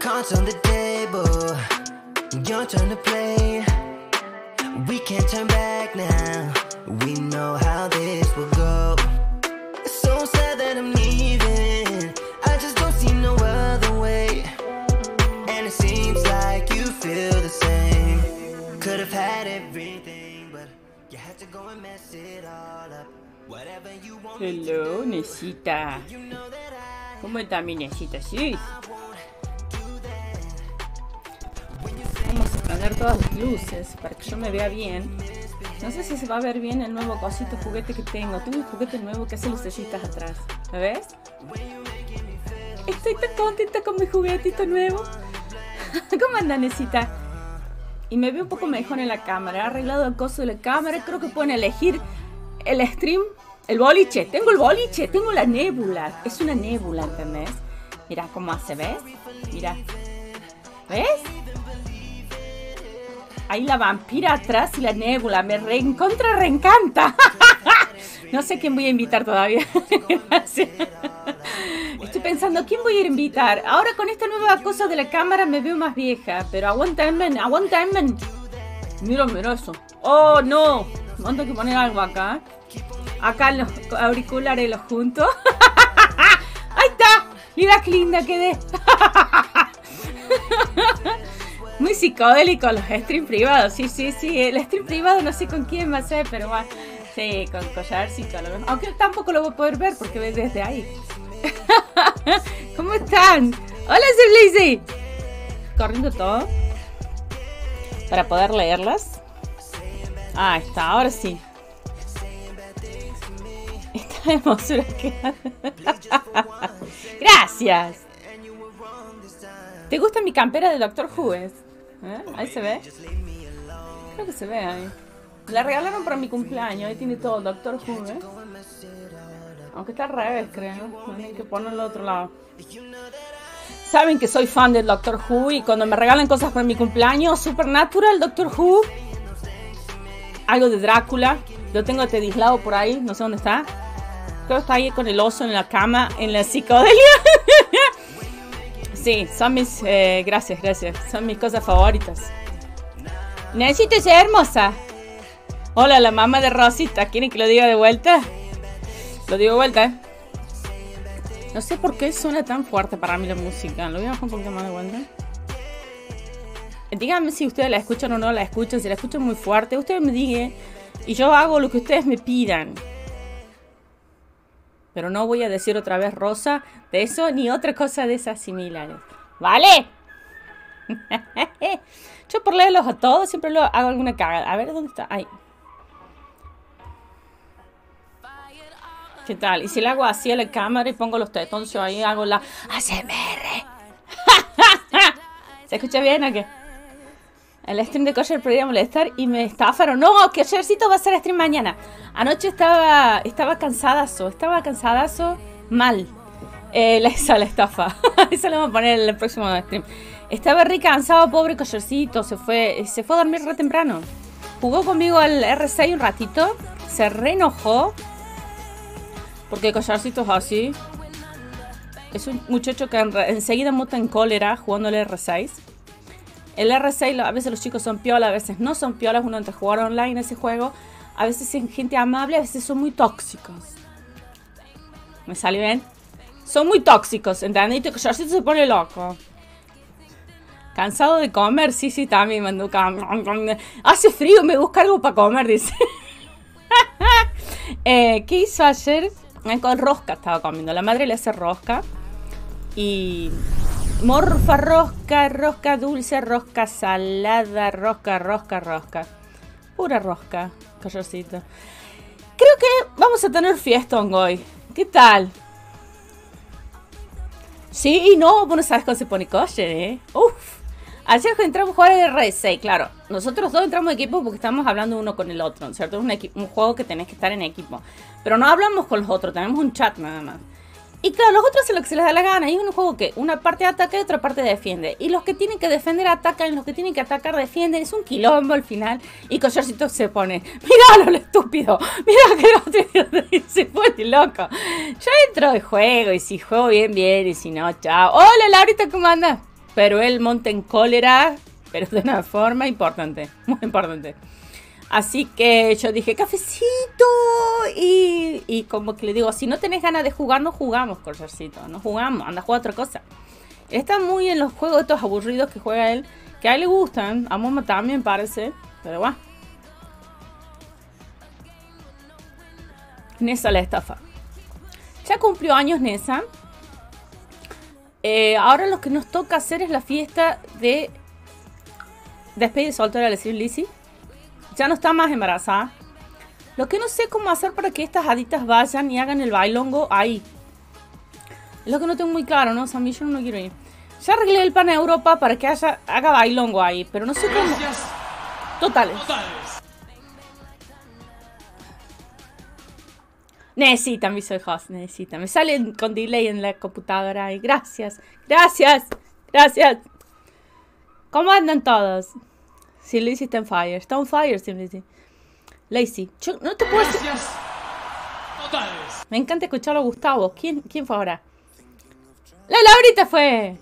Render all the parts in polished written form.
cards on the table, your turn to play. We can't turn back now. We know how this will go. It's so sad that I'm leaving. I just don't see no other way. And it seems like you feel the same. Could have had everything, but you had to go and mess it all up. Whatever you want. Hello, Nesita. ¿Cómo está mi Nesita? Sí. Vamos a prender todas las luces para que yo me vea bien. No sé si se va a ver bien el nuevo cosito juguete que tengo. Tengo un juguete nuevo que hace lucecitas atrás. ¿Lo ves? Estoy tan contenta con mi juguetito nuevo. ¿Cómo anda, Nesita? Y me veo un poco mejor en la cámara. He arreglado el coso de la cámara. Creo que pueden elegir el stream. El boliche. Tengo el boliche. Tengo la nébula. Es una nébula, ¿entendés? Mira cómo hace, ¿ves? Mira. ¿Ves? Ahí la vampira atrás y la nébula. Me reencanta. No sé quién voy a invitar todavía. Gracias. Estoy pensando, ¿quién voy a invitar? Ahora con esta nueva cosa de la cámara me veo más vieja. Pero aguántame. Mira eso. Oh, no. Tengo que poner algo acá. Acá los auriculares los junto. Ahí está. Mira qué linda quedé. Muy psicodélico los streams privados. Sí. El stream privado no sé con quién va a ser, pero bueno. Sí, con collarcito. Aunque tampoco lo voy a poder ver porque ves desde ahí. ¿Cómo están? Hola, soy Lizzy. Corriendo todo para poder leerlas. Ah, está, ahora sí. Esta hermosura que... Gracias. ¿Te gusta mi campera de Doctor Who? Ahí se ve. Creo que se ve ahí. La regalaron para mi cumpleaños. Ahí tiene todo Doctor Who, Aunque está al revés, creo. Hay que ponerlo al otro lado. Saben que soy fan del Doctor Who. Y cuando me regalan cosas para mi cumpleaños, Supernatural, Doctor Who, algo de Drácula. Lo tengo a Tedislao por ahí. No sé dónde está. Creo que está ahí con el oso en la cama. En la psicodelia. Sí, son mis... gracias. Son mis cosas favoritas. Necesito ser hermosa. Hola, la mamá de Rosita. ¿Quieren que lo diga de vuelta? Lo digo de vuelta, No sé por qué suena tan fuerte para mí la música. Lo voy a bajar un poquito más de vuelta. Díganme si ustedes la escuchan o no la escuchan. Si la escuchan muy fuerte, ustedes me digan. Y yo hago lo que ustedes me pidan. Pero no voy a decir otra vez rosa de eso ni otra cosa de esas similares. ¿Vale? Yo por leerlos a todos siempre lo hago alguna cagada. A ver, ¿dónde está? Ahí. ¿Qué tal? Y si le hago así a la cámara y pongo los tetoncios ahí, hago la ASMR. ¿Se escucha bien o qué? El stream de Kosher podría molestar y me estafaron. No, que Koshercito va a hacer stream mañana. Anoche estaba cansadazo. Mal. Esa la estafa. Eso lo vamos a poner en el próximo stream. Estaba re cansado, pobre Koshercito. Se fue a dormir re temprano. Jugó conmigo al R6 un ratito. Se re enojó. Porque Koshercito es así. Es un muchacho que enseguida muta en cólera jugando al R6. El R6, a veces los chicos son piola, a veces no son piolas. Uno entre jugar online ese juego. A veces son gente amable, a veces son muy tóxicos. ¿Me salió bien? Son muy tóxicos, ¿entendés? Que Koshercito se pone loco. ¿Cansado de comer? Sí, también mandó. Hace frío, me busca algo para comer, dice. ¿Qué hizo ayer? Con rosca estaba comiendo. La madre le hace rosca. Y... morfa, rosca dulce, rosca salada, rosca. Pura rosca, Koshercito. Creo que vamos a tener fiestón hoy. ¿Qué tal? Sí, no, vos no sabes cómo se pone Kosher, Uf. Ayer entramos a jugar el R6, claro. Nosotros dos entramos en equipo porque estamos hablando uno con el otro, ¿cierto? Es un juego que tenés que estar en equipo. Pero no hablamos con los otros, tenemos un chat nada más. Y claro, los otros hacen lo que se les da la gana. Y es un juego que una parte ataca y otra parte defiende. Y los que tienen que defender atacan, y los que tienen que atacar defienden. Es un quilombo al final. Y Koshercito se pone, mirá lo estúpido. Mirá que otro se pone loco. Yo entro de juego y si juego bien, y si no, chao. Hola, Laurita, ¿cómo andas? pero él monta en cólera, pero de una forma importante, muy importante. Así que yo dije, cafecito, y como que le digo, si no tenés ganas de jugar, no jugamos, Corsaircito, no jugamos, anda a jugar otra cosa. Está muy en los juegos estos aburridos que juega él, que a él le gustan, a Momo también parece, pero bueno. Nessa la estafa. Ya cumplió años Nessa. Ahora lo que nos toca hacer es la fiesta de despedida de soltera de Lizzie. Ya no está más embarazada. Lo que no sé cómo hacer para que estas haditas vayan y hagan el bailongo ahí. Es lo que no tengo muy claro, ¿no? Sammy, yo no quiero ir. Ya arreglé el pan a Europa para que haga bailongo ahí, pero no sé cómo. Totales. Necesitan mi soy host, necesitan. Me salen con delay en la computadora y gracias, gracias, gracias. ¿Cómo andan todos? Si Lizzie está en fire. Está on fire, si Lizzie. Lazy. Yo no te puedo decir. Me encanta escucharlo a Gustavo. ¿Quién fue ahora? ¡La Laurita fue!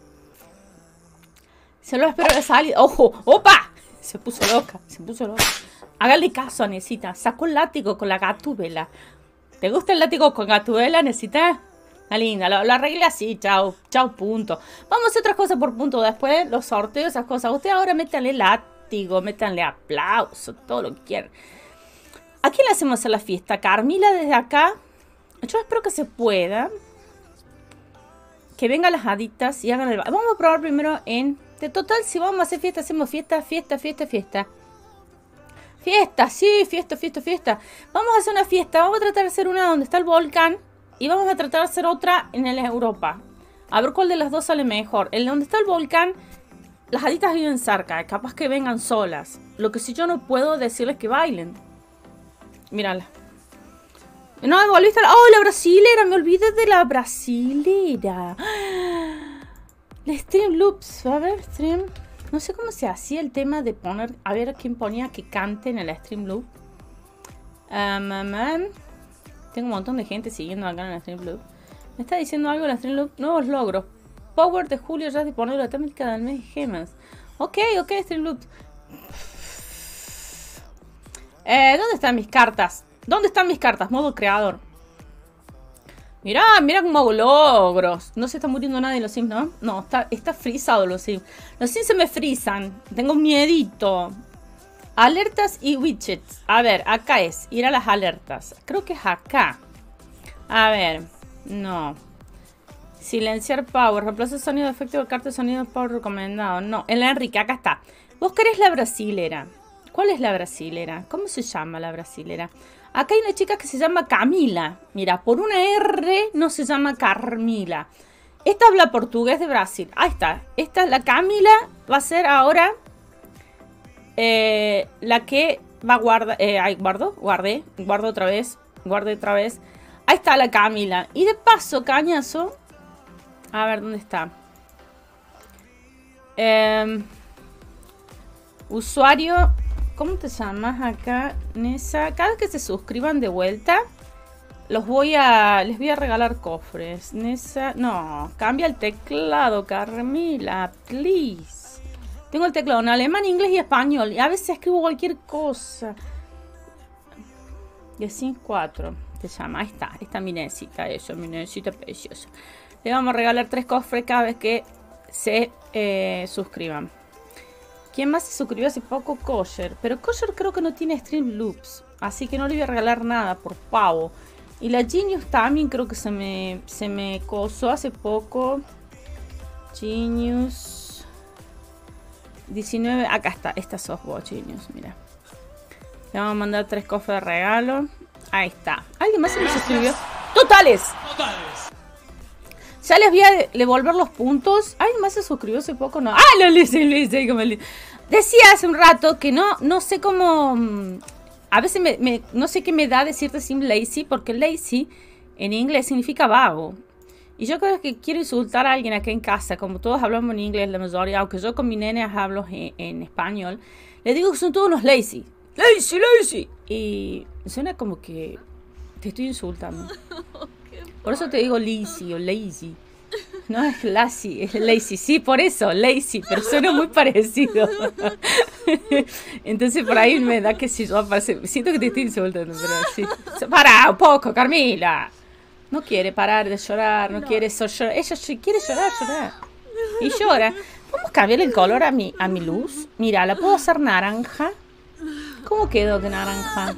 Se lo espero de salir. ¡Ojo! ¡Opa! Se puso loca. Se puso loca. Hágale caso a Necita. Sacó el látigo con la gatubela. ¿Te gusta el látigo con gatubela, Necita? La linda. Lo arreglé así. Chao. Chao, punto. Vamos a hacer otras cosas por punto después. Los sorteos, esas cosas. Usted ahora métanle látigo. Métanle aplauso. Todo lo que quieran. ¿A quién le hacemos hacer la fiesta? ¿Carmila desde acá? Yo espero que se pueda. Que vengan las haditas y hagan el... Vamos a probar primero en... De total, si vamos a hacer fiesta, hacemos fiesta, fiesta, fiesta, fiesta. Fiesta, sí, fiesta, fiesta, fiesta. Vamos a hacer una fiesta. Vamos a tratar de hacer una donde está el volcán. Y vamos a tratar de hacer otra en el Europa. A ver cuál de las dos sale mejor. El donde está el volcán, las haditas viven cerca. Capaz que vengan solas. Lo que sí yo no puedo decirles que bailen. Mírala. No, me volviste a la... ¡Oh, la brasilera! Me olvidé de la brasilera. La Stream Loops. A ver, Stream. No sé cómo se hacía el tema de poner... A ver quién ponía que cante en el Stream Loop. Tengo un montón de gente siguiendo acá en el Stream Loop. Me está diciendo algo en el Stream Loop. Nuevos logros. Power de Julio ya disponible la temática del mes de gemas. Ok, Stream Loop. ¿Dónde están mis cartas? ¿Dónde están mis cartas? Modo creador. Mirá cómo hago logros. No se está muriendo nadie los Sims, ¿no? No, está frizado los Sims. Los Sims se me frizan. Tengo miedito. Alertas y widgets. A ver, acá es. Ir a las alertas. Creo que es acá. A ver. No. Silenciar power. Reemplaza sonido de efecto de carta de sonido de power recomendado. No. En la Enrique, acá está. Vos querés la brasilera. ¿Cuál es la brasilera? ¿Cómo se llama la brasilera? Acá hay una chica que se llama Camila. Mira, por una R no se llama Carmila. Esta habla portugués de Brasil. Ahí está. Esta, la Camila, va a ser ahora la que va a guardar... guardo otra vez. Guardé otra vez. Ahí está la Camila. Y de paso, cañazo. A ver, ¿dónde está? Usuario... ¿Cómo te llamas acá, Nessa? Cada vez que se suscriban de vuelta, les voy a regalar cofres. Nessa, no, cambia el teclado, Carmila, please. Tengo el teclado en alemán, inglés y español. Y a veces escribo cualquier cosa. Y así 4 te llama. Ahí está, esta mi Nessita, mi Nessita preciosa. Le vamos a regalar 3 cofres cada vez que se suscriban. ¿Quién más se suscribió hace poco? Kosher. Pero Kosher creo que no tiene Stream Loops. Así que no le voy a regalar nada por pavo. Y la Genius también creo que se me cosó hace poco. Genius 19. Acá está. Esta sos vos, Genius. Mira. Le vamos a mandar 3 cofres de regalo. Ahí está. ¿Alguien más se me suscribió? ¡Totales! Ya les voy a devolver los puntos. ¿Alguien más se suscribió hace poco? No. ¡Ah, lo hice! Decía hace un rato que no sé cómo... A veces no sé qué me da decirte sim lazy, porque lazy en inglés significa vago. Y yo creo que quiero insultar a alguien acá en casa, como todos hablamos en inglés la mayoría, aunque yo con mi nene hablo en español, le digo que son todos unos lazy. Lazy. Y suena como que te estoy insultando. Por eso te digo lazy o lazy. No es Lassie, es Lazy. Sí, por eso, Lazy, pero suena muy parecido. Entonces por ahí me da que si yo aparece. Siento que te estoy insultando, pero sí. Para un poco, Carmila. No quiere parar de llorar, no quiere llorar. Ella quiere llorar. Y llora. ¿Podemos cambiarle el color a mi luz? Mira, la puedo hacer naranja. ¿Cómo quedó de naranja?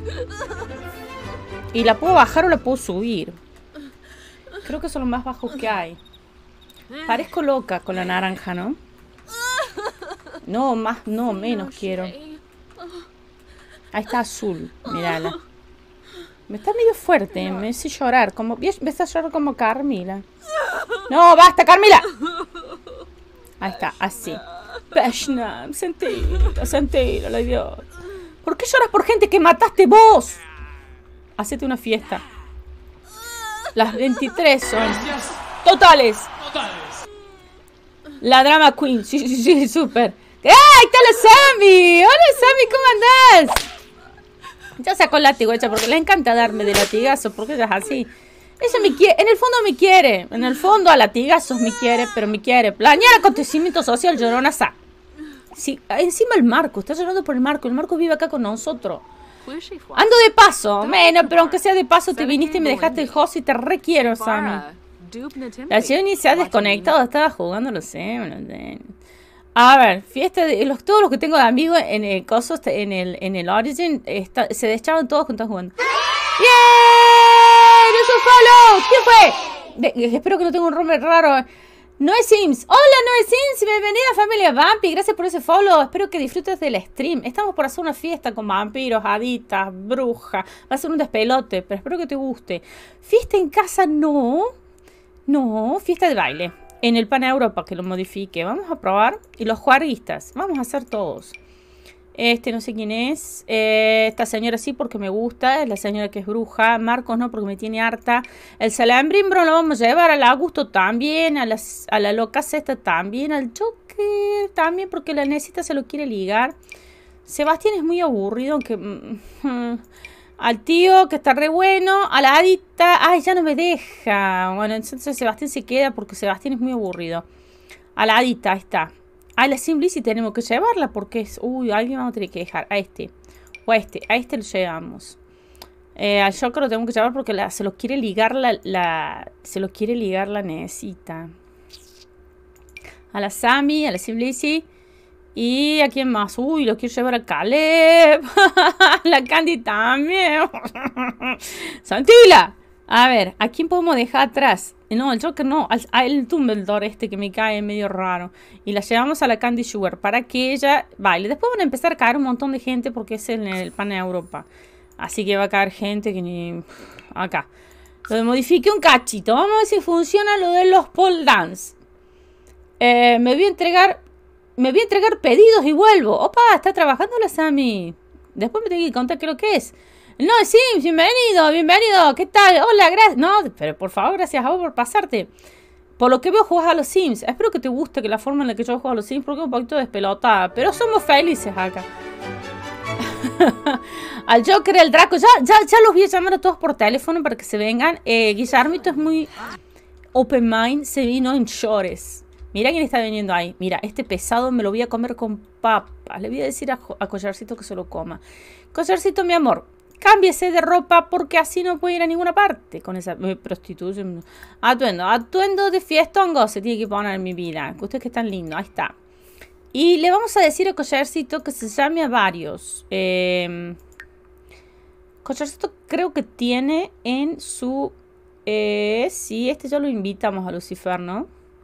Y la puedo bajar o la puedo subir. Creo que son los más bajos que hay. Parezco loca con la naranja, ¿no? No, más, no, menos quiero. Ahí está azul, mírala. Me está medio fuerte, me hace llorar. Me está llorando como Carmila. No, basta, Carmila. Ahí está, así. Peshnam, sentira, la idiota. ¿Por qué lloras por gente que mataste vos? Hacete una fiesta. Las 23 son totales. La drama queen. Sí, súper. ¡Ay, está la Sammy! ¡Hola, Sammy! ¿Cómo andás? Ya sacó el látigo, hecha, porque le encanta darme de latigazo, porque ella es así. Ella me quiere, en el fondo me quiere. En el fondo a latigazos me quiere, pero me quiere. Planear acontecimiento social, llorona sa. Sí, encima el Marco, está llorando por el Marco vive acá con nosotros. Ando de paso, bueno, pero aunque sea de paso te viniste y me dejaste el host y te requiero, Sammy. La Jenny se ha desconectado, estaba jugando, lo sé. A ver, fiesta de todos los que tengo de amigos en el coso, en el Origin, se deschaban todos juntos jugando. ¡Bien! ¡Es un follow! ¿Quién fue? Espero que no tenga un nombre raro. No es Sims. Hola, no es Sims. Bienvenida, familia Vampi. Gracias por ese follow. Espero que disfrutes del stream. Estamos por hacer una fiesta con vampiros, haditas, brujas. Va a ser un despelote, pero espero que te guste. Fiesta en casa, no. No, fiesta de baile. En el Pan Europa, que lo modifique. Vamos a probar. Y los juarguistas. Vamos a hacer todos. No sé quién es. Esta señora sí porque me gusta. Es la señora que es bruja. Marcos no porque me tiene harta. El Salambrimbro lo vamos a llevar. Al Augusto también. A la loca Cesta también. Al Joker también porque la Necita se lo quiere ligar. Sebastián es muy aburrido. Aunque... al tío que está re bueno. A la Adita. Ay, ya no me deja. Bueno, entonces Sebastián se queda porque Sebastián es muy aburrido. A la Adita, ahí está. A la Simplicity tenemos que llevarla porque es... Uy, alguien vamos a tener que dejar. A este. O a este. A este lo llevamos. Al Joker lo tenemos que llevar porque se lo quiere ligar se lo quiere ligar la Necita. A la Sammy, a la Simplicity. Y a quién más. Uy, lo quiero llevar a Caleb. La Candy también. Santila. A ver, ¿a quién podemos dejar atrás? No, el Joker no, el Dumbledore que me cae medio raro. Y la llevamos a la Candy Sugar para que ella baile. Después van a empezar a caer un montón de gente porque es en el Pan Europa. Así que va a caer gente que ni... Acá. Lo modifiqué un cachito. Vamos a ver si funciona lo de los pole dance. Me voy a entregar pedidos y vuelvo. Opa, está trabajando la Sammy. Después me tengo que contar qué es lo que es. No, Sims, bienvenido, ¿qué tal? Hola, gracias. No, pero por favor, gracias a vos por pasarte. Por lo que veo, jugás a los Sims. Espero que te guste la forma en la que yo juego a los Sims, porque es un poquito despelotada. Pero somos felices acá. Al Joker, el Draco. Ya los voy a llamar a todos por teléfono para que se vengan. Guillermito es muy open mind. Se vino en shorts. Mira quién está viniendo ahí. Mira, este pesado me lo voy a comer con papas. Le voy a decir a Collarcito que se lo coma. Collarcito, mi amor, cámbiese de ropa porque así no puede ir a ninguna parte con esa prostitución. Atuendo de fiestongo se tiene que poner en mi vida. Que usted que es tan lindo. Ahí está. Y le vamos a decir a Collarcito que se llame a varios. Collarcito creo que tiene en su... sí, ya lo invitamos a Lucifer, ¿no?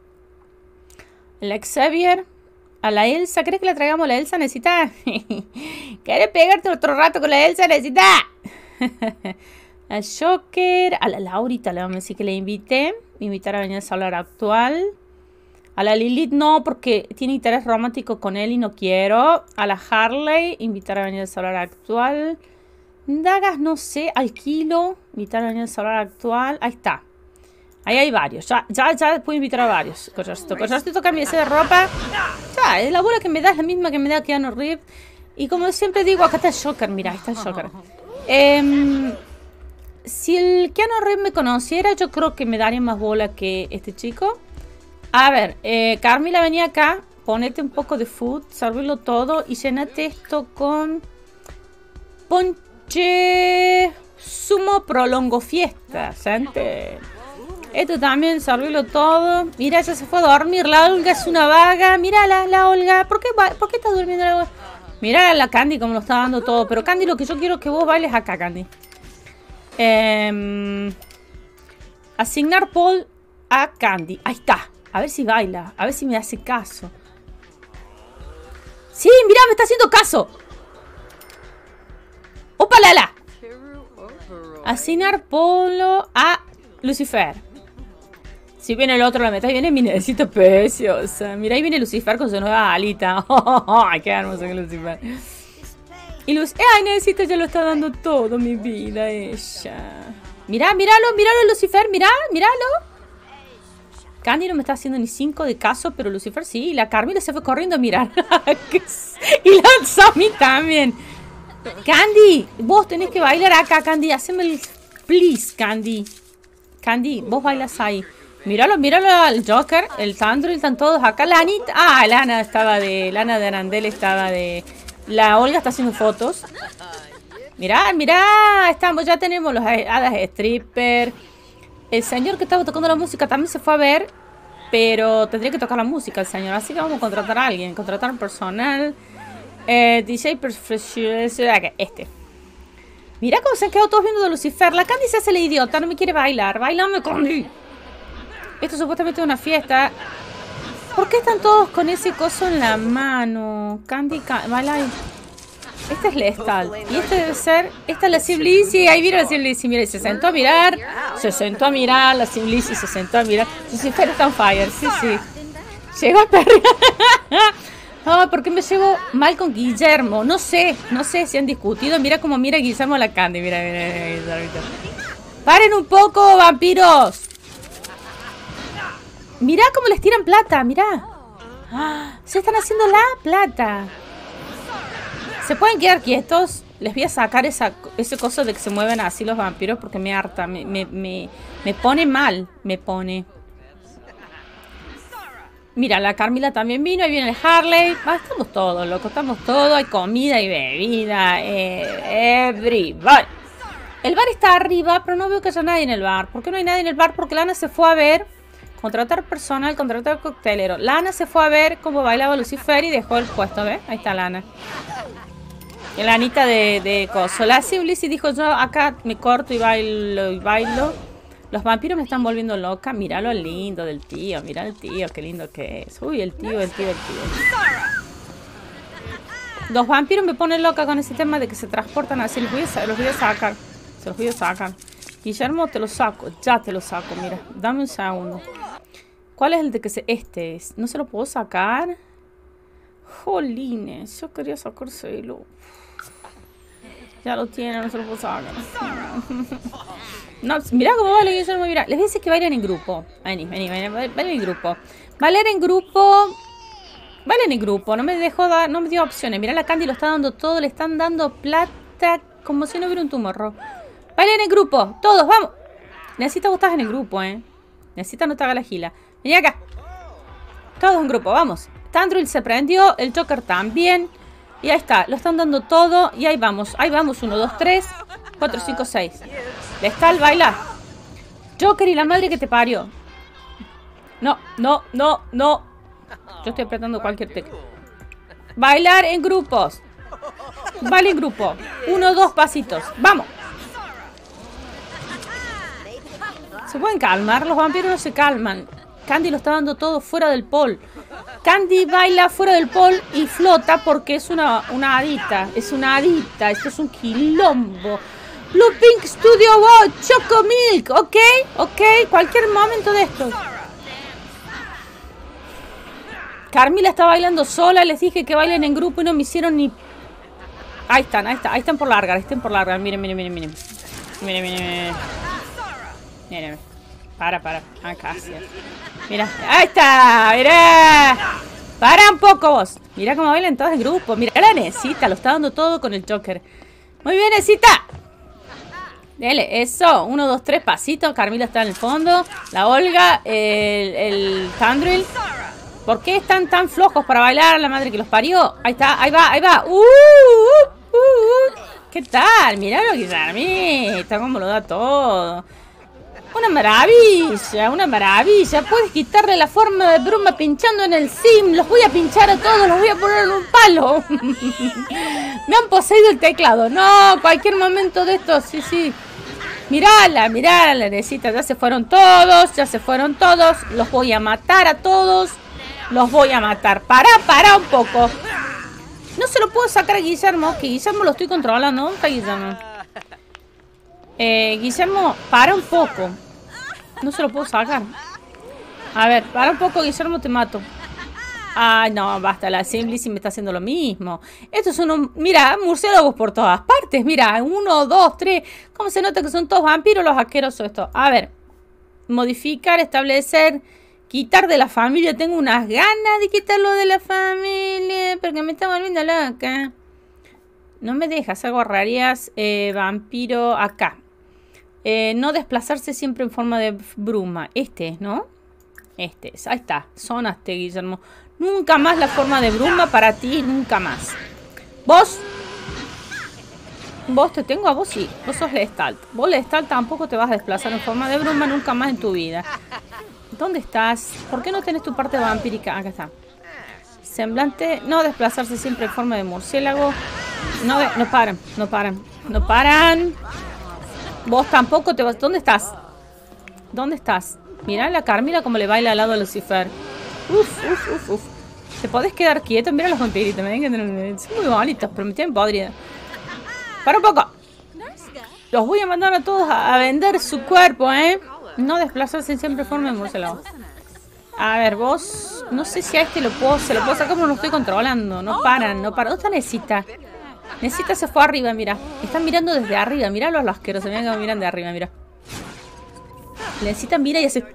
El Xavier... A la Elsa, ¿crees que la traigamos a la Elsa? ¿Necesita? ¿Quieres pegarte otro rato con la Elsa? ¿Necesita? Al Joker, a la Laurita le vamos a decir que le invite. Invitar a venir al Solar Actual. A la Lilith no, porque tiene interés romántico con él y no quiero. A la Harley, invitar a venir al Solar Actual. Dagas, no sé, al Kilo, invitar a venir al Solar Actual. Ahí está. Ahí hay varios. Ya puedo invitar a varios. Collarcito, cámbiese de ropa. Ya, es la bola que me da, es la misma que me da Keanu Reeves. Y como siempre digo, acá está el Joker. Mira, ahí está el Joker. Si el Keanu Reeves me conociera, yo creo que me daría más bola que este chico. A ver, Carmila, venía acá. Ponete un poco de food, servirlo todo y llenate esto con ponche sumo prolongo fiesta, gente. Esto también, servirlo todo. Mira, ya se fue a dormir. La Olga es una vaga. Mírala, la Olga. ¿Por qué está durmiendo la Olga? Mira la Candy como lo está dando todo. Pero Candy, lo que yo quiero es que vos bailes acá, Candy. Asignar Paul a Candy. Ahí está. A ver si baila. A ver si me hace caso. Sí, mira, me está haciendo caso. ¡Opa, Lala! Asignar Polo a Lucifer. Si viene el otro, la meta. Ahí viene mi necesito preciosa. Mira, ahí viene Lucifer con su nueva alita. ¡Ay, qué hermoso que Lucifer! Y ay, necesito, ya lo está dando todo, mi vida, ella. Mirá, míralo, Lucifer. Míralo. Candy no me está haciendo ni 5 de caso, pero Lucifer sí. Y la Carmila se fue corriendo a mirar. Y la Sammy también. Candy, vos tenés que bailar acá, Candy. Haceme el please, Candy. Candy, vos bailas ahí. Míralo al Joker, el Tandril, están todos acá. Lanita. Ah, Lana de Arandel estaba de... La Olga está haciendo fotos. Mirá, ya tenemos los hadas stripper. El señor que estaba tocando la música también se fue a ver, pero tendría que tocar la música el señor. Así que vamos a contratar a alguien, contratar un personal. DJ profesional. Mira cómo se han quedado todos viendo de Lucifer. La Candy se hace la idiota, no me quiere bailar. Bailame, Candy. Esto supuestamente es una fiesta. ¿Por qué están todos con ese coso en la mano? Candy, baila ahí. Esta es Lestal. Y esta debe ser... Esta es la Simlici. Ahí viene la Simlici. Mira, se sentó a mirar. La Simlici se sentó a mirar. Lucifer está on fire. Sí. Llegó a perrear. No, ¿por qué me llevo mal con Guillermo? No sé si han discutido. Mira cómo mira Guillermo a la Candy. Mira. ¡Paren un poco, vampiros! Mirá cómo les tiran plata, mirá. Se están haciendo la plata. ¿Se pueden quedar quietos? Les voy a sacar ese coso de que se mueven así los vampiros porque me harta. Me pone mal. Me pone. Mira, la Carmila también vino. Ahí viene el Harley. Estamos todos, loco. Estamos todos. Hay comida y bebida. Everybody. El bar está arriba, pero no veo que haya nadie en el bar. ¿Por qué no hay nadie en el bar? Porque Lana se fue a ver. Contratar personal, contratar coctelero. Lana se fue a ver cómo bailaba Lucifer y dejó el puesto, ¿ves? Ahí está Lana. Y la Anita de coso. La Simlici dijo, yo acá me corto y bailo. Los vampiros me están volviendo loca. Mirá lo lindo del tío. Mirá el tío, qué lindo que es. Uy, el tío. Los vampiros me ponen loca con ese tema de que se transportan así. Los voy a sacar. Se los voy a sacar. Guillermo, te lo saco. Ya te lo saco, mira. Dame un segundo. ¿Cuál es el de que se... Este es. ¿No se lo puedo sacar? Jolines. Yo quería sacárselo. Ya lo tiene, no se lo puedo sacar. No, mirá cómo baila Guillermo, mira. Les voy a decir que bailen en grupo. Vení. Bailen en grupo. Bailen en grupo. No me dio opciones. Mirá, la Candy lo está dando todo. Le están dando plata como si no hubiera un tumorro. Bailen en grupo. Todos, vamos. Necesito que estás en el grupo, Necesito no te haga la gila. Vení acá. Todos en grupo, vamos. Tandril se prendió. El Joker también. Y ahí está. Lo están dando todo. Y ahí vamos. 1, 2, 3, 4, 5, 6. Lestal, baila. Joker y la madre que te parió. No. Yo estoy apretando cualquier tecla. Bailar en grupos. Baila en grupo. 1, 2 pasitos. Vamos. ¿Se pueden calmar? Los vampiros no se calman. Candy lo está dando todo fuera del pol. Candy baila fuera del pol y flota porque es una hadita. Es una hadita. Esto es un quilombo. Blue Pink Studio Wow, Choco Milk. Ok. Cualquier momento de estos. Carmila está bailando sola. Les dije que bailen en grupo y no me hicieron ni... Ahí están por largar. Miren. Miren. Para. Acá. Mira. Ahí está. Mira. Para un poco vos. Mira cómo bailan todos en grupo. Mira la Necita. Lo está dando todo con el Joker. Muy bien, Necita. Dele, eso. 1, 2, 3 pasitos. Carmila está en el fondo. La Olga, el Tandril. ¿Por qué están tan flojos para bailar? La madre que los parió. Ahí está, ahí va, ahí va. ¿Qué tal? Miralo, Guillermita, cómo lo da todo. Una maravilla, una maravilla. Puedes quitarle la forma de bruma pinchando en el sim. Los voy a pinchar a todos, los voy a poner en un palo. Me han poseído el teclado. No, cualquier momento de esto, sí, sí. Mirala, mirala, necesita. Ya se fueron todos, ya se fueron todos. Los voy a matar a todos. Los voy a matar. Para un poco. No se lo puedo sacar a Guillermo, que Guillermo lo estoy controlando. ¿Dónde está Guillermo? Guillermo, para un poco. No se lo puedo sacar. A ver, para un poco, Guillermo, te mato. Ay, no, basta, la Assembly sí me está haciendo lo mismo. Estos son un... Mira, murciélagos por todas partes. Mira, 1, 2, 3. ¿Cómo se nota que son todos vampiros los asquerosos estos? A ver. Modificar, establecer, quitar de la familia. Tengo unas ganas de quitarlo de la familia, porque me está volviendo loca. No me dejas, hago rarías. Vampiro acá. No desplazarse siempre en forma de bruma. Este es, ¿no? Este es. Ahí está. Sonaste, Guillermo. Nunca más la forma de bruma para ti. Nunca más. Vos. Vos te tengo a vos, sí. Vos sos Lestat. Vos, Lestat, tampoco te vas a desplazar en forma de bruma nunca más en tu vida. ¿Dónde estás? ¿Por qué no tenés tu parte vampírica? Acá está. Semblante. No desplazarse siempre en forma de murciélago. No paran. No paran. No paran. Vos tampoco te vas... ¿Dónde estás? ¿Dónde estás? Mirá la Carmila como le baila al lado a Lucifer. Uf. ¿Te podés quedar quieto? Mira los vampiritos. Son muy bonitos, pero me tienen podrida. Para un poco. Los voy a mandar a todos a vender su cuerpo, ¿eh? No desplazarse siempre en forma de murciélago. A ver, vos... No sé si a este se lo puedo sacar, pero no lo estoy controlando. No paran. ¿Dónde está Necita? Necita se fue arriba, mira. Están mirando desde arriba. Míralo a los asquerosos. Mira cómo miran de arriba, mira. Necita mira y hace...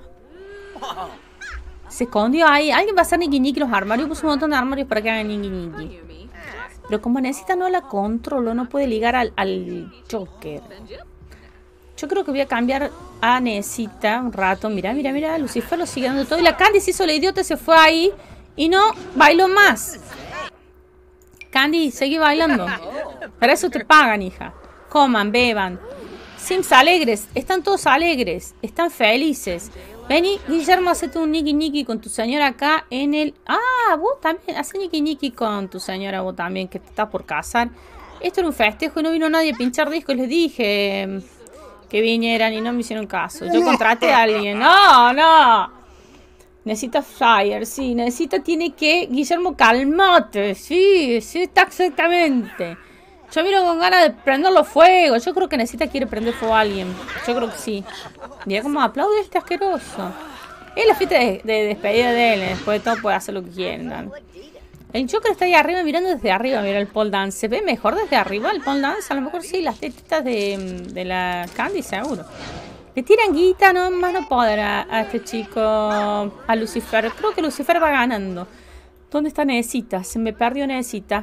Se escondió ahí. Alguien va a hacer Niki los armarios. Puso un montón de armarios para que hagan Niki. Pero como Necita no la controlo, no puede ligar al Joker. Yo creo que voy a cambiar a Necita un rato. Mira. Lucifer lo sigue dando todo. Y la Candy se hizo la idiota, se fue ahí. Y no bailó más. Candy, seguí bailando. Para eso te pagan, hija. Coman, beban. Sims alegres. Están todos alegres. Están felices. Vení, Guillermo, hacete un Niki con tu señora acá en el... Ah, vos también. Hacé Niki con tu señora, vos también, que te estás por casar. Esto era un festejo y no vino nadie a pinchar discos. Les dije que vinieran y no me hicieron caso. Yo contraté a alguien. No. Necesita Fire, sí. Necesita, tiene que... Guillermo, calmate. Sí, está exactamente. Yo miro con ganas de prenderlo fuego. Yo creo que Necesita quiere prender fuego a alguien. Yo creo que sí. Mira cómo aplaude este asqueroso. Es la fiesta de despedida de él. Después de todo puede hacer lo que quieran. El Joker está ahí arriba mirando desde arriba. Mira el pole dance. ¿Se ve mejor desde arriba el pole dance? A lo mejor sí. Las tetitas de la Candy seguro. Le tiran guita, no más no podrá a este chico. A Lucifer. Creo que Lucifer va ganando. ¿Dónde está Necesita? Se me perdió Necesita.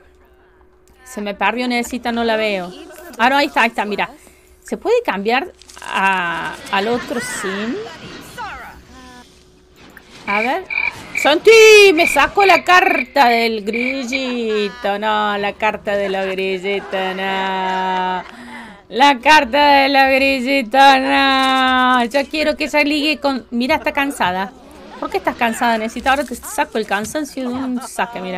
No la veo. Ah, no, ahí está, mira. ¿Se puede cambiar al otro sim? A ver. ¡Santi! Me saco la carta del grillito. No, la carta de la grillita, no. La carta de la grillita, no. Yo quiero que ella ligue con... Mira, está cansada. ¿Por qué estás cansada, Necesita? Ahora te saco el cansancio de un saque, mira.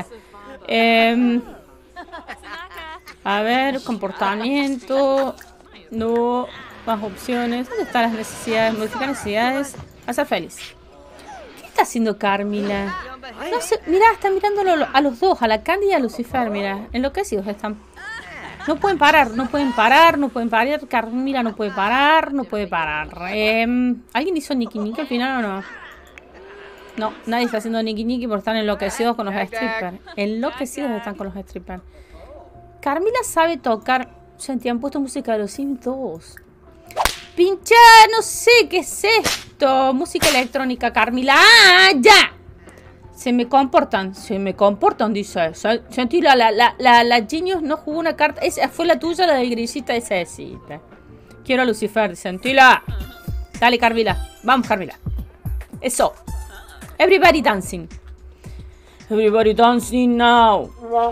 A ver, comportamiento. No, más opciones. ¿Dónde están las necesidades? Modificar necesidades. Hacer feliz. ¿Qué está haciendo Carmila? No sé, mirá, está mirándolo a los dos, a la Candy y a Lucifer, mira. Enloquecidos están. No pueden parar. Carmila no puede parar. ¿Alguien hizo Niki al final o no? No, nadie está haciendo Niki porque están enloquecidos con los strippers. Enloquecidos están con los strippers. Carmila sabe tocar. Sentí, han puesto música de los Sims 2. Pincha, no sé qué es esto. Música electrónica, Carmila. ¡Ah, ya! Se me comportan, dice. Sentí, la Genius no jugó una carta. Esa fue la tuya, la del grillita de Cecita. Quiero a Lucifer, dicen. Tila. Dale, Carmila. Vamos, Carmila. Eso. Everybody dancing. Everybody dancing now.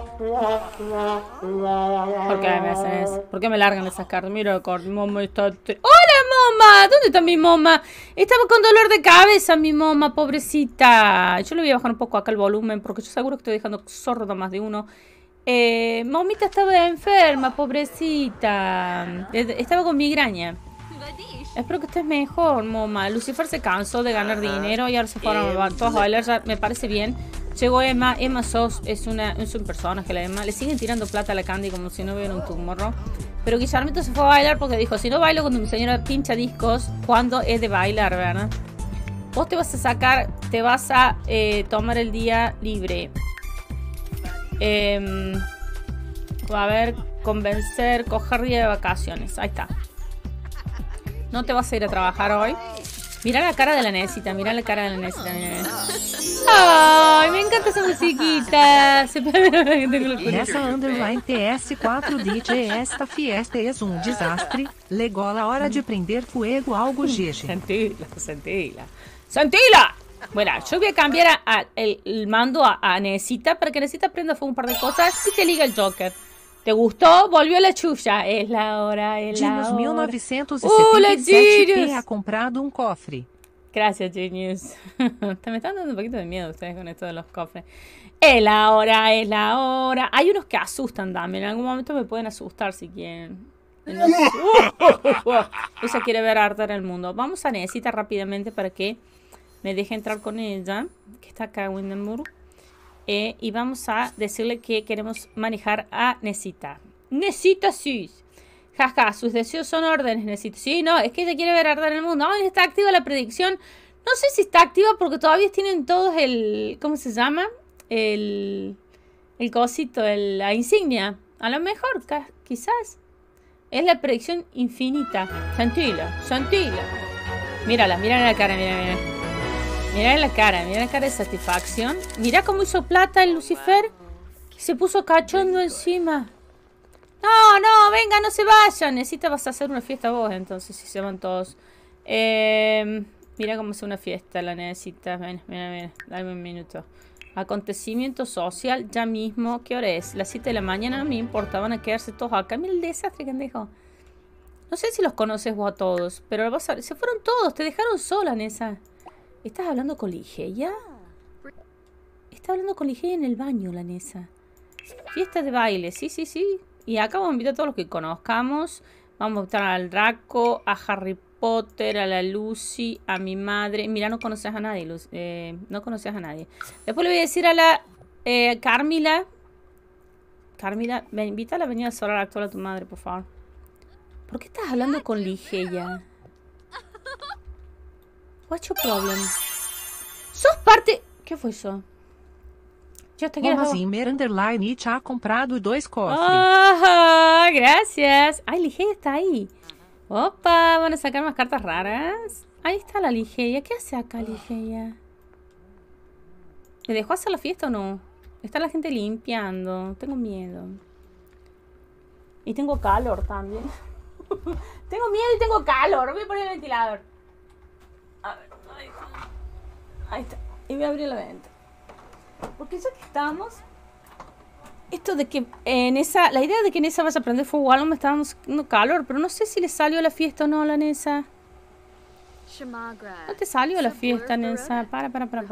¿Por qué me hacen eso? ¿Por qué me largan esas cartas? Mira, Moma está... ¡Hola, Moma! ¿Dónde está mi Moma? Estaba con dolor de cabeza, mi Moma, pobrecita. Yo le voy a bajar un poco acá el volumen, porque yo seguro que estoy dejando sordo más de uno. Momita estaba enferma, pobrecita. Estaba con migraña. Espero que estés mejor, Moma. Lucifer se cansó de ganar dinero y ahora se fueron todos a bailar. Ya me parece bien. Llegó Emma. Emma Sos es un personaje, la Emma. Le siguen tirando plata a la Candy como si no hubiera un tumorro. Pero Guillermito se fue a bailar porque dijo, si no bailo cuando mi señora pincha discos, ¿cuándo es de bailar, verdad? Vos te vas a sacar, te vas a tomar el día libre. A ver, convencer, coger día de vacaciones. Ahí está. No te vas a ir a trabajar hoy. Mira la cara de la Nesita, mira la cara de la Nesita. Ay, me encanta esa musiquita. Nessa Underline TS4 DJ, esta fiesta es un desastre. Legola, hora de prender fuego, algo jeje. Sentila. Bueno, yo voy a cambiar el mando a Nesita para que Nesita prenda fuego un par de cosas y te liga el Joker. ¿Te gustó? Volvió la chucha. Es la hora, es la Genius hora. 1977 ha comprado un cofre. Gracias, Genius. Me están dando un poquito de miedo ustedes con esto de los cofres. Es la hora, es la hora. Hay unos que asustan también. En algún momento me pueden asustar si quieren. No sé. Ella quiere ver arder el mundo. Vamos a Nesita rápidamente para que me deje entrar con ella, que está acá en Windenburg. Y vamos a decirle que queremos manejar a Nesita. Nesita, sí. Jaja, sus deseos son órdenes, Nesita. Sí, no, es que ella quiere ver arder el mundo. Ahora está activa la predicción. No sé si está activa porque todavía tienen todos el... ¿Cómo se llama? El cosito, la insignia. A lo mejor, quizás. Es la predicción infinita. Santila. Mírala, mira la cara, mira. Mira la cara de satisfacción. Mira cómo hizo plata el Lucifer. Se puso cachondo encima. No, venga, no se vayan. Necesita, vas a hacer una fiesta vos, entonces, si se van todos. Mira cómo hace una fiesta la Necesita. Mira, dame un minuto. Acontecimiento social, ya mismo. ¿Qué hora es? Las 7 de la mañana, no me importa, van a quedarse todos acá. Mira el desastre que han dejado. No sé si los conoces vos a todos, pero se fueron todos, te dejaron sola, Nessa. ¿Estás hablando con Ligeia? Está hablando con Ligeia en el baño, la Nessa. Fiesta de baile, sí. Y acá vamos a invitar a todos los que conozcamos. Vamos a invitar al Draco, a Harry Potter, a la Lucy, a mi madre. Mira, no conoces a nadie, no conoces a nadie. Después le voy a decir a la Carmila. Carmila, invítala a venir a solar actual a tu madre, por favor. ¿Por qué estás hablando con Ligeia? What's your problem? Sos parte... ¿Qué fue eso? Yo te quiero... Zimmer Underline It ha comprado 2 cofres. ¡Oh! Gracias. Ay, Ligeia está ahí. Opa, van a sacar más cartas raras. Ahí está la Ligeia. ¿Qué hace acá, Ligeia? ¿Me dejó hacer la fiesta o no? Está la gente limpiando. Tengo miedo. Y tengo calor también. Tengo miedo y tengo calor. Voy a poner el ventilador. A ver, ahí está. Y voy a abrir la venta. Porque ya que estamos... Esto de que la idea de que Nessa vaya a prender fuego o algo me estaba dando calor. Pero no sé si le salió a la fiesta o no a la Nessa. ¿No te salió a la fiesta, Nessa? Para.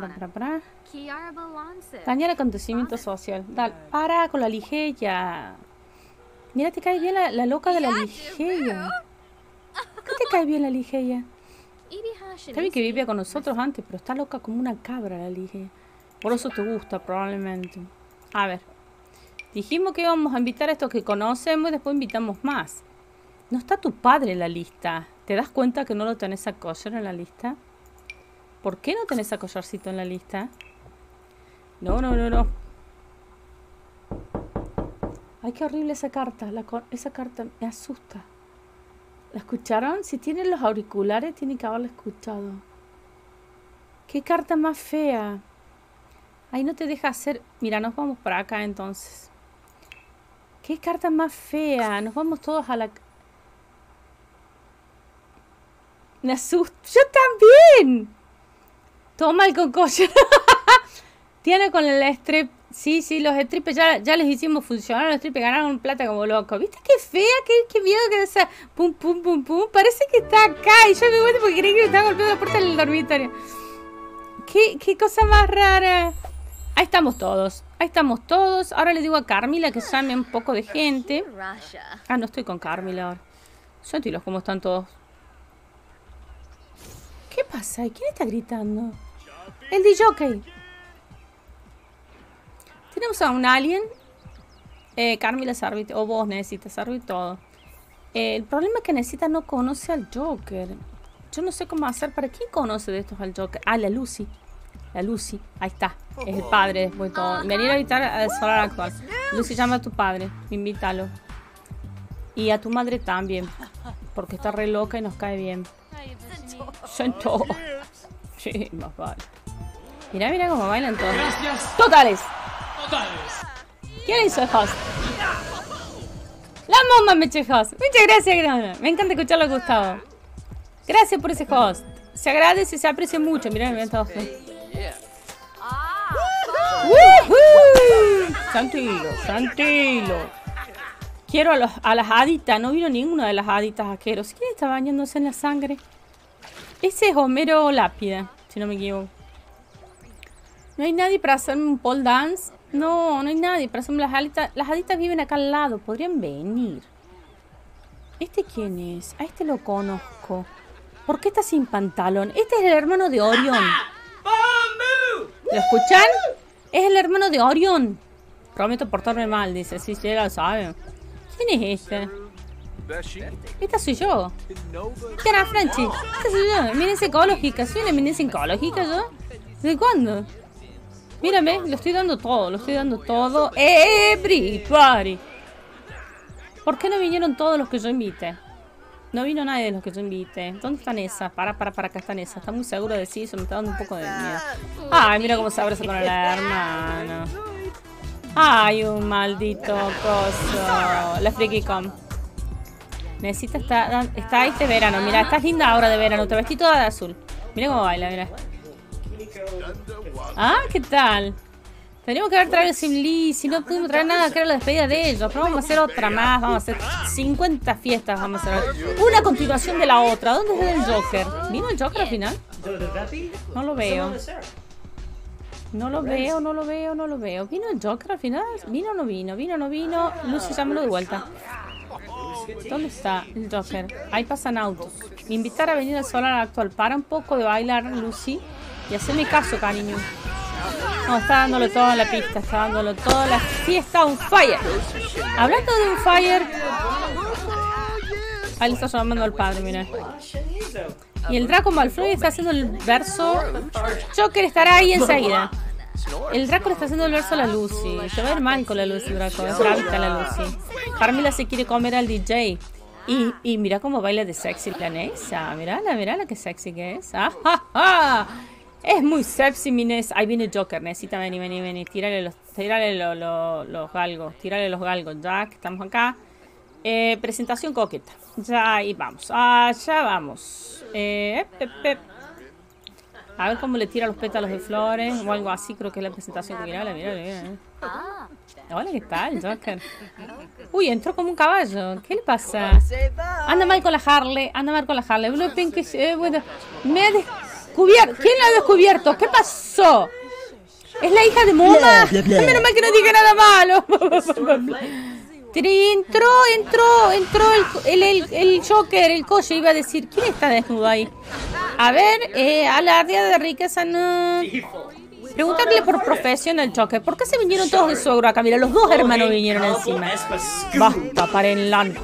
Dañar acontecimiento social. Dale, para con la Ligeia. Mira, te cae bien la loca de la Ligeia. ¿Qué te cae bien la Ligeia? Está bien que vivía con nosotros antes, pero está loca como una cabra la Ligeia. Por eso te gusta, probablemente. A ver. Dijimos que íbamos a invitar a estos que conocemos y después invitamos más. No está tu padre en la lista. ¿Te das cuenta que no lo tenés a Kosher en la lista? ¿Por qué no tenés a Koshercito en la lista? No. Ay, qué horrible esa carta. Esa carta me asusta. ¿La escucharon? Si tienen los auriculares, tienen que haberla escuchado. ¿Qué carta más fea? Ahí no te deja hacer... Mira, nos vamos para acá entonces. ¿Qué carta más fea? Nos vamos todos a la... Me asusta. ¡Yo también! Todo mal con Kosher. Tiene con el strip. Sí, los strippers ya les hicimos funcionar. Los strippers ganaron plata como locos. ¿Viste qué fea? Qué miedo que esa. Pum, pum, pum, pum. Parece que está acá. Y yo me vuelvo porque creí que me estaba golpeando la puerta del dormitorio. ¿Qué cosa más rara? Ahí estamos todos. Ahora le digo a Carmila que llame un poco de gente. Ah, no estoy con Carmila ahora. Sentilos cómo están todos. ¿Qué pasa? ¿Quién está gritando? El DJ. Tenemos a un alien. Carmila servir. O vos necesitas servir todo. El problema es que necesita no conoce al Joker. Yo no sé cómo hacer. ¿Para quién conoce de estos al Joker? Ah, la Lucy. Ahí está. Es el padre después de todo. Venir a evitar al solar actual. Lucy, llama a tu padre. Invítalo. Y a tu madre también. Porque está re loca y nos cae bien. Siento. Sí, más vale. Mira cómo bailan todos. ¡Totales! ¿Quién hizo el host? La mamá me echó el host. Muchas gracias, Grana. Me encanta escucharlo, Gustavo. Gracias por ese host. Se agradece y se aprecia mucho. Mirá todos. Santilo. Quiero a las haditas. No vino ninguna de las haditas asqueros. ¿Quién está bañándose en la sangre? Ese es Homero Lápida, si no me equivoco. ¿No hay nadie para hacerme un pole dance? No hay nadie para hacerme las haditas. Las haditas viven acá al lado. Podrían venir. ¿Este quién es? A este lo conozco. ¿Por qué está sin pantalón? Este es el hermano de Orión. ¿Lo escuchan? Es el hermano de Orión. Prometo portarme mal, dice. Sí, ya lo saben. ¿Quién es este? Esta soy yo. ¿Qué era, Franchi? Esta soy yo. Eminencia ecológica. ¿Soy una eminencia ecológica yo? ¿De cuándo? Mírame, lo estoy dando todo. Everybody. ¿Por qué no vinieron todos los que yo invité? No vino nadie de los que yo invité. ¿Dónde están esas? Para, acá están esas. Está muy seguro de sí, eso me está dando un poco de miedo. Ay, mira cómo se abraza con el hermano. Ay, un maldito coso. La FrikiCon. Necesita está este verano. Mira, estás linda ahora de verano. Te vestí toda de azul. Mira cómo baila, mira. Ah, ¿qué tal? Teníamos que haber traído Sim Lee. Si no pudimos traer nada, que era la despedida de ellos. Pero vamos a hacer otra más. Vamos a hacer 50 fiestas. Vamos a hacer una continuación de la otra. ¿Dónde está el Joker? ¿Vino el Joker al final? No lo veo. No lo veo. ¿Vino el Joker al final? ¿Vino o no vino? Lucy, llámalo de vuelta. ¿Dónde está el Joker? Ahí pasan autos. Invitar a venir al solar actual. Para un poco de bailar, Lucy. Y hacerme caso, cariño. No, está dándolo toda la pista. Está dándolo toda la fiesta on fire. Hablando de un fire. Ahí le está llamando al padre, mira. Y el Draco Malfoy está haciendo el verso. Joker estará ahí enseguida. El Draco le está haciendo el verso a la Lucy. Se va a ir mal con la Lucy, Draco. Es bravita la Lucy. Carmila se quiere comer al DJ. Y mira cómo baila de sexy la Nessa. Mirala que sexy que es. ¡Ah, ja, ja! Es muy sexy, Mines. Ahí viene Joker. Necesita venir. Tírale los galgos. Tírale los galgos. Ya que estamos acá. Presentación coqueta. Ya ahí vamos. Allá vamos. A ver cómo le tira los pétalos de flores o algo así. Creo que es la presentación que mira. Hola, ¿qué tal, Joker? Uy, entró como un caballo. ¿Qué le pasa? Anda mal con la Harley. Bueno, me ha descubierto. ¿Quién la ha descubierto? ¿Qué pasó? ¿Es la hija de Moma? Menos mal que no diga nada malo. Entró el Joker, el Coche, iba a decir, ¿quién está desnudo ahí? A ver, alardia de riqueza, no. Preguntarle por profesión al Joker. ¿Por qué se vinieron todos de suegro acá? Mira, los dos hermanos vinieron encima. Basta, parenlan.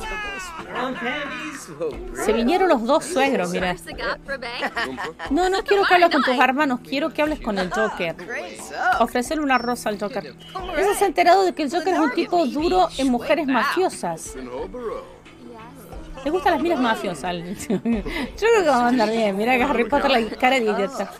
Se vinieron los dos suegros, mira. No quiero que hables con tus hermanos, quiero que hables con el Joker. Ofrecerle una rosa al Joker. ¿Ese se ha enterado de que el Joker es un tipo duro en mujeres mafiosas? ¿Le gustan las minas mafiosas? Yo creo que va a andar bien. Mira que Harry Potter la cara de idiota.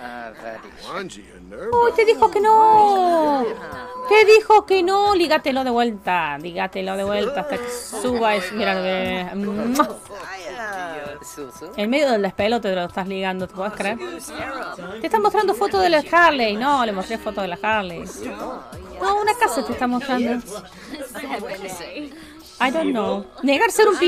¡Uy, te dijo que no! Te dijo que no. Lígatelo de vuelta hasta que suba. Mira, En medio del despelote te lo estás ligando, ¿te puedes creer? Te está mostrando fotos de la Harley. No, le mostré fotos de la Harley. No, una casa te está mostrando. I don't know. Negar ser un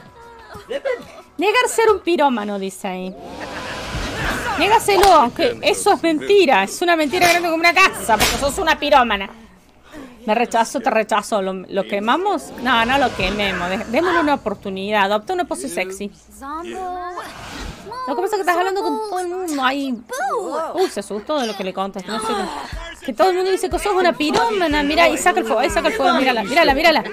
pirómano, dice ahí. Négaselo, aunque eso es mentira. Es una mentira grande como una casa, porque sos una pirómana. Me rechazo, te rechazo. ¿Lo quemamos? No, no lo quememos. Démosle una oportunidad. Adopta una pose sexy. Lo que pasa es que estás hablando con todo el mundo. Ahí. Se asustó de lo que le contas. No sé. Que todo el mundo dice que sos una pirómana. Mira, y saca el fuego. Ahí saca el fuego. Mírala, mírala, mírala.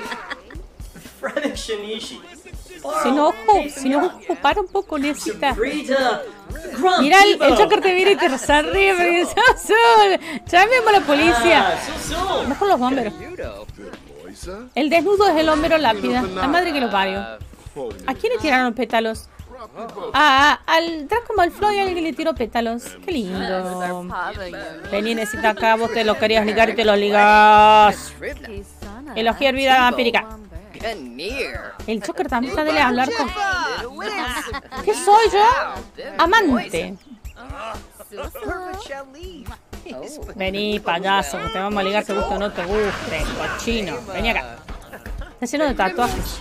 Si no, para un poco, necesita. Mira, el Joker te mira y te sonríe porque dice, llamemos a la policía. Mejor los bomberos. El desnudo es el bombero lápida. La madre que lo parió. ¿A quién le tiraron pétalos? Al Draco Malfoy alguien le tiró pétalos. Qué lindo. Vení, necesita acá, vos te lo querías ligar y te lo ligas. Elogiar vida vampírica. El Joker también está de hablar con... ¿Qué soy yo? Amante. Vení, payaso, que te vamos a ligar, te guste o no te guste, cochino. Vení acá. Está lleno de tatuajes.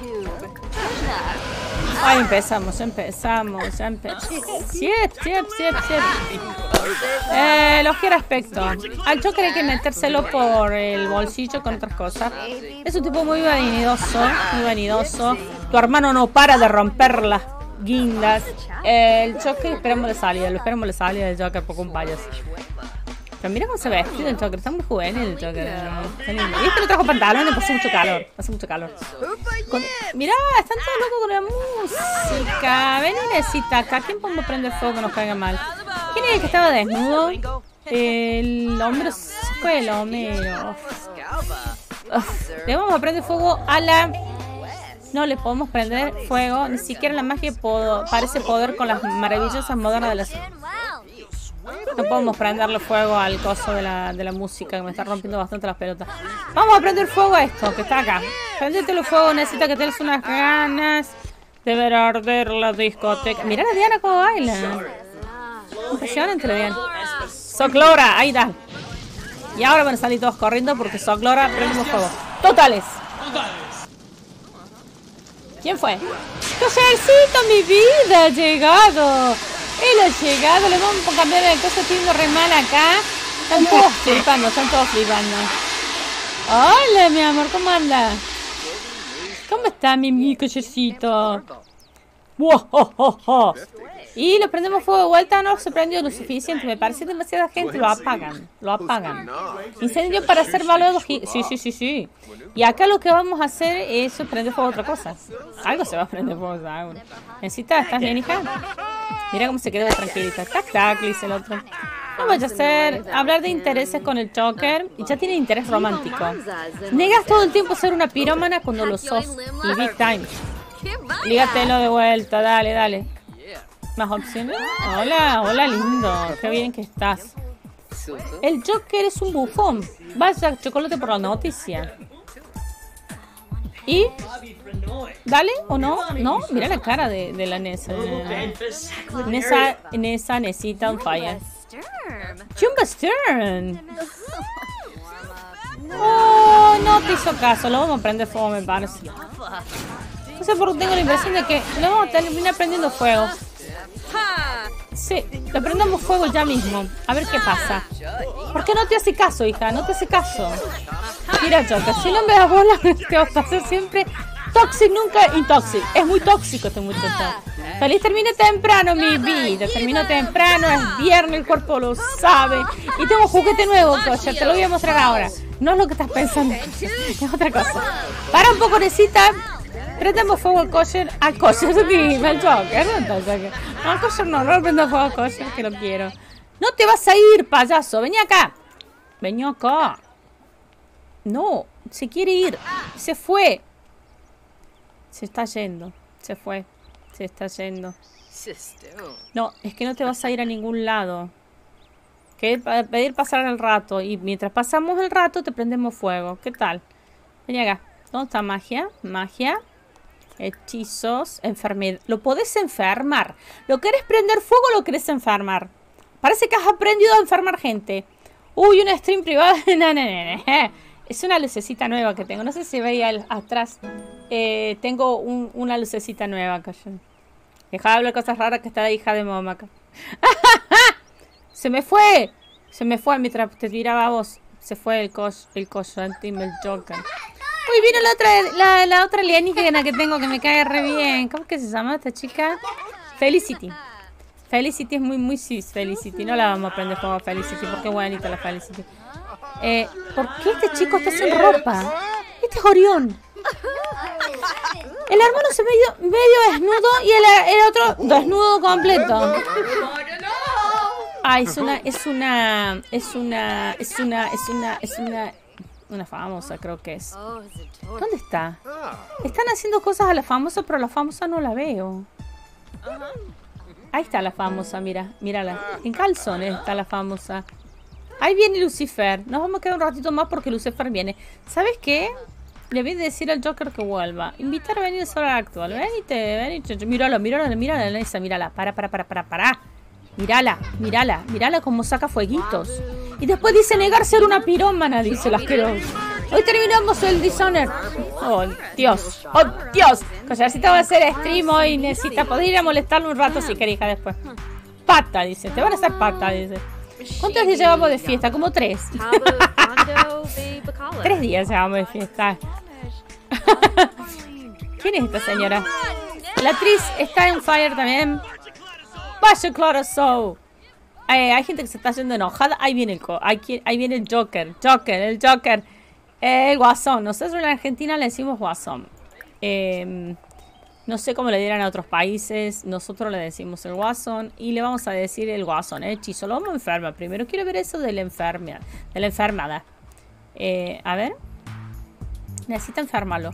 Ay, empezamos. Siep. Elogiar aspecto. Al Joker hay que metérselo por el bolsillo con otras cosas. Es un tipo muy vanidoso. Tu hermano no para de romper las guindas. El Joker, esperamos la salida del Joker por un payaso. Pero mira cómo se ve vestido el Joker, está muy juvenil el Joker. Y este no trajo pantalones, hace mucho calor. Mirá, están todos locos con la música. Ven, necesita acá. ¿Quién podemos prender fuego que nos caiga mal? ¿Quién es el que estaba desnudo? El Homero. Fue el Homero. Le vamos a prender fuego a la... No le podemos prender fuego. Ni siquiera la magia parece poder con las maravillosas modernas de las... No podemos prenderle fuego al coso de la música, que me está rompiendo bastante las pelotas. Vamos a prender fuego a esto, que está acá. Prendetelo fuego, necesita que tengas unas ganas de ver arder la discoteca. Mirá la Diana cómo baila. Impresionante la Diana. Soclora, ahí está. Y ahora van a salir todos corriendo porque Soclora prendemos fuego. Totales. ¿Quién fue? ¡Cochercito, mi vida! ¡Ha llegado! Él ha llegado, le vamos a cambiar el coso, tiene re mal acá. Están todos flipando. Hola, mi amor, ¿cómo anda? ¿Cómo está mi cochercito? Y lo prendemos fuego de vuelta, no se prendió lo suficiente, me parece demasiada gente, lo apagan. Incendio para hacer valor. Sí. Y acá lo que vamos a hacer es prender fuego a otra cosa. Algo se va a prender fuego. ¿Necesitas? ¿Estás bien, hija? Mira cómo se quedó tranquilita. Tac, dice el otro. No vaya a hablar de intereses con el Joker. Y ya tiene interés romántico. Negas todo el tiempo ser una pirómana cuando lo sos. Y big time. Lígatelo de vuelta, dale. ¿Más opciones? Hola, lindo. Qué bien que estás. El Joker es un bufón. Vaya chocolate por la noticia. ¿Y? ¿Dale o no? No, mira la cara de la Nessa. Nessa necesita un fire. Jumbo Stern. Oh, no te hizo caso. Lo vamos a prender fuego, me parece. No sé por qué tengo la impresión de que lo vamos a terminar prendiendo fuego. Sí, le prendamos fuego ya mismo. A ver qué pasa. ¿Por qué no te hace caso, hija? No te hace caso. Mira, Joker, si no me das bola, te vas a hacer siempre toxic, nunca intoxic. Es muy tóxico este muchacho. Feliz termina temprano, mi vida. Terminó temprano, es viernes, el cuerpo lo sabe. Y tengo un juguete nuevo, Kosher, te lo voy a mostrar ahora. No es lo que estás pensando, es otra cosa. Para un poco, necesita. Prendemos fuego al Kosher. Al Kosher, al Joker. No, al Kosher no le prendo fuego al Kosher, que lo quiero. No te vas a ir, payaso. Vení acá. No, se quiere ir. Se fue. Se está yendo. Se fue. Se está yendo. No, es que no te vas a ir a ningún lado. Que pedir pasar el rato. Y mientras pasamos el rato te prendemos fuego. ¿Qué tal? Vení acá. ¿Dónde está magia? Magia. Hechizos, enfermedad. Lo podés enfermar. ¿Lo querés prender fuego o lo querés enfermar? Parece que has aprendido a enfermar gente. Uy, una stream privada. No. Es una lucecita nueva que tengo. No sé si veía atrás. Tengo una lucecita nueva acá. Deja de hablar cosas raras que está la hija de mamá acá. Se me fue mientras te tiraba a vos. Se fue el coso, el Joker. Uy, vino la otra alienígena que tengo que me cae re bien. ¿Cómo que se llama esta chica? Felicity. Felicity es muy cis, Felicity. No la vamos a aprender como Felicity porque es buenita la Felicity. ¿Por qué este chico está sin ropa? Este es Orión. El hermano se medio desnudo y el otro desnudo completo. Ah, una famosa, creo que es. ¿Dónde está? Están haciendo cosas a la famosa, pero la famosa no la veo. Ahí está la famosa, mírala. En calzones está la famosa. Ahí viene Lucifer. Nos vamos a quedar un ratito más porque Lucifer viene. ¿Sabes qué? Le voy a decir al Joker que vuelva. Invitar a venir solo al actual. Venite. Mírala. Para. Mírala como saca fueguitos. Y después dice negar ser una pirómana, dice la asquerosa. Hoy terminamos el Dishonored. Oh, Dios. Collarcita va a hacer stream hoy. Necesita poder ir a molestarle un rato si querés, hija, después. Pata, dice. Te van a hacer pata, dice. ¿Cuántos días llevamos de fiesta? Como 3. 3 días llevamos de fiesta. ¿Quién es esta señora? La actriz está en fire también. Vaya claro, so. Hay gente que se está haciendo enojada. Ahí viene el Joker. El Joker. El Guasón. Nosotros en Argentina le decimos Guasón. No sé cómo le dirán a otros países. Nosotros le decimos el Guasón. Y le vamos a decir el Guasón. Hechizo. Lo vamos a enfermar primero. Quiero ver eso de la enfermedad. A ver. Necesita enfermarlo.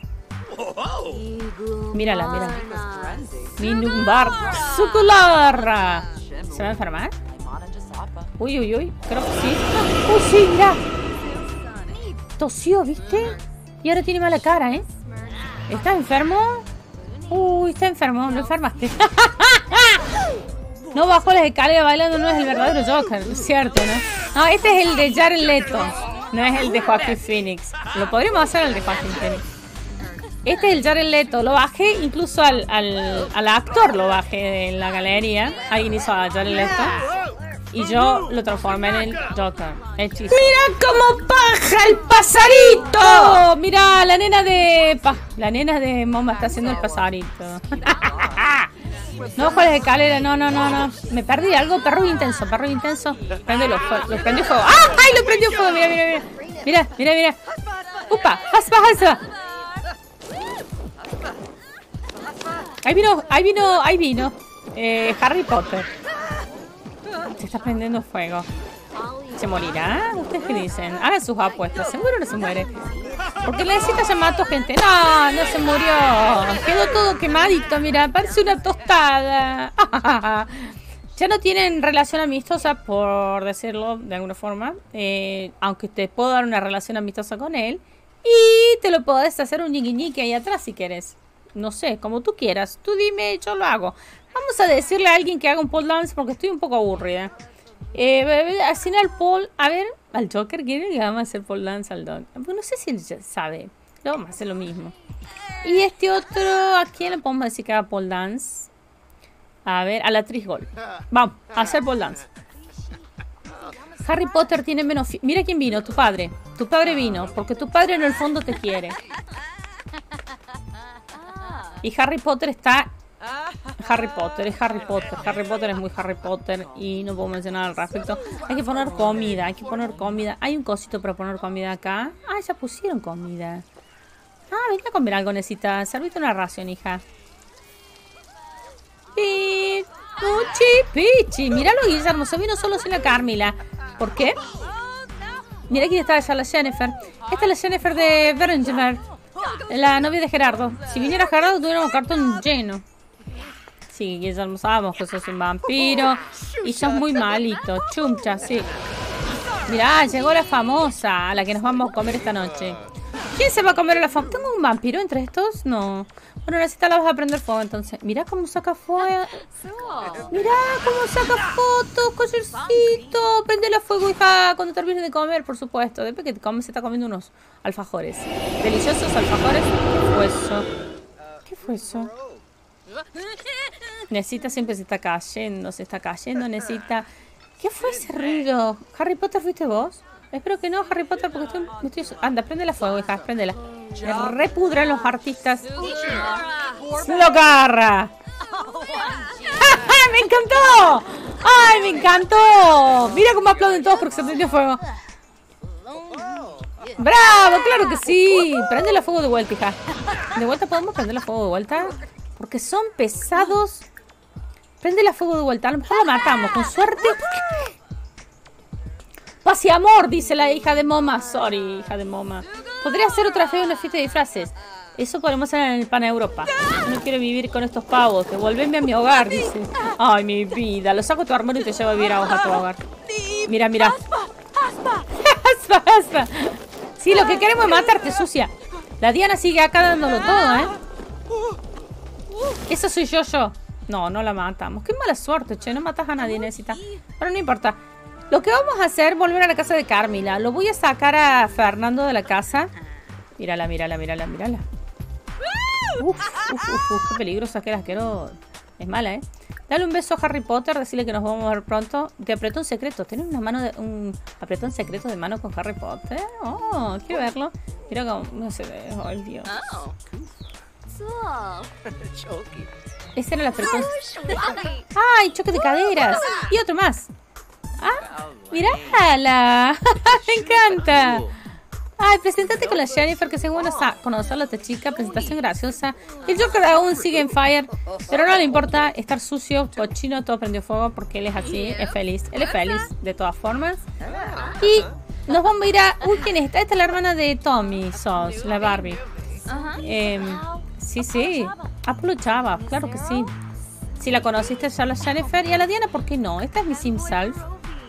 Mírala. Minumbar sucular. ¿Se va a enfermar? Uy. Creo que sí. Uy, sí, mira. Tosió, ¿viste? Y ahora tiene mala cara, ¿eh? ¿Está enfermo? Uy, está enfermo. Lo enfermaste. No bajó las escaleras bailando. No es el verdadero Joker. Es cierto, ¿no? No, este es el de Jared Leto. No es el de Joaquin Phoenix. Lo podríamos hacer el de Joaquin Phoenix. Este es el Jared Leto. Lo bajé, incluso al actor lo bajé en la galería. Alguien hizo a Jared Leto. Y yo lo transformé en el Joker. Hechizo. ¡Mira cómo baja el pasarito! Mira, la nena de Moma está haciendo el pasarito. No bajo las escaleras, no. Me perdí algo, perro intenso. Préndelo, lo prendió fuego. ¡Ah! ¡Ay, lo prendió fuego! Mira. ¡Upa! ¡Haspa! Ahí vino. Harry Potter. Se está prendiendo fuego. ¿Se morirá? ¿Ustedes qué dicen? Hagan sus apuestas. ¿Se muere o no se muere? Porque necesita llamar a tu gente. No se murió. Quedó todo quemadito, mira. Parece una tostada. Ya no tienen relación amistosa, por decirlo de alguna forma. Aunque te puedo dar una relación amistosa con él. Y te lo podés hacer un ñiqui ahí atrás si quieres. No sé, como tú quieras. Tú dime, yo lo hago. Vamos a decirle a alguien que haga un pole dance porque estoy un poco aburrida. Así al pole. A ver, al Joker quiere que vamos a hacer pole dance al Dog. No sé si él ya sabe. Lo vamos a hacer lo mismo. Y este otro, ¿a quién le podemos decir que haga pole dance? A ver, a la actriz Gol. Vamos, a hacer pole dance. Harry Potter tiene menos... Mira quién vino, tu padre. Tu padre vino, porque tu padre en el fondo te quiere. Y Harry Potter está... Harry Potter es muy Harry Potter. Y no puedo mencionar al respecto. Hay que poner comida. Hay un cosito para poner comida acá. Ah, ya pusieron comida. Ah, ven a comer algo, necesita. Servite una ración, hija. Pichi. Míralo, Guillermo. Se vino solo sin la Carmila. ¿Por qué? Mira quién está allá, la Jennifer. Esta es la Jennifer de Berenjever, la novia de Gerardo. Si viniera Gerardo tuviéramos cartón lleno. Sí, Guillermo, sabemos que sos un vampiro. Y sos muy malito. Chumcha, sí. Mirá, llegó la famosa, a la que nos vamos a comer esta noche. ¿Quién se va a comer el afán? ¿Tengo un vampiro entre estos? No. Bueno, necesita la vas a prender fuego entonces. Mira cómo saca fuego. Mira cómo saca fotos, collarcito. Prendela fuego, hija, cuando termines de comer, por supuesto. Después que te comes, se está comiendo unos alfajores. Deliciosos alfajores. ¿Qué fue eso? ¿Qué fue eso? Necesita siempre se está cayendo, necesita... ¿Qué fue ese ruido? ¿Harry Potter fuiste vos? Espero que no, Harry Potter, porque Anda, prendela fuego, hija, prendela. Me repudran los artistas. ¡Lo agarra! ¡Me encantó! ¡Ay, me encantó! Mira cómo aplauden todos porque se prendió fuego. ¡Bravo! ¡Claro que sí! Prendela fuego de vuelta, hija. ¿De vuelta podemos prenderla fuego de vuelta? Porque son pesados. Prendela fuego de vuelta. A lo mejor lo matamos, con suerte. Paz y amor, dice la hija de Moma. Sorry, hija de Moma. Podría hacer otra vez una fiesta de disfraces. Eso podemos hacer en el Pan Europa. No quiero vivir con estos pavos. Devuélveme a mi hogar, dice. Ay, mi vida. Lo saco de tu armario y te llevo a vivir a vos a tu hogar. Mira, mira. Aspa, aspa. Sí, lo que queremos es matarte, sucia. La Diana sigue acá dándolo todo, ¿eh? Esa soy yo. No, no la matamos. Qué mala suerte, che. No matas a nadie, necesita. Pero no importa. Lo que vamos a hacer es volver a la casa de Carmila. Lo voy a sacar a Fernando de la casa. Mírala, mírala, mírala, mírala. Uf, qué peligrosa que era, asqueroso. Es mala, ¿eh? Dale un beso a Harry Potter, decirle que nos vamos a ver pronto. De apretón secreto. ¿Tienes una mano de un apretón secreto de mano con Harry Potter? Oh, quiero verlo. Mira cómo no se ve. Oh, Dios. Ese era el apretón. ¡Ay, choque de caderas! Y otro más. ¡Ah! ¡Mírala! ¡Me encanta! Ay, preséntate con la Jennifer, que según conocerla a esta chica. Presentación graciosa. El Joker aún sigue en fire, pero no le importa estar sucio, cochino, todo prendió fuego, porque él es así, es feliz. Él es feliz, de todas formas. Y nos vamos a ir a... Uy, ¿quién es? Esta es la hermana de Tommy Sos, la Barbie. Sí. Apolo Chava, claro que sí. Si la conociste ya, la Jennifer. Y a la Diana, ¿por qué no? Esta es mi Simsalf.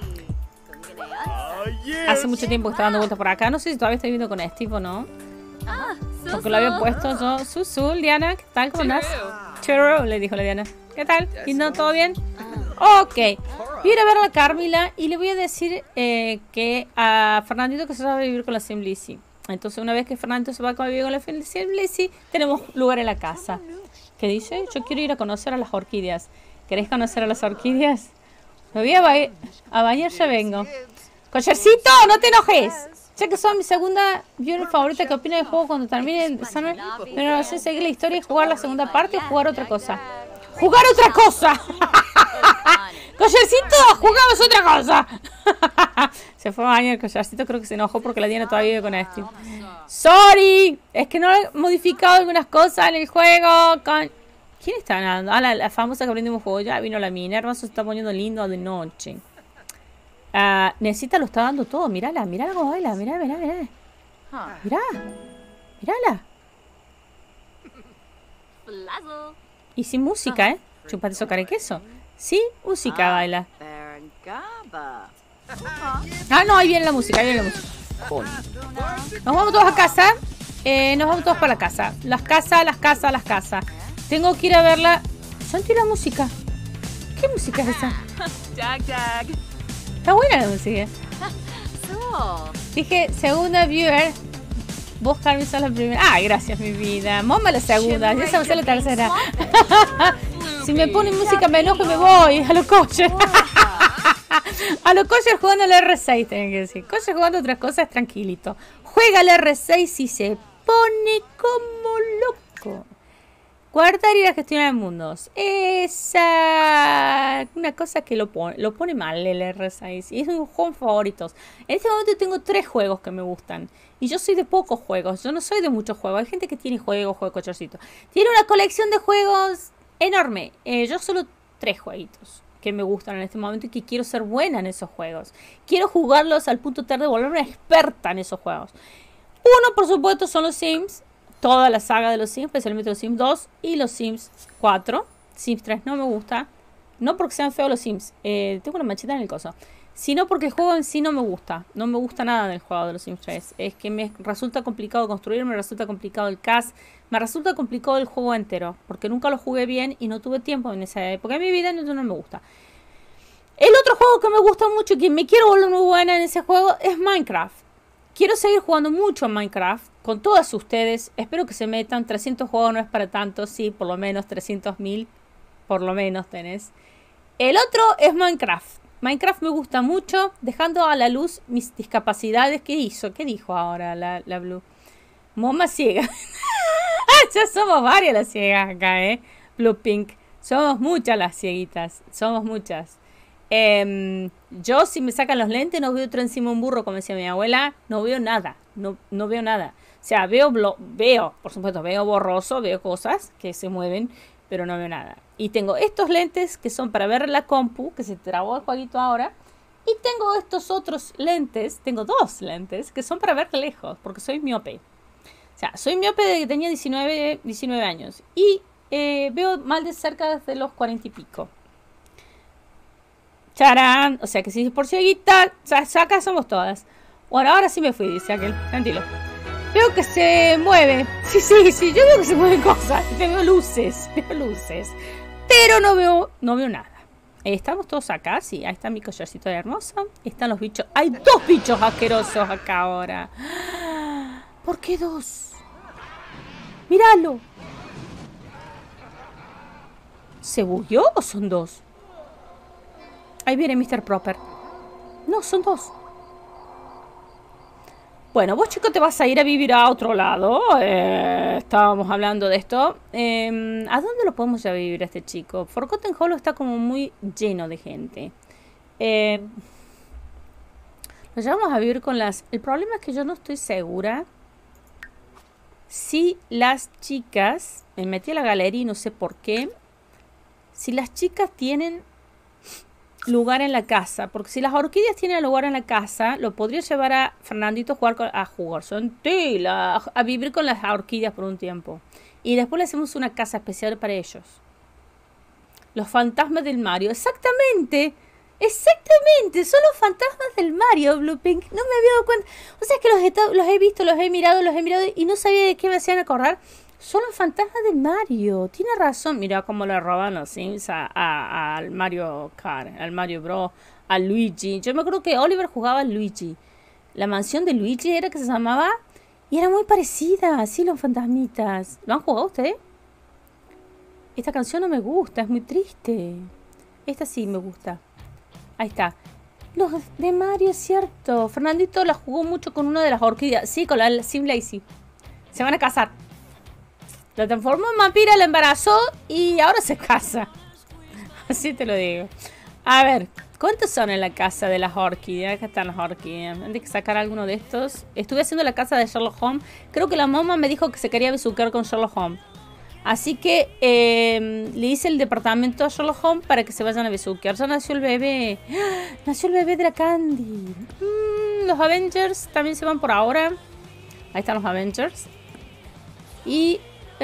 Hace mucho tiempo que está dando vueltas por acá. No sé si todavía está viviendo con Steve o no. Porque lo había puesto yo. Susul, Diana, ¿qué tal? ¿Cómo andás? Churro, le dijo la Diana. ¿Qué tal? ¿Y no todo bien? Ok. Voy a ir a ver a la Carmila y le voy a decir que a Fernandito que se va a vivir con la Simlici. Entonces, una vez que Fernandito se va a vivir con la Simlici, tenemos lugar en la casa. ¿Qué dice? Yo quiero ir a conocer a las orquídeas. ¿Querés conocer a las orquídeas? Me voy a bañar, ya vengo. Collarcito, no te enojes. Ya que son mi segunda viewer favorita, ¿qué opina del juego cuando termine el Summer? Pero no sé seguir la historia y jugar la segunda parte o jugar otra cosa. ¡Jugar otra cosa! ¡Collarcito! ¡Jugamos otra cosa! Se fue a bañar el Collarcito, creo que se enojó porque la Diana todavía vive con Steve. ¡Sorry! Es que no he modificado algunas cosas en el juego con... ¿Quién está nadando? Ah, la famosa que aprendimos juego. Ya vino la Minerva, se está poniendo lindo de noche. Necesita lo está dando todo. Mírala, mírala cómo baila. Mírala. Mírala. Y sin música, ¿eh? Chupate eso cara y queso. Sin música baila. Ah, no, ahí viene la música, Nos vamos todos a casa. Nos vamos todos para la casa. Las casas. Tengo que ir a verla. Sentí la música. ¿Qué música es esa? Está buena la música. Dije, segunda viewer. Vos, Carmen, sos la primera. Ay, gracias, mi vida. Moma la segunda. Ya se va a ser la tercera. Si me ponen música me enojo y me voy. A lo Kosher. A lo Kosher jugando al R6, tengo que decir. Kosher jugando otras cosas tranquilito. Juega al R6 y se pone como loco. Guardar y la gestión de mundos. Esa... Una cosa que lo pone mal el R6. Y es un juego favoritos. En este momento tengo 3 juegos que me gustan. Y yo soy de pocos juegos. Yo no soy de muchos juegos. Hay gente que tiene juego Collarcito. Tiene una colección de juegos enorme. Yo solo 3 jueguitos que me gustan en este momento y que quiero ser buena en esos juegos. Quiero jugarlos al punto tal de volverme una experta en esos juegos. Uno, por supuesto, son los Sims. Toda la saga de los Sims, especialmente los Sims 2 y los Sims 4. Sims 3 no me gusta. No porque sean feos los Sims. Tengo una manchita en el coso. sino porque el juego en sí no me gusta. No me gusta nada del juego de los Sims 3. Es que me resulta complicado construir, me resulta complicado el cast, me resulta complicado el juego entero, porque nunca lo jugué bien y no tuve tiempo en esa época de mi vida, entonces no me gusta. El otro juego que me gusta mucho y que me quiero volver muy buena en ese juego es Minecraft. Quiero seguir jugando mucho a Minecraft con todas ustedes. Espero que se metan. 300 juegos no es para tanto. Sí, por lo menos 300.000. Por lo menos tenés. El otro es Minecraft. Minecraft me gusta mucho. Dejando a la luz mis discapacidades. ¿Qué hizo? ¿Qué dijo ahora la Blue? Moma ciega. Ya somos varias las ciegas acá, Blue Pink. Somos muchas las cieguitas. Somos muchas. Yo, si me sacan los lentes, no veo otro encima un burro, como decía mi abuela. No veo nada. No veo nada. O sea, veo, por supuesto, veo borroso, veo cosas que se mueven, pero no veo nada. Y tengo estos lentes que son para ver la compu, que se trabó el jueguito ahora. Y tengo estos otros lentes, tengo 2 lentes, que son para ver lejos, porque soy miope. O sea, soy miope desde que tenía 19 años. Y veo mal de cerca desde los 40 y pico. ¡Charán! O sea que si por cieguita, acá somos todas. Bueno, ahora sí me fui, dice aquel. Tranquilo. Veo que se mueve. Sí, yo veo que se mueven cosas. Veo luces. Pero no veo nada. Estamos todos acá, sí. Ahí está mi collarcito de hermosa. Están los bichos. Hay 2 bichos asquerosos acá ahora. ¿Por qué 2? ¡Míralo! ¿Se bugueó o son 2? Ahí viene Mr. Proper. No, son 2. Bueno, vos, chico, te vas a ir a vivir a otro lado. Estábamos hablando de esto. ¿A dónde lo podemos ir a vivir a este chico? Forgotten Hollow está como muy lleno de gente. Lo llevamos a vivir con las... El problema es que yo no estoy segura si las chicas... Me metí a la galería y no sé por qué. Si las chicas tienen lugar en la casa, porque si las orquídeas tienen lugar en la casa, lo podría llevar a Fernandito a jugar a vivir con las orquídeas por un tiempo, y después le hacemos una casa especial para ellos. Los fantasmas del Mario. Exactamente, son los fantasmas del Mario, Blue Pink. No me había dado cuenta. O sea, es que los he visto, los he mirado y no sabía de qué me hacían acordar. Son los fantasmas de Mario. Tiene razón. Mira cómo le roban los Sims al Mario Kart, al Mario Bros, a Luigi. Yo me acuerdo que Oliver jugaba a Luigi. La mansión de Luigi era que se llamaba. Y era muy parecida. Sí, los fantasmitas. ¿Lo han jugado ustedes? Esta canción no me gusta. Es muy triste. Esta sí me gusta. Ahí está. Los de Mario, es cierto. Fernandito la jugó mucho con una de las orquídeas. Sí, con la Sim Lazy. Se van a casar. La transformó en vampira, la embarazó y ahora se casa. Así te lo digo. A ver, ¿cuántos son en la casa de las orquídeas? Acá están las orquídeas. Hay que sacar alguno de estos. Estuve haciendo la casa de Sherlock Holmes. Creo que la mamá me dijo que se quería besuquear con Sherlock Holmes. Así que le hice el departamento a Sherlock Holmes para que se vayan a besuquear. Ya nació el bebé. ¡Ah! Nació el bebé de la Candy. Los Avengers también se van por ahora. Ahí están los Avengers. Y...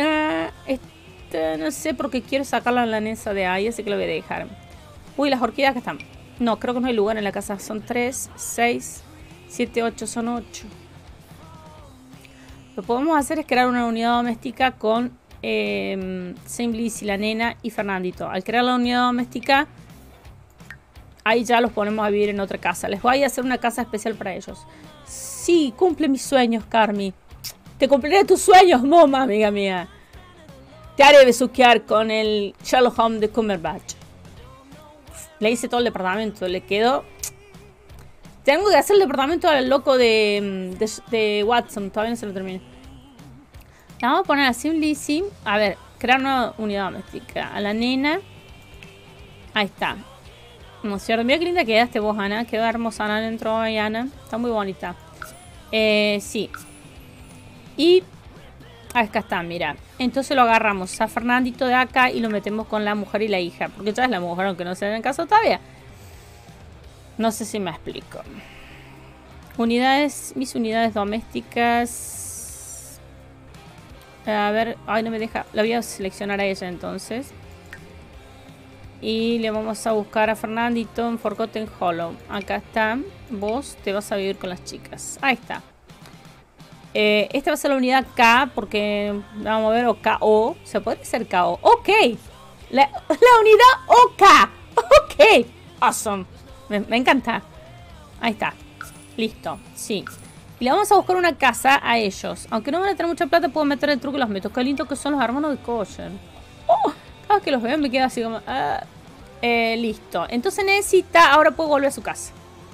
no sé por qué quiero sacar la lanesa de ahí, así que lo voy a dejar. Uy, las orquídeas que están. No, creo que no hay lugar en la casa. Son 3, 6, 7, 8. Son 8. Lo que podemos hacer es crear una unidad doméstica con Sim Lizzy, la nena y Fernandito. Al crear la unidad doméstica, ahí ya los ponemos a vivir en otra casa. Les voy a hacer una casa especial para ellos. Sí, cumple mis sueños, Carmi. Te cumpliré tus sueños, Moma, amiga mía. Te haré besuquear con el Sherlock Holmes de Cumberbatch. Le hice todo el departamento. Le quedó... Tengo que hacer el departamento al loco de Watson. Todavía no se lo terminé. La vamos a poner así un Lizzy. A ver, crear una unidad doméstica. A la nena. Ahí está. No sé, mira qué linda quedaste vos, Ana. Quedó hermosa Ana dentro de Ana. Está muy bonita. Sí. Y acá está, mira. Entonces lo agarramos a Fernandito de acá y lo metemos con la mujer y la hija. Porque ya es la mujer, aunque no se den caso todavía. No sé si me explico. Unidades, mis unidades domésticas. A ver, ay, no me deja. La voy a seleccionar a ella entonces. Y le vamos a buscar a Fernandito en Forgotten Hollow. Acá está. Vos te vas a vivir con las chicas. Ahí está. Esta va a ser la unidad K. Porque vamos a ver, o KO. Se puede ser KO. Ok. La unidad OK. Ok. Awesome. Me encanta. Ahí está. Listo. Sí. Y le vamos a buscar una casa a ellos. Aunque no van a tener mucha plata, puedo meter el truco y los meto. Qué lindo que son los hermanos de Kosher. Oh, cada vez que los veo me quedo así como... listo. Entonces necesita... Ahora puedo volver a su casa.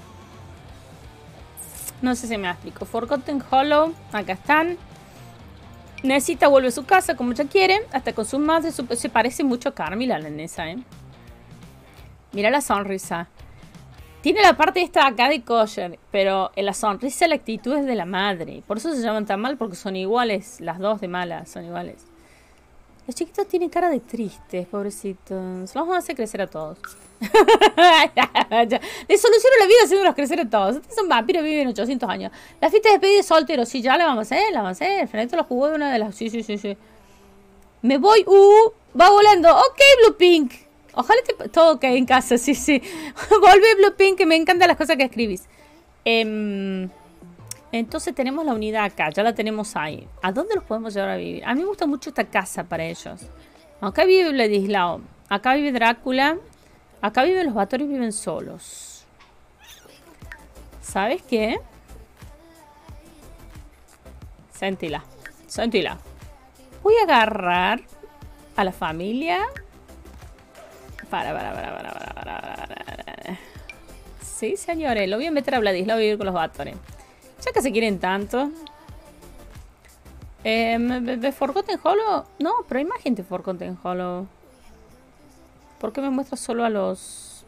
No sé si me explico. Forgotten Hollow. Acá están. Necesita volver a su casa como ella quiere. Hasta con su madre. Se parece mucho a Carmila, la nesa, Mira la sonrisa. Tiene la parte esta acá de Kosher, pero en la sonrisa la actitud es de la madre. Por eso se llaman tan mal, porque son iguales. Las dos de malas son iguales. Los chiquitos tienen cara de tristes, pobrecitos. Los vamos a hacer crecer a todos. Les soluciono la vida haciéndolos crecer a todos. Estos son vampiros, viven 800 años. La fiesta de despedida de solteros, sí, ya la vamos a hacer, la vamos a hacer. Fernando lo jugó de una de las... Sí. Me voy, va volando. Ok, Blue Pink. Ojalá todo quede en casa, sí. Volve Blue Pink, que me encantan las cosas que escribís. Entonces tenemos la unidad acá, ya la tenemos ahí. ¿A dónde los podemos llevar a vivir? A mí me gusta mucho esta casa para ellos. Acá vive Vladislao, acá vive Drácula, acá viven los Báthory, viven solos. ¿Sabes qué? Sentila. Voy a agarrar a la familia... Para. Sí, señores. Lo voy a meter a Vladislao a vivir con los Báthory. Ya que se quieren tanto. ¿De Forgotten Hollow? No, pero hay más gente de Forgotten Hollow. ¿Por qué me muestra solo a los...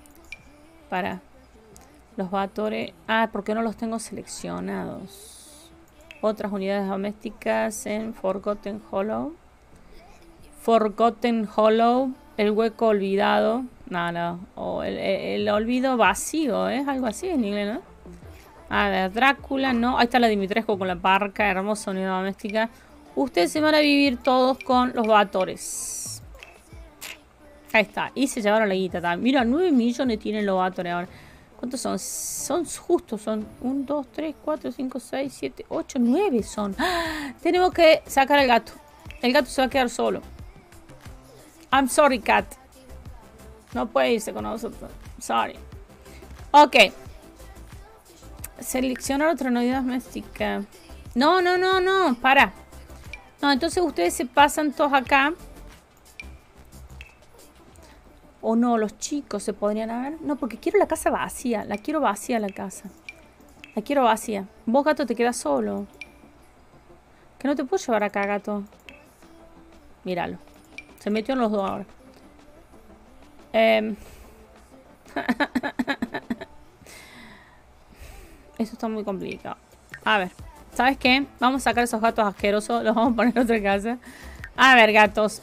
los Báthory? Ah, porque no los tengo seleccionados. Otras unidades domésticas en Forgotten Hollow. Forgotten Hollow. El hueco olvidado. No. O el olvido vacío, ¿eh? Algo así en inglés, ¿no? A ver, Drácula, no. Ahí está la Dimitrescu con la parca. Hermosa unidad doméstica. Ustedes se van a vivir todos con los Báthories. Ahí está. Y se llevaron la guita también. Mira, 9 millones tienen los Báthories ahora. ¿Cuántos son? Son justos. Son 1, 2, 3, 4, 5, 6, 7, 8, 9 son. ¡Ah! Tenemos que sacar al gato. El gato se va a quedar solo. I'm sorry, cat. No puede irse con nosotros. Sorry. Ok. Seleccionar otra unidad doméstica. No. Para. No, entonces ustedes se pasan todos acá. O no, los chicos se podrían haber. No, porque quiero la casa vacía. La quiero vacía la casa. La quiero vacía. Vos, gato, te quedas solo. Que no te puedo llevar acá, gato. Míralo. Se metió en los dos ahora. Eso está muy complicado. A ver, ¿sabes qué? Vamos a sacar esos gatos asquerosos. Los vamos a poner en otra casa. A ver, gatos.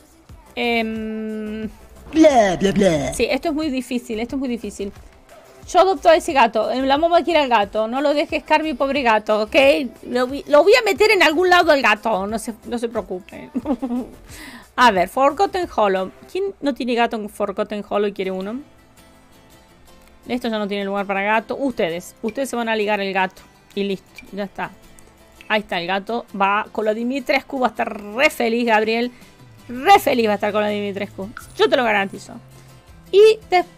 Bla, bla, bla. Sí, esto es muy difícil. Yo adopto a ese gato. La mamá quiere al gato. No lo dejes caer, mi pobre gato, ¿ok? Lo voy a meter en algún lado al gato. No se preocupen. A ver, Forgotten Hollow. ¿Quién no tiene gato en Forgotten Hollow y quiere uno? Esto ya no tiene lugar para gato. Ustedes se van a ligar el gato. Y listo, ya está. Ahí está el gato. Va con la Dimitrescu. Va a estar re feliz, Gabriel. Re feliz va a estar con la Dimitrescu. Yo te lo garantizo. Y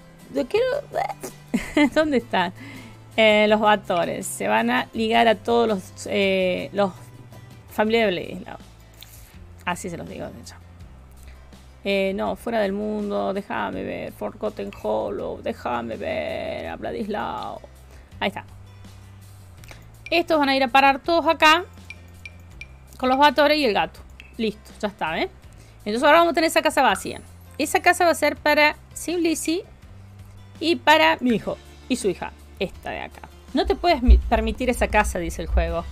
¿dónde están? Los Báthories. Se van a ligar a todos los familiares de Vladislao. Así se los digo, de hecho. No, fuera del mundo. Déjame ver. Forgotten Hollow. Déjame ver a Vladislao. Ahí está. Estos van a ir a parar todos acá. Con los Báthories y el gato. Listo, ya está, ¿eh? Entonces ahora vamos a tener esa casa vacía. Esa casa va a ser para Simlici y para mi hijo y su hija. Esta de acá. No te puedes permitir esa casa, dice el juego.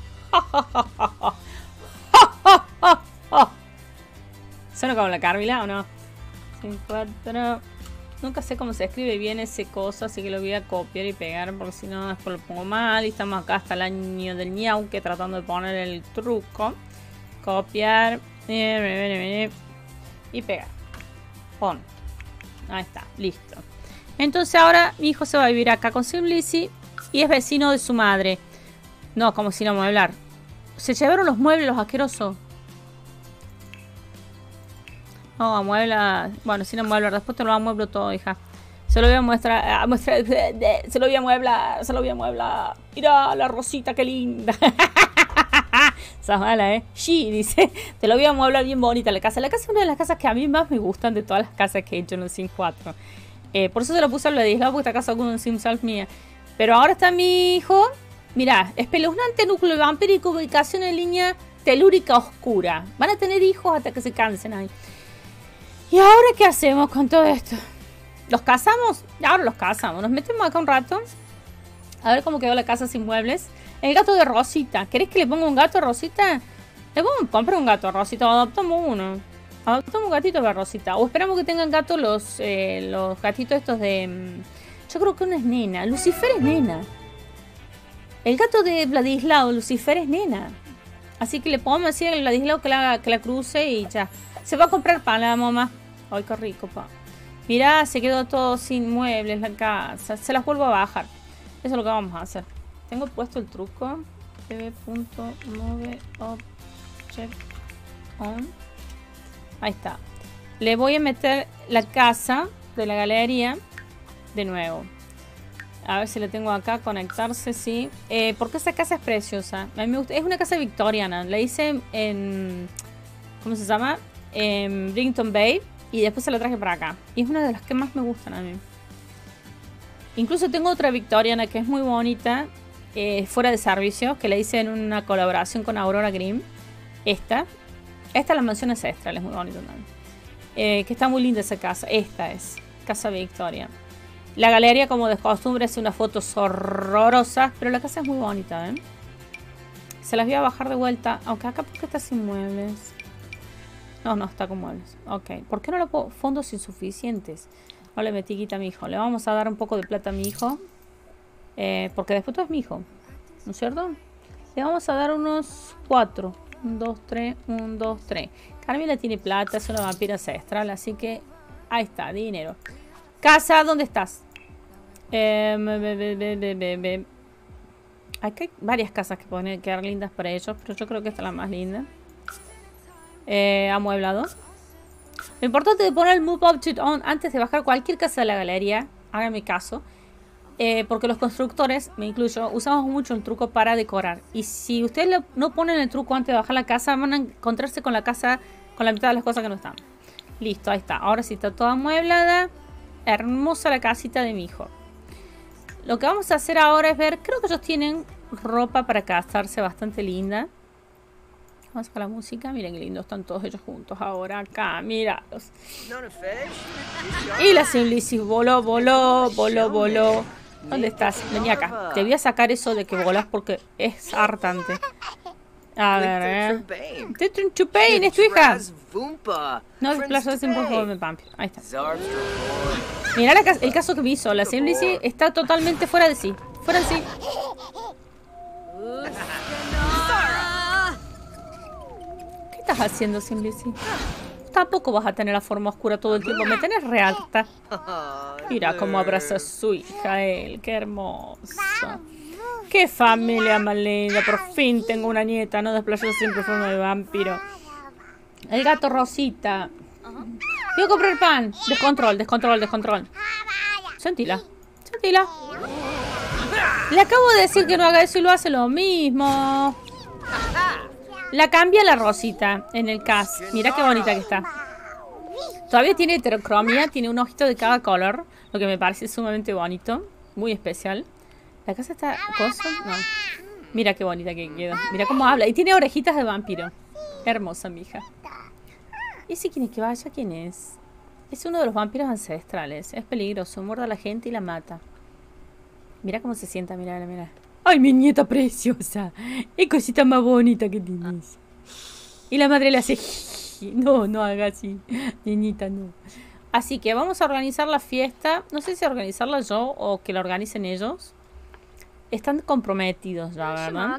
¿Suena como la Carmila o no? 4. Nunca sé cómo se escribe bien ese coso, así que lo voy a copiar y pegar porque si no después lo pongo mal. Y estamos acá hasta el año del ñauque tratando de poner el truco. Copiar y pegar. Pon. Ahí está, listo. Entonces ahora mi hijo se va a vivir acá con Simlisi y es vecino de su madre. No, como sin amueblar. Se llevaron los muebles, los asquerosos. No, amuebla. Bueno, sin amueblar. Después te lo amueblo todo, hija. Se lo voy a mostrar. Se lo voy a amueblar. Se lo voy a amueblar. Mira la rosita, qué linda. Esa mala, ¿eh? Sí, dice. Te lo voy a amueblar bien bonita la casa. La casa es una de las casas que a mí más me gustan de todas las casas que he hecho en los Sims 4. Por eso se lo puse a Ladislao, porque está casado con un Sim Self mía. Pero ahora está mi hijo. Mirá, espeluznante núcleo vampírico, ubicación en línea telúrica oscura. Van a tener hijos hasta que se cansen ahí. ¿Y ahora qué hacemos con todo esto? ¿Los casamos? Ahora los casamos. Nos metemos acá un rato. A ver cómo quedó la casa sin muebles. El gato de Rosita. ¿Querés que le ponga un gato a Rosita? Le pongo, compra un gato a Rosita o adoptamos uno. Adoptamos un gatito para Rosita. O esperamos que tengan gato los gatitos estos de... Yo creo que uno es nena. Lucifer es nena. El gato de Ladislao, Lucifer es nena. Así que le podemos decir a Ladislao que la cruce y ya. Se va a comprar pan la mamá. Ay, qué rico pan. Mirá, se quedó todo sin muebles la casa. Se las vuelvo a bajar. Eso es lo que vamos a hacer. Tengo puesto el truco. tv.move object on. Ahí está. Le voy a meter la casa de la galería de nuevo. A ver si le tengo acá, conectarse, sí. Porque esa casa es preciosa. A mí me gusta. Es una casa victoriana. La hice en... ¿Cómo se llama? En Brington Bay. Y después se la traje para acá. Y es una de las que más me gustan a mí. Incluso tengo otra victoriana que es muy bonita. Fuera de servicio. Que la hice en una colaboración con Aurora Grimm. Esta es la mansión ancestral. Es muy bonita también. Que está muy linda esa casa. Esta es Casa Victoria. La galería, como de costumbre, hace unas fotos horrorosas. Pero la casa es muy bonita, ¿eh? Se las voy a bajar de vuelta. Aunque acá, ¿por qué está sin muebles? No, está con muebles. Ok. ¿Por qué no le pongo fondos insuficientes? No le metí quita a mi hijo. Le vamos a dar un poco de plata a mi hijo. Porque después todo es mi hijo. ¿No es cierto? Le vamos a dar unos 4. 1, 2, 3. 1, 2, 3. Carmela tiene plata. Es una vampira ancestral. Así que ahí está. Dinero. Casa, ¿dónde estás? Aquí hay varias casas que pueden quedar lindas para ellos, pero yo creo que esta es la más linda. Amueblado. Lo importante de poner el Move Object On antes de bajar cualquier casa de la galería, haga mi caso, porque los constructores, me incluyo, usamos mucho el truco para decorar. Y si ustedes no ponen el truco antes de bajar la casa, van a encontrarse con la casa con la mitad de las cosas que no están. Listo, ahí está. Ahora sí está toda amueblada. Hermosa la casita de mi hijo. Lo que vamos a hacer ahora es ver. Creo que ellos tienen ropa para casarse bastante linda. Vamos con la música. Miren qué lindos están todos ellos juntos ahora acá. Míralos. Y la Simlici voló. ¿Dónde estás? Vení acá. Te voy a sacar eso de que volás porque es hartante. A ver, Chupain, ¿es tu hija? No, desplazó sin por favor, ahí está. Mirá el caso que me hizo. La Simlici está totalmente fuera de sí. Fuera de sí. ¿Qué estás haciendo, Simlici? Tampoco vas a tener la forma oscura todo el tiempo. Me tenés re alta. Mira cómo abraza a su hija él. Qué hermoso. ¡Qué familia más linda! Por fin tengo una nieta, no desplayó siempre forma de vampiro. El gato Rosita. Voy a comprar pan. Descontrol. Sentila. Le acabo de decir que no haga eso y lo hace lo mismo. La cambia la Rosita en el cast. Mira qué bonita que está. Todavía tiene heterocromia, tiene un ojito de cada color, lo que me parece sumamente bonito, muy especial. La casa está... ¿Cosa? No. Mira qué bonita que quedó. Mira cómo habla. Y tiene orejitas de vampiro. Hermosa, mi hija. ¿Y si quiere que vaya? ¿Quién es? Es uno de los vampiros ancestrales. Es peligroso. Muerde a la gente y la mata. Mira cómo se sienta. Mira. ¡Ay, mi nieta preciosa! ¡Qué cosita más bonita que tienes! Y la madre le hace... No haga así. Niñita, no. Así que vamos a organizar la fiesta. No sé si organizarla yo o que la organicen ellos. Están comprometidos ya, ¿verdad?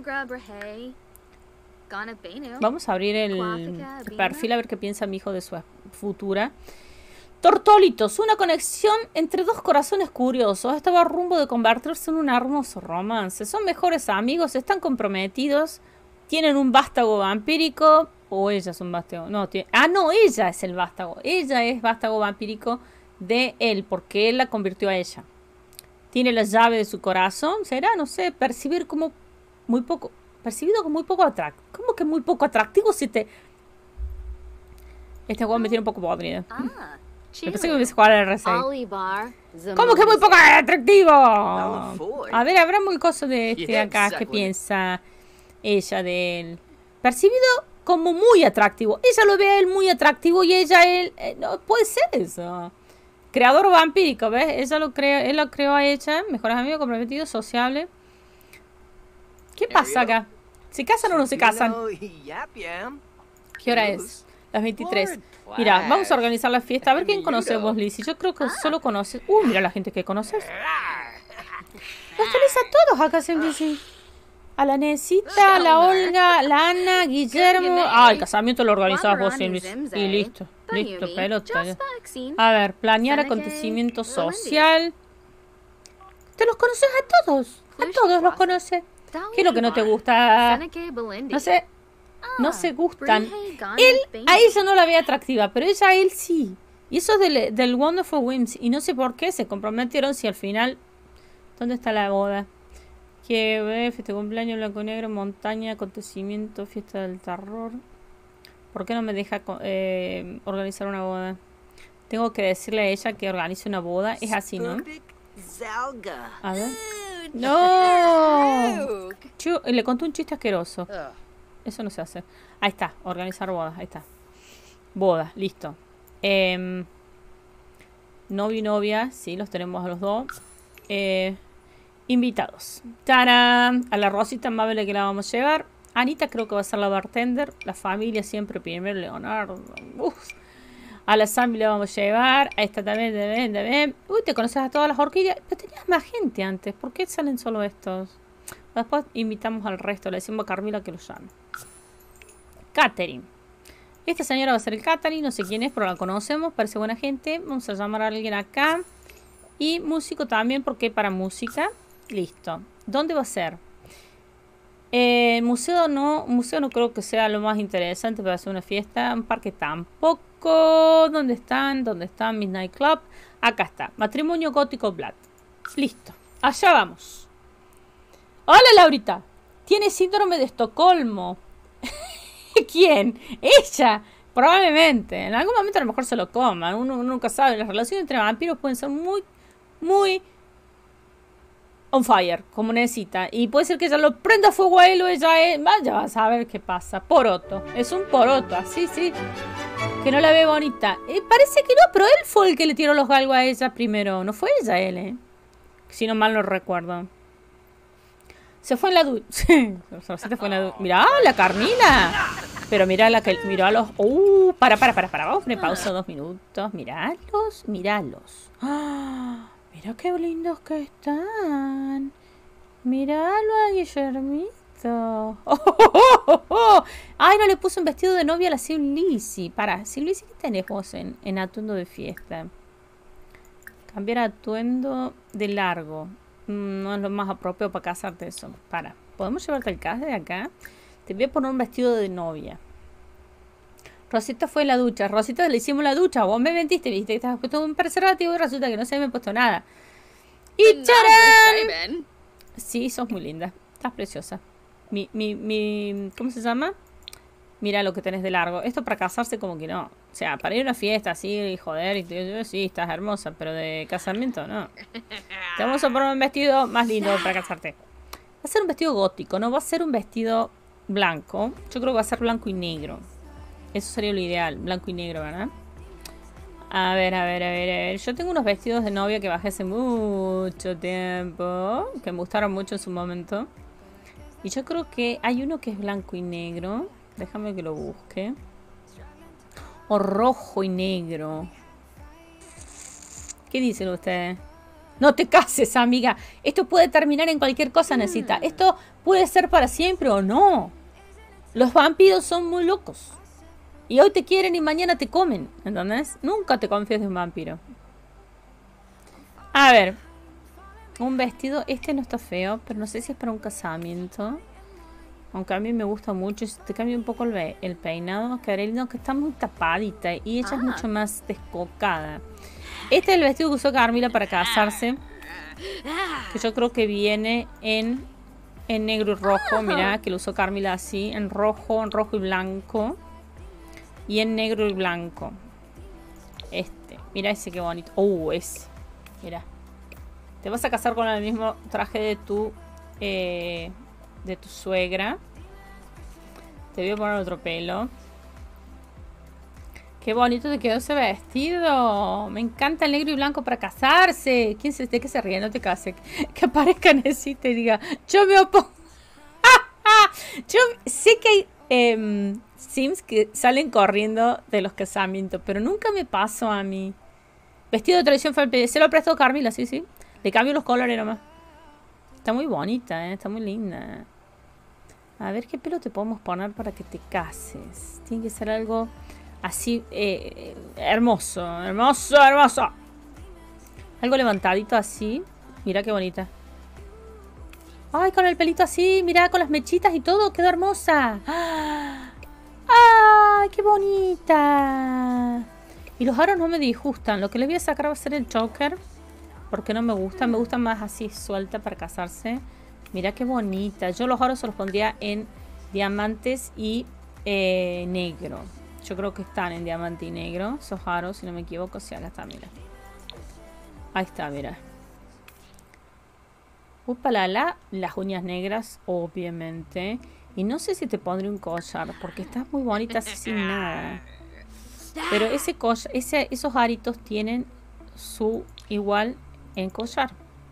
Vamos a abrir el perfil a ver qué piensa mi hijo de su futura. Tortolitos, una conexión entre dos corazones curiosos. Estaba a rumbo de convertirse en un hermoso romance. Son mejores amigos, están comprometidos, tienen un vástago vampírico. O ella es un vástago. No, no, ella es el vástago. Ella es vástago vampírico de él, porque él la convirtió a ella. Tiene la llave de su corazón. ¿Será? No sé, percibido como muy poco atractivo. ¿Cómo que muy poco atractivo si te... Este juego me tiene un poco podrida. Me pensé que me iba a jugar al R6. ¿Cómo que muy poco atractivo? A ver, habrá muy cosas de este acá que piensa ella de él. Percibido como muy atractivo. Ella lo ve a él muy atractivo y ella a él... no puede ser eso. Creador vampírico, ¿ves? Él lo creó a ella. Mejores amigos, comprometidos, sociable. ¿Qué pasa acá? ¿Se casan o no se casan? ¿Qué hora es? Las 23. Mira, vamos a organizar la fiesta. A ver quién conoce vos, Lizzie. Yo creo que solo conoces... mira la gente que conoces. Los tenés a todos acá, Lizzie. A la Nesita, a la Olga, la Ana, Guillermo... el casamiento lo organizabas vos, Silvis. Y listo. Listo, pelota. Ya. A ver, planear acontecimiento social. Te los conoces a todos. A todos los conoces. ¿Qué es lo que no te gusta? No sé. No se gustan. Él, a ella no la ve atractiva, pero ella a él sí. Y eso es del Wonderful Whims. Y no sé por qué se comprometieron si al final... ¿Dónde está la boda? Que fiesta de cumpleaños, blanco y negro, montaña, acontecimiento, fiesta del terror. ¿Por qué no me deja organizar una boda? Tengo que decirle a ella que organice una boda. Es así, ¿no? A ver. ¡No! Le contó un chiste asqueroso. Eso no se hace. Ahí está, organizar bodas. Ahí está. Boda, listo. Novio y novia, sí, los tenemos a los dos. Invitados. ¡Tarán! A la Rosita amable que la vamos a llevar. Anita creo que va a ser la bartender. La familia siempre primero, Leonardo. A la Sammy le vamos a llevar. A esta también. Uy, te conoces a todas las horquillas. Pero tenías más gente antes. ¿Por qué salen solo estos? Después invitamos al resto. Le decimos a Carmila que lo llame. Catherine. Esta señora va a ser el Catherine. No sé quién es, pero la conocemos. Parece buena gente. Vamos a llamar a alguien acá. Y músico también, porque para música. Listo. ¿Dónde va a ser? Museo no creo que sea lo más interesante para hacer una fiesta. Un parque tampoco. ¿Dónde están? Midnight Club. Acá está. Matrimonio gótico Blatt. Listo. Allá vamos. Hola, Laurita. Tiene síndrome de Estocolmo. ¿Quién? Ella. Probablemente. En algún momento a lo mejor se lo coman. Uno nunca sabe. Las relaciones entre vampiros pueden ser muy on fire, como necesita. Y puede ser que ella lo prenda a fuego a él o ella es... Vaya, vas a ver qué pasa. Poroto. Es un poroto. Así, sí. Que no la ve bonita. Parece que no, pero él fue el que le tiró los galgos a ella primero. No fue ella, él, Si no mal lo recuerdo. Se fue en la ducha. Se fue en la ducha. Mirá, la Carmila. Pero mirá la que... Mirá los... Para. Vamos a poner pausa 2 minutos. Míralos. ¡Ah! Mira qué lindos que están. Míralo a Guillermito. Ay, no le puse un vestido de novia a la Lizzie. Lizzie, ¿qué tenés vos en atuendo de fiesta? Cambiar atuendo de largo. No es lo más apropiado para casarte eso. ¿Podemos llevarte el cas de acá? Te voy a poner un vestido de novia. Rosita fue en la ducha. Rosita, le hicimos la ducha. Vos me mentiste, viste que estabas puesto un preservativo y resulta que no se me ha puesto nada. ¡Y charán! Sí, sos muy linda. Estás preciosa. ¿Cómo se llama? Mira lo que tenés de largo. Esto para casarse como que no. O sea, para ir a una fiesta así y joder. Y sí, estás hermosa. Pero de casamiento no. Te vamos a poner un vestido más lindo para casarte. Va a ser un vestido gótico. No va a ser un vestido blanco. Yo creo que va a ser blanco y negro. Eso sería lo ideal, blanco y negro, ¿verdad? A ver. Yo tengo unos vestidos de novia que bajé hace mucho tiempo. Que me gustaron mucho en su momento. Y yo creo que hay uno que es blanco y negro. Déjame que lo busque. O rojo y negro. ¿Qué dicen ustedes? No te cases, amiga. Esto puede terminar en cualquier cosa, necesita. Esto puede ser para siempre o no. Los vampiros son muy locos. Y hoy te quieren y mañana te comen, ¿entendés? Nunca te confíes de un vampiro. A ver. Un vestido, este no está feo, pero no sé si es para un casamiento. Aunque a mí me gusta mucho. Si te cambia un poco el peinado, quedaría lindo, que está muy tapadita. Y ella es mucho más descocada. Este es el vestido que usó Carmila para casarse. Que yo creo que viene en negro y rojo. Mirá, que lo usó Carmila así. En rojo y blanco. Y en negro y blanco. Este. Mira ese, qué bonito. Ese. Mira. Te vas a casar con el mismo traje de tu suegra. Te voy a poner otro pelo. Qué bonito te quedó ese vestido. Me encanta el negro y blanco para casarse. ¿De qué se ríe? No te cases. Que aparezca Nesita y diga, yo me opongo. Yo sé que hay Sims que salen corriendo de los casamientos, pero nunca me pasó a mí. Vestido de tradición familiar. Se lo prestó Carmila, sí. Le cambio los colores nomás. Está muy bonita, está muy linda. A ver qué pelo te podemos poner para que te cases. Tiene que ser algo así hermoso. Algo levantadito así. Mira qué bonita. Ay, con el pelito así. Mira, con las mechitas y todo. Quedó hermosa. Ay, qué bonita. Y los aros no me disgustan. Lo que le voy a sacar va a ser el choker. Porque no me gusta. Me gusta más así suelta para casarse. Mira qué bonita. Yo los aros se los pondría en diamantes y negro. Yo creo que están en diamante y negro. Esos aros, si no me equivoco. Sí, acá está, mira. Ahí está, mira. Upalala. Las uñas negras, obviamente. Y no sé si te pondré un collar. Porque estás muy bonita así sin nada. Pero ese collar, esos aritos tienen su igual en collar.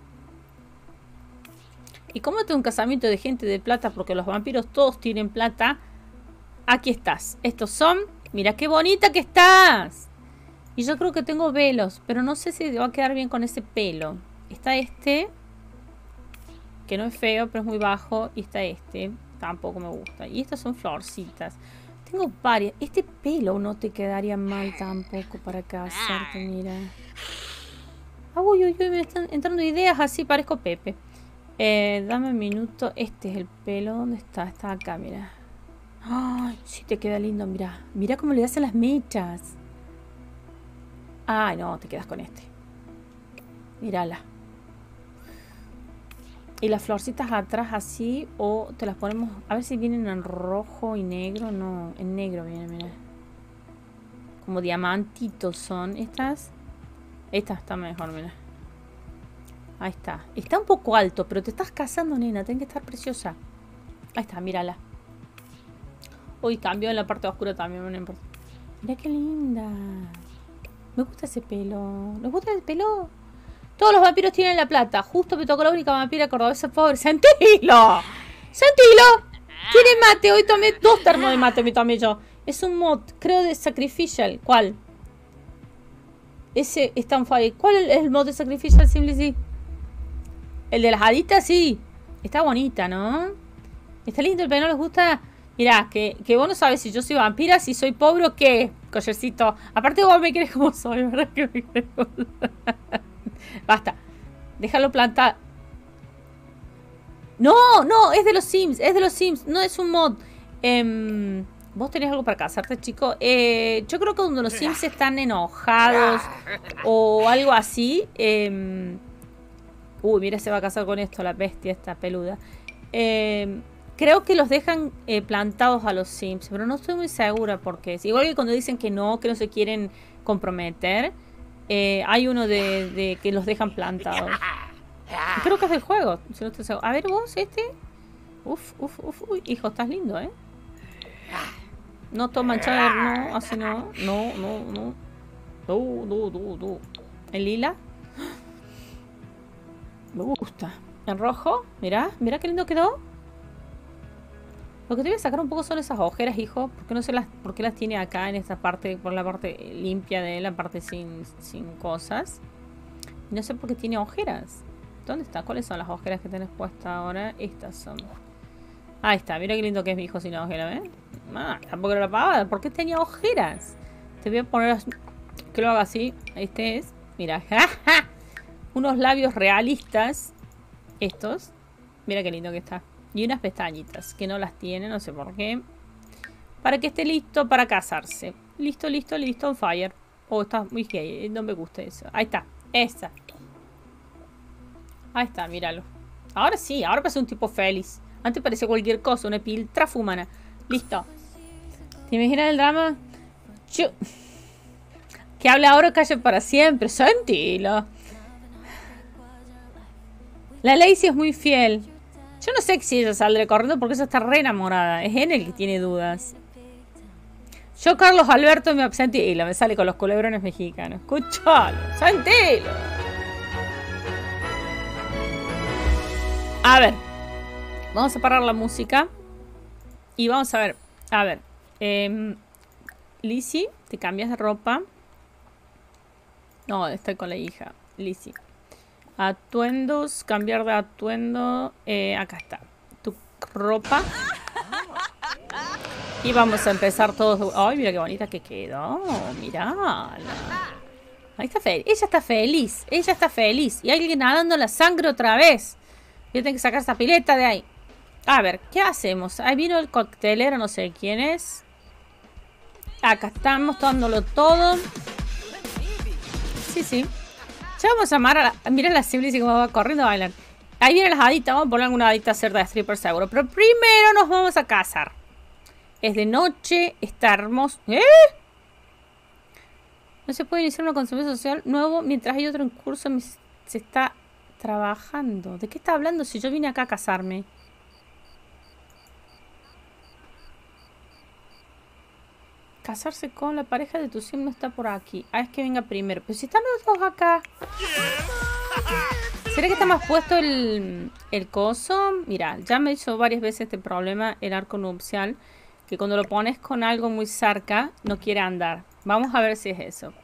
Y como este es un casamiento de gente de plata, porque los vampiros todos tienen plata, aquí estás. Estos son, mira qué bonita que estás. Y yo creo que tengo velos, pero no sé si va a quedar bien con ese pelo. Está este, que no es feo, pero es muy bajo. Y está este, tampoco me gusta. Y estas son florcitas. Tengo varias. Este pelo no te quedaría mal tampoco para casarte, mira. Uy, me están entrando ideas así, parezco Pepe. Dame un minuto. Este es el pelo. ¿Dónde está? Está acá, mira. Ay, sí te queda lindo, mira. Mira cómo le hacen las mechas. Ay, no, te quedas con este. Mírala. Y las florcitas atrás así. O te las ponemos. A ver si vienen en rojo y negro. No, en negro vienen, mira. Como diamantitos son estas. Esta está mejor, mira. Ahí está. Está un poco alto, pero te estás casando, nena. Tiene que estar preciosa. Ahí está, mírala. Uy, cambio en la parte oscura también. No importa. Mira qué linda. Me gusta ese pelo. ¿Les gusta el pelo? Todos los vampiros tienen la plata. Justo me tocó la única vampira cordobesa pobre. ¡Sentilo! ¡Sentilo! Tiene mate. Hoy tomé 2 termos de mate. Me tomé yo. Es un mod, creo, de Sacrificial. ¿Cuál? Ese está en fire. ¿Cuál es el mod de Sacrificial Simplicity? El de las haditas, sí. Está bonita, ¿no? Está lindo el pelo, ¿no les gusta? Mirá, que vos no sabes si yo soy vampira, si soy pobre o qué, collarcito. Aparte vos me querés como soy, ¿verdad? Que me querés como... Basta. Déjalo plantar. No, es de los Sims. Es de los Sims. No es un mod. ¿Vos tenés algo para casarte, chico? Yo creo que cuando los Sims están enojados o algo así. Uy, mira, se va a casar con esto, la bestia esta peluda. Creo que los dejan plantados a los Sims, pero no estoy muy segura porque es igual que cuando dicen que no se quieren comprometer. Hay uno de que los dejan plantados. Creo que es del juego, si no estoy segura. A ver vos, este. Uf, uy, hijo, estás lindo, ¿eh? No toman char, no, así no. No. ¿El lila? Me gusta. ¿En rojo? Mirá qué lindo quedó. Lo que te voy a sacar un poco son esas ojeras, hijo. ¿Por qué las tiene acá en esta parte? Por la parte limpia de la parte sin cosas. Y no sé por qué tiene ojeras. ¿Dónde está? ¿Cuáles son las ojeras que tenés puestas ahora? Estas son. Ahí está, mira qué lindo que es mi hijo sin ojeras, ¿eh? Tampoco era la pavada. ¿Por qué tenía ojeras? Te voy a poner que lo haga así. Este es, mira, unos labios realistas. Estos. Mira qué lindo que está. Y unas pestañitas que no las tiene, no sé por qué. Para que esté listo para casarse. Listo, listo, listo, on fire. Oh, está muy gay, no me gusta eso. Ahí está, esa. Ahí está, míralo. Ahora sí, ahora parece un tipo feliz. Antes parecía cualquier cosa, una piltrafa humana. Listo. ¿Te imaginas el drama? Que hable ahora o calle para siempre. Sentilo. La Lacey es muy fiel. Yo no sé si ella saldrá corriendo porque ella está re enamorada. Es él el que tiene dudas. Yo, Carlos Alberto, me sentilo. Me sale con los culebrones mexicanos. Escuchalo. Sentilo. A ver. Vamos a parar la música. Y vamos a ver. A ver. Lizzie, te cambias de ropa. No, estoy con la hija. Lizzie. Atuendos, cambiar de atuendo. Acá está. Tu ropa. Y vamos a empezar todos. Ay, mira qué bonita que quedó. Mirá. Ahí está feliz. Ella está feliz. Ella está feliz. Y alguien nadando la sangre otra vez. Yo tengo que sacar esta pileta de ahí. A ver, ¿qué hacemos? Ahí vino el coctelero, no sé quién es. Acá estamos tomándolo todo. Sí, sí. Ya vamos a llamar a la... Mira la Sibley como va corriendo a bailar. Ahí vienen las haditas. Vamos a poner alguna hadita cerda de stripper seguro. Pero primero nos vamos a casar. Es de noche. Está hermoso. ¿Eh? No se puede iniciar una consumición social nuevo mientras hay otro en curso. Se está trabajando. ¿De qué está hablando si yo vine acá a casarme? Casarse con la pareja de tu sim no está por aquí. Ah, es que venga primero. Pero si están los dos acá. ¿Será que está más puesto el coso? Mira, ya me hizo varias veces este problema el arco nupcial. Que cuando lo pones con algo muy cerca, no quiere andar. Vamos a ver si es eso.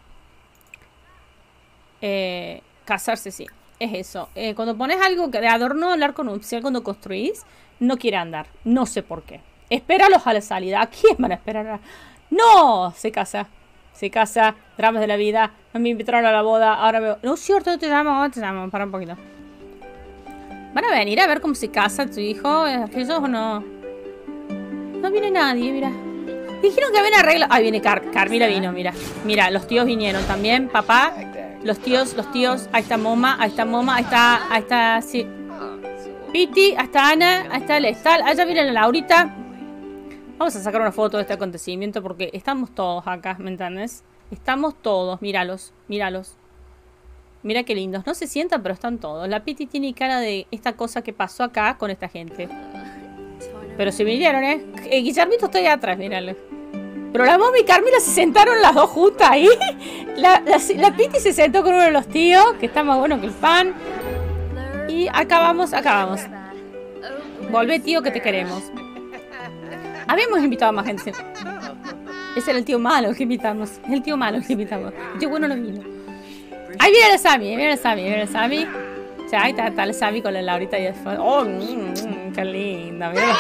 Casarse, sí. Es eso. Cuando pones algo de adorno el arco nupcial, cuando construís, no quiere andar. No sé por qué. Espéralos a la salida. ¿A quién van a esperar? ¡No! Se casa. Se casa. Dramas de la vida. No me invitaron a la boda. Ahora veo... No es cierto, no te llamo. Te llamo. Para un poquito. ¿Van a venir a ver cómo se casa tu hijo? ¿Aquellos o no? No viene nadie, mira. Dijeron que habían arreglado... Ahí viene Carmila vino, mira. Mira, los tíos vinieron también. Papá. Los tíos. Ahí está Moma. Ahí está... Sí. Piti. Ahí está Ana. Ahí está Lestal. Allá viene la Laurita. Vamos a sacar una foto de este acontecimiento porque estamos todos acá, ¿me entiendes? Estamos todos, míralos, míralos. Mira qué lindos. No se sientan, pero están todos. La Piti tiene cara de esta cosa que pasó acá con esta gente. Pero se vinieron, ¿eh? Guillermito está ahí atrás, míralo. Pero la Moma y Carmila se sentaron las dos juntas ahí. La Piti se sentó con uno de los tíos, que está más bueno que el pan. Y acá vamos. Volvé, tío, que te queremos. Habíamos invitado a más gente. Ese era el tío malo que invitamos. El tío bueno no vino. Ahí viene el Sammy. O sea, ahí está el Sammy con la Laurita y el... ¡Oh! ¡Qué linda! ¡Bien!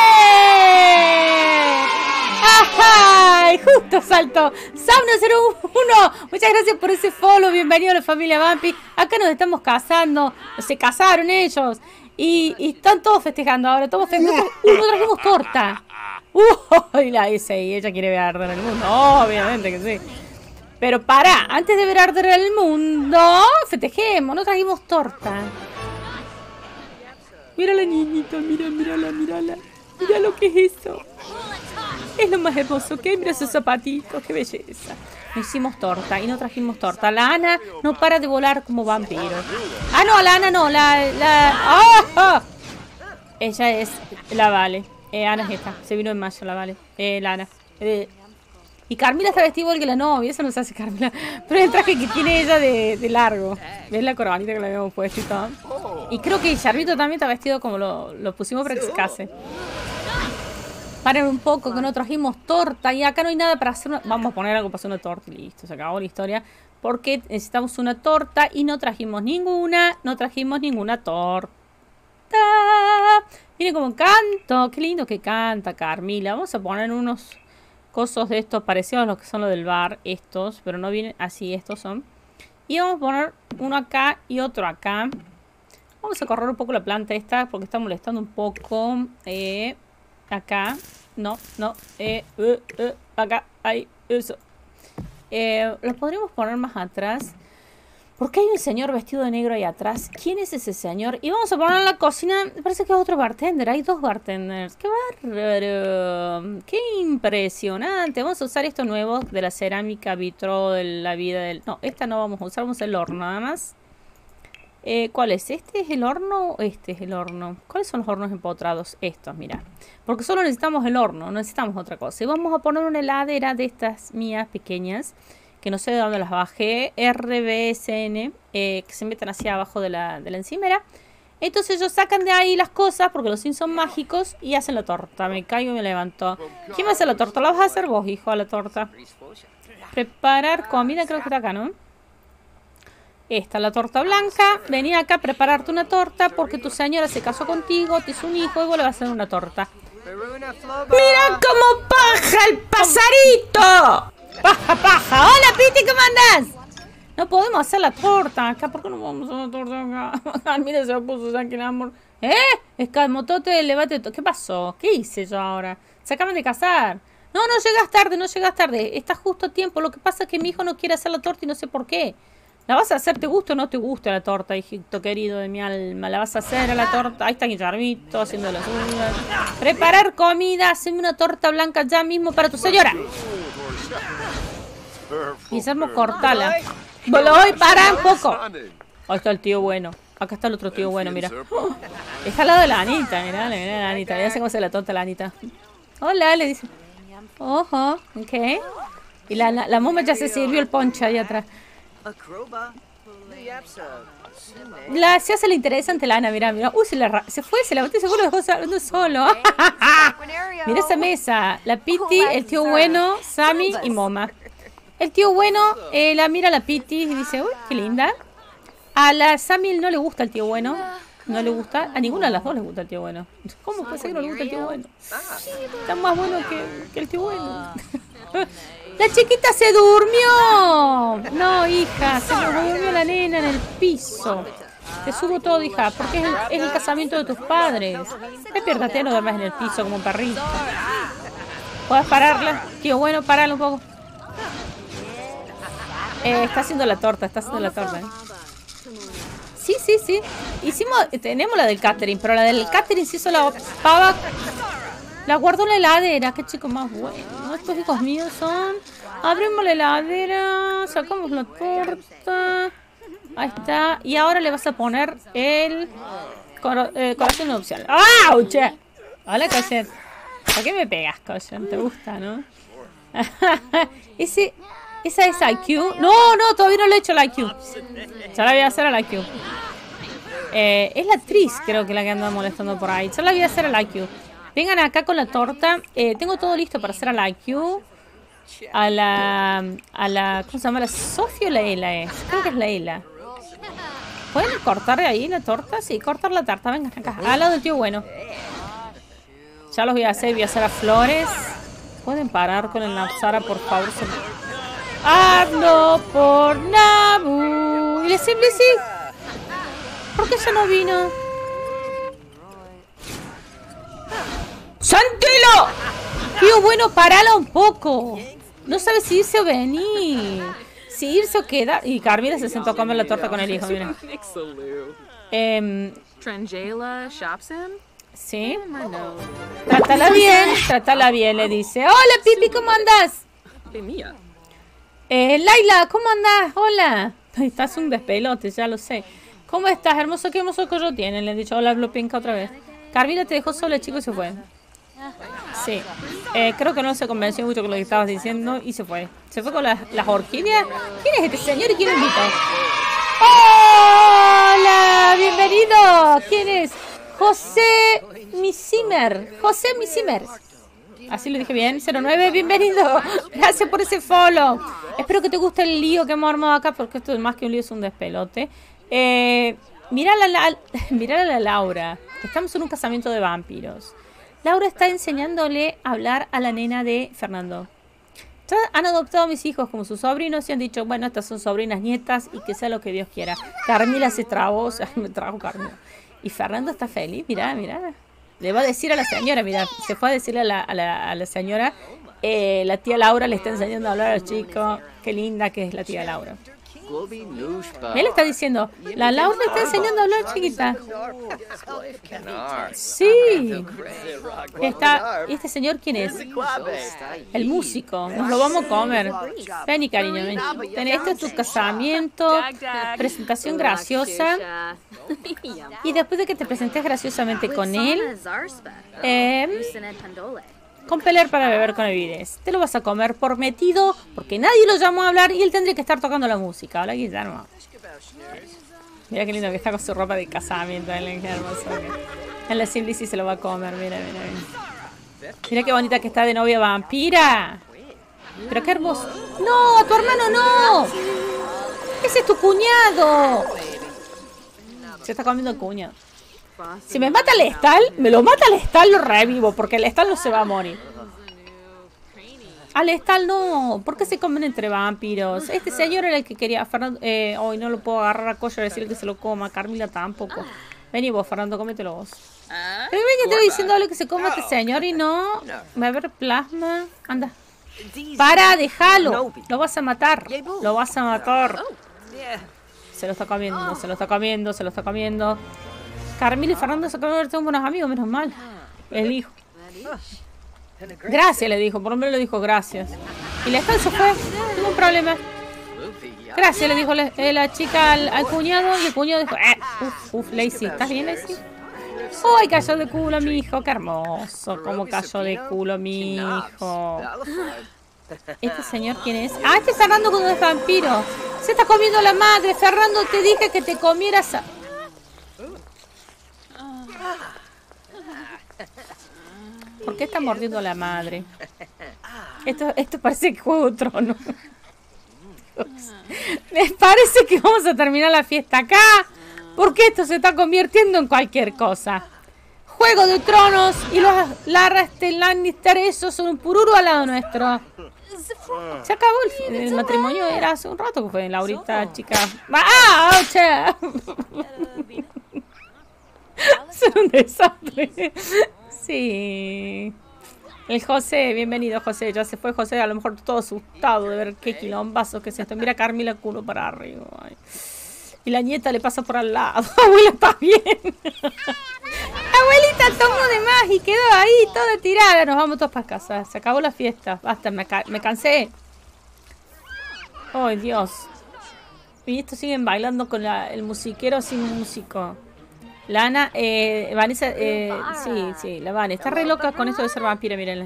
¡Ay! Justo salto. Sauna01. Muchas gracias por ese follow. Bienvenido a la familia Vampi. Acá nos estamos casando. Se casaron ellos. Y están todos festejando ahora. Todos festejando. Uno trajimos torta. Y la dice, y ella quiere ver arder el mundo. Obviamente que sí. Pero pará, antes de ver arder el mundo, festejemos, no trajimos torta. Mira la niñita, mírala. Mira lo que es eso. Es lo más hermoso que mira esos zapatitos, qué belleza. No hicimos torta y no trajimos torta. La Ana no para de volar como vampiro. Ah, no, la Ana no, ¡Oh! Ella es la Vale. Ana es esta, se vino en mayo la Vale. La Ana. Y Carmila está vestida igual que la novia, eso no se hace Carmila. Pero es el traje que tiene ella de largo. ¿Ves la coronita que le habíamos puesto y todo? Y creo que Charvito también está vestido como lo pusimos para que se case. Paren un poco que no trajimos torta y acá no hay nada para hacer una... Vamos a poner algo para hacer una torta y listo, se acabó la historia. Porque necesitamos una torta y no trajimos ninguna torta. Miren cómo canto. Qué lindo que canta Carmila. Vamos a poner unos cosos de estos parecidos a los que son los del bar. Estos, pero no vienen así. Estos son. Y vamos a poner uno acá y otro acá. Vamos a correr un poco la planta esta porque está molestando un poco. Acá. No. Acá. Ahí. Eso. Lo podríamos poner más atrás. ¿Por qué hay un señor vestido de negro ahí atrás? ¿Quién es ese señor? Y vamos a poner en la cocina. Me parece que es otro bartender. Hay 2 bartenders. ¡Qué bárbaro! ¡Qué impresionante! Vamos a usar esto nuevo de la cerámica vitro de la vida del... No, esta no vamos a usar. Vamos a usar el horno nada más. ¿Cuál es? ¿Este es el horno o este es el horno? ¿Cuáles son los hornos empotrados? Estos, mira. Porque solo necesitamos el horno. No necesitamos otra cosa. Y vamos a poner una heladera de estas mías pequeñas. Que no sé de dónde las bajé, RBSN, que se meten hacia abajo de la encimera. Entonces ellos sacan de ahí las cosas, porque los Sims son mágicos, y hacen la torta. Me caigo y me levanto. ¿Quién va a hacer la torta? ¿La vas a hacer vos, hijo, a la torta? Preparar comida, creo que está acá, ¿no? Esta, la torta blanca. Vení acá a prepararte una torta, porque tu señora se casó contigo, te hizo un hijo, y vos le vas a hacer una torta. ¡Mira cómo paja el pasarito! ¡Paja, paja! ¡Hola, Piti! ¿Cómo andás? No podemos hacer la torta acá. ¿Por qué no vamos a hacer la torta acá? Mira, se puso aquí el amor. Escamotote, levate. ¿Qué pasó? ¿Qué hice yo ahora? Se acaban de casar. No llegas tarde. Estás justo a tiempo. Lo que pasa es que mi hijo no quiere hacer la torta y no sé por qué. ¿La vas a hacer? ¿Te gusta o no te gusta la torta, hijito querido de mi alma? ¿La vas a hacer a la torta? Ahí está Guillermito haciendo las uñas. Preparar comida. Haceme una torta blanca ya mismo para tu señora. Guillermo, cortala. Voy, para un poco. Ahí está el tío bueno. Acá está el otro tío bueno, mira. Está al lado de la Anita, mira la Anita. Ya sé cómo se la torta la Anita. Hola, le dice. Ojo, ok. Y la moma ya se sirvió el ponche ahí atrás. Se hace la interesante la Ana, mira. Uy, se fue, se la metió, seguro lo dejó hablando solo. Mira esa mesa. La Piti, el tío bueno, Sammy y Moma. El tío bueno la mira a la Piti y dice, uy, qué linda. A la Sammy no le gusta el tío bueno. No le gusta. A ninguna de las dos le gusta el tío bueno. ¿Cómo puede ser que no le gusta el tío bueno? Está más bueno que el tío bueno. ¡La chiquita se durmió! No, hija, se durmió la nena en el piso. Te subo todo, hija, porque es el casamiento de tus padres. Despiértate, no duermas en el piso como un perrito. ¿Puedes pararla? Tío bueno, parala un poco. Está haciendo la torta, Sí. Tenemos la del catering, pero la del catering se hizo la pava. La guardó en la heladera. Qué chico más bueno. Estos hijos míos son. Abrimos la heladera. Sacamos la torta. Ahí está. Y ahora le vas a poner el corazón nupcial. ¡Auch! Hola, Cosette. ¿Por qué me pegas, Cosette? ¿Te gusta, no? ¿Esa es IQ? No, todavía no le he hecho la IQ. Ya la voy a hacer a la IQ. Es la actriz, creo que la que anda molestando por ahí. Ya la voy a hacer a la IQ. Vengan acá con la torta. Tengo todo listo para hacer a la IQ. A la ¿cómo se llama? ¿La Sofía o Leila es? Creo que es Leila. ¿Pueden cortar de ahí la torta? Sí, cortar la tarta. Vengan acá. Al lado del tío bueno. Ya los voy a hacer. Voy a hacer a Flores. ¿Pueden parar con el Napsara, por favor? Hablo por Nabu. ¿Y le sí? ¿Por qué ya no vino? ¡Santilo! Tío bueno, parala un poco. No sabe si irse o venir. Si irse o queda. Y Carmela se sentó a comer la torta con el hijo, mira. Trangela Shopson. Sí. Trátala bien, le dice. Hola, Pipi, ¿cómo andás? Laila, ¿cómo andás? Hola. Estás un despelote, ya lo sé. ¿Cómo estás, hermoso? ¿Qué hermoso collo tienen? Le he dicho hola, Blupinka otra vez. Carmela te dejó sola, chico, y se fue. Sí. Creo que no se convenció mucho con lo que estabas diciendo y se fue. Se fue con las orquídeas. ¿Quién es este señor y quién lo invitó? ¡Hola! ¡Bienvenido! ¿Quién es? José Misimer. Así lo dije bien. 09, bienvenido. Gracias por ese follow. Espero que te guste el lío que hemos armado acá, porque esto es más que un lío, es un despelote. Mirá a la Laura. Estamos en un casamiento de vampiros. Laura está enseñándole a hablar a la nena de Fernando. Ya han adoptado a mis hijos como sus sobrinos y han dicho, bueno, estas son sobrinas nietas y que sea lo que Dios quiera. Carmila se trabó, o sea, me trajo Carmila. Y Fernando está feliz, mirá, mirá. Le va a decir a la señora, mirá, se fue a decirle a la señora, la tía Laura le está enseñando a hablar al chico. Qué linda que es la tía Laura. Él está diciendo, la Laura le está enseñando a hablar, chiquita. Sí. ¿Este señor quién es? El músico. Nos lo vamos a comer. Vení, cariño, ven. Este es tu casamiento. Presentación graciosa. Y después de que te presentes graciosamente con él, con pelear para beber con Evides. Te lo vas a comer por metido, porque nadie lo llamó a hablar y él tendría que estar tocando la música. Hola, Guillermo. Mira qué lindo que está con su ropa de casamiento. Qué hermoso. En la Simlici se lo va a comer. Mira, mira, mira. Mira qué bonita que está de novia vampira. Pero qué hermoso. ¡No! ¡A tu hermano no! ¡Ese es tu cuñado! Se está comiendo el cuñado. Si me mata Lestal, me lo mata Lestal, lo revivo, porque Lestal no se va a morir. A Lestal no, ¿por qué se comen entre vampiros? Este señor era el que quería, Fernando, hoy no lo puedo agarrar a Collo y decirle que se lo coma, Carmila tampoco. Vení vos, Fernando, cómetelo vos. Pero ven que estoy diciendo algo que se coma este señor y no. Va a haber plasma. Anda. Para, déjalo. Lo vas a matar. Lo vas a matar. Se lo está comiendo, se lo está comiendo, se lo está comiendo. Carmila y Fernando se acaban de ser buenos amigos, menos mal. El hijo. Gracias, le dijo. Por lo menos le dijo gracias. Y la se fue. Ningún problema. Gracias, le dijo la chica al cuñado. Y el cuñado dijo, Lacey, ¿estás bien, Lacey? ¡Ay, cayó de culo mi hijo! ¡Qué hermoso! ¿Cómo cayó de culo mi hijo? ¿Este señor quién es? ¡Ah, este es Fernando cuando es vampiro! ¡Se está comiendo la madre! Fernando, te dije que te comieras a... ¿Por qué está mordiendo a la madre? Esto parece que Juego de Tronos. Me parece que vamos a terminar la fiesta acá. Porque esto se está convirtiendo en cualquier cosa. Juego de Tronos y los Lannister, esos son un pururu al lado nuestro. Se acabó el matrimonio, era hace un rato que fue. Laurita, chica. ¡Ah! ¡Ocha! Son un desastre. Sí. El José, bienvenido José. Ya se fue José, a lo mejor todo asustado de ver qué quilombazo que es esto. Mira Carmila culo para arriba. Ay. Y la nieta le pasa por al lado. Abuela, ¿estás bien? Abuelita tomó de más y quedó ahí toda tirada. Nos vamos todos para casa. Se acabó la fiesta. Basta, me cansé. Ay, Dios. Y estos siguen bailando con el musiquero sin músico. Lana, Vanessa, sí, la Vanessa. Está re loca con eso de ser vampira, mírenla.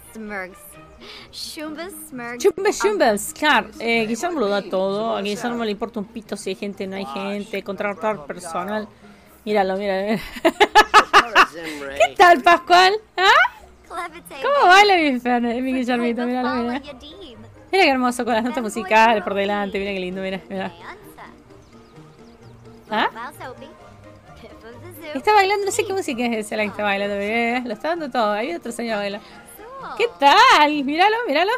Chumbes, claro. Guillermo lo da todo. A Guillermo le importa un pito si hay gente o no hay gente. Contratar personal. Míralo, míralo. ¿Qué tal, Pascual? ¿Ah? ¿Cómo baila mi Guillermito? Míralo, mira. Mira qué hermoso con las notas musicales por delante. Mira qué lindo, mira, mira. ¿Ah? Está bailando, no sé qué música es esa la que está bailando. Lo está dando todo. Ahí otro señor baila. ¿Qué tal? Míralo, míralo.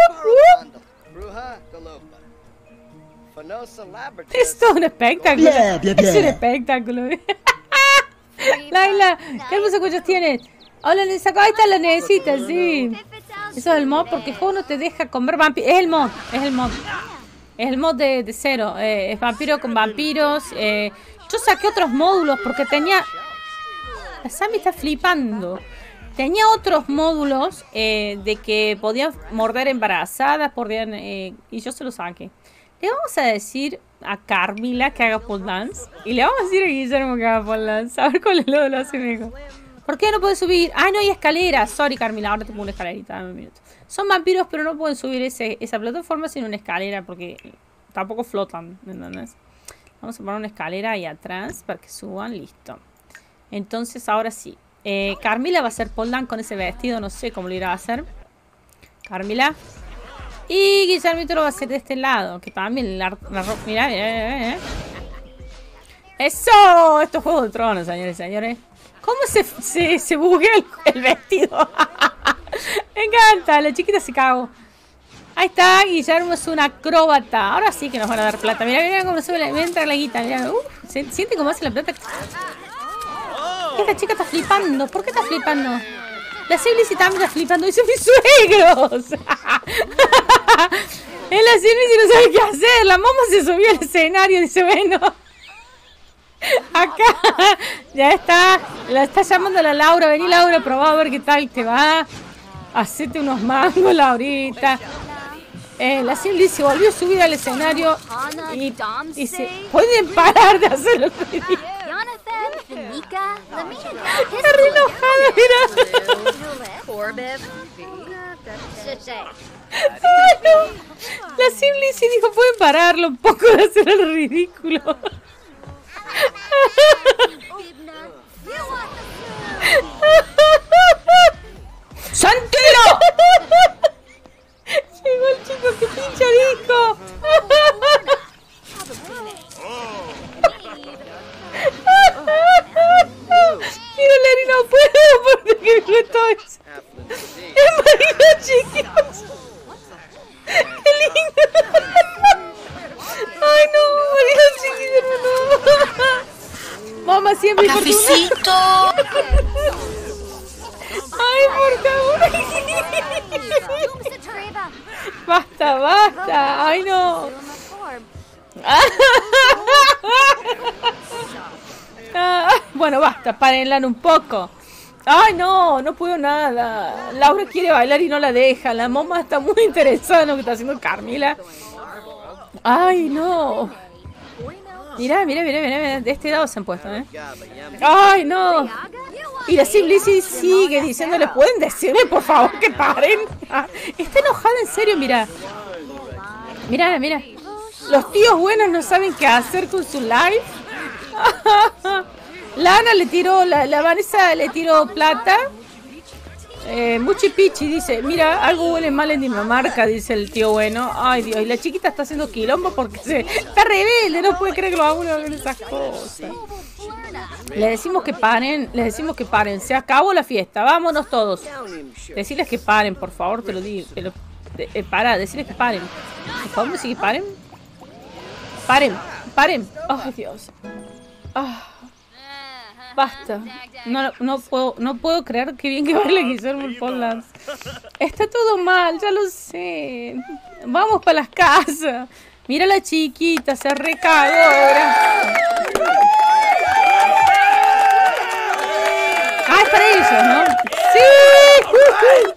Es todo un espectáculo. Es un espectáculo. Laila, ¿qué hermosos cuellos tienes? Hola, le sacó. Ahí está la necesita, sí. Eso es el mod porque el juego no te deja comer vampiros. Es el mod, es el mod. Es el mod de cero. Es vampiro con vampiros. Yo saqué otros módulos porque tenía... La Sammy está flipando. Tenía otros módulos de que podían morder embarazadas, podían... y yo se los saqué. Le vamos a decir a Carmila que haga pole dance. Y le vamos a decir a Guillermo que haga pole dance. A ver cuál lo hace mejor. ¿Por qué no puede subir? Ah, no hay escaleras. Sorry, Carmila, ahora te pongo una escalerita. Dame un minuto. Son vampiros, pero no pueden subir esa plataforma sin una escalera porque tampoco flotan, ¿me entiendes? Vamos a poner una escalera ahí atrás para que suban. Listo. Entonces, ahora sí. Carmila va a hacer pole dance con ese vestido. No sé cómo lo irá a hacer. Carmila. Y Guillermito lo va a hacer de este lado. Que también la ropa... Mirá. ¡Eso! Esto es Juego de Tronos, señores y señores. ¿Cómo se buguea el vestido? Me encanta, la chiquita se cagó. Ahí está, Guillermo es un acróbata. Ahora sí que nos van a dar plata. Mira, mira cómo sube entra la guita. Mira, siente cómo hace la plata. Esta chica está flipando. ¿Por qué está flipando? La Simlicy también está flipando. ¡Dice mis suegros! En la Simlicy no sabe qué hacer. La mamá se subió al escenario. Dice, bueno, acá ya está. La está llamando a la Laura. Vení, Laura, probá a ver qué tal te va. Hacete unos mangos, Laurita. La Simlicy volvió a subir al escenario y dice, ¿pueden parar de hacer los ridículos? Está re enojada, mira. Ay, no. La Simlicy dijo, ¿pueden pararlo un poco de hacer el ridículo? ¡Santero! Llegó el chico que pincha disco. Digo, Larry, no puedo porque que todo eso. Es marido, chicos. Qué lindo. Ay, no, marido, chiquito, no. Mamá siempre. ¡Cafecito! Ay, por favor. Basta, basta. Ay, no. Bueno, basta, párenla un poco. Ay, no, no puedo nada. Laura quiere bailar y no la deja. La mamá está muy interesada en lo que está haciendo Carmila. Ay, no. Mirá, mirá, mirá, mirá. De este lado se han puesto, ¿eh? Ay, no. Y la Simlicy sigue diciéndole, ¿pueden decirme, por favor, que paren? Está enojada, en serio, mira. Mira, mira. Los tíos buenos no saben qué hacer con su live. La Ana le tiró, la Vanessa le tiró plata. Muchi Pichi dice, mira, algo huele mal en Dinamarca, dice el tío bueno. Ay, Dios, y la chiquita está haciendo quilombo porque está rebelde, no puede creer que los abuelos hagan esas cosas. Le decimos que paren, les decimos que paren. Se acabó la fiesta, vámonos todos. Decirles que paren, por favor, te lo digo. Para, decirles que paren. ¿Podemos decir que paren? Paren, paren. Ay, Dios. Basta. No puedo creer que bien que baila Guillermo el pole dance. Está todo mal, ya lo sé. Vamos para las casas. Mira la chiquita, se recagó ahora. Ah, es para ellos, ¿no? ¡Sí!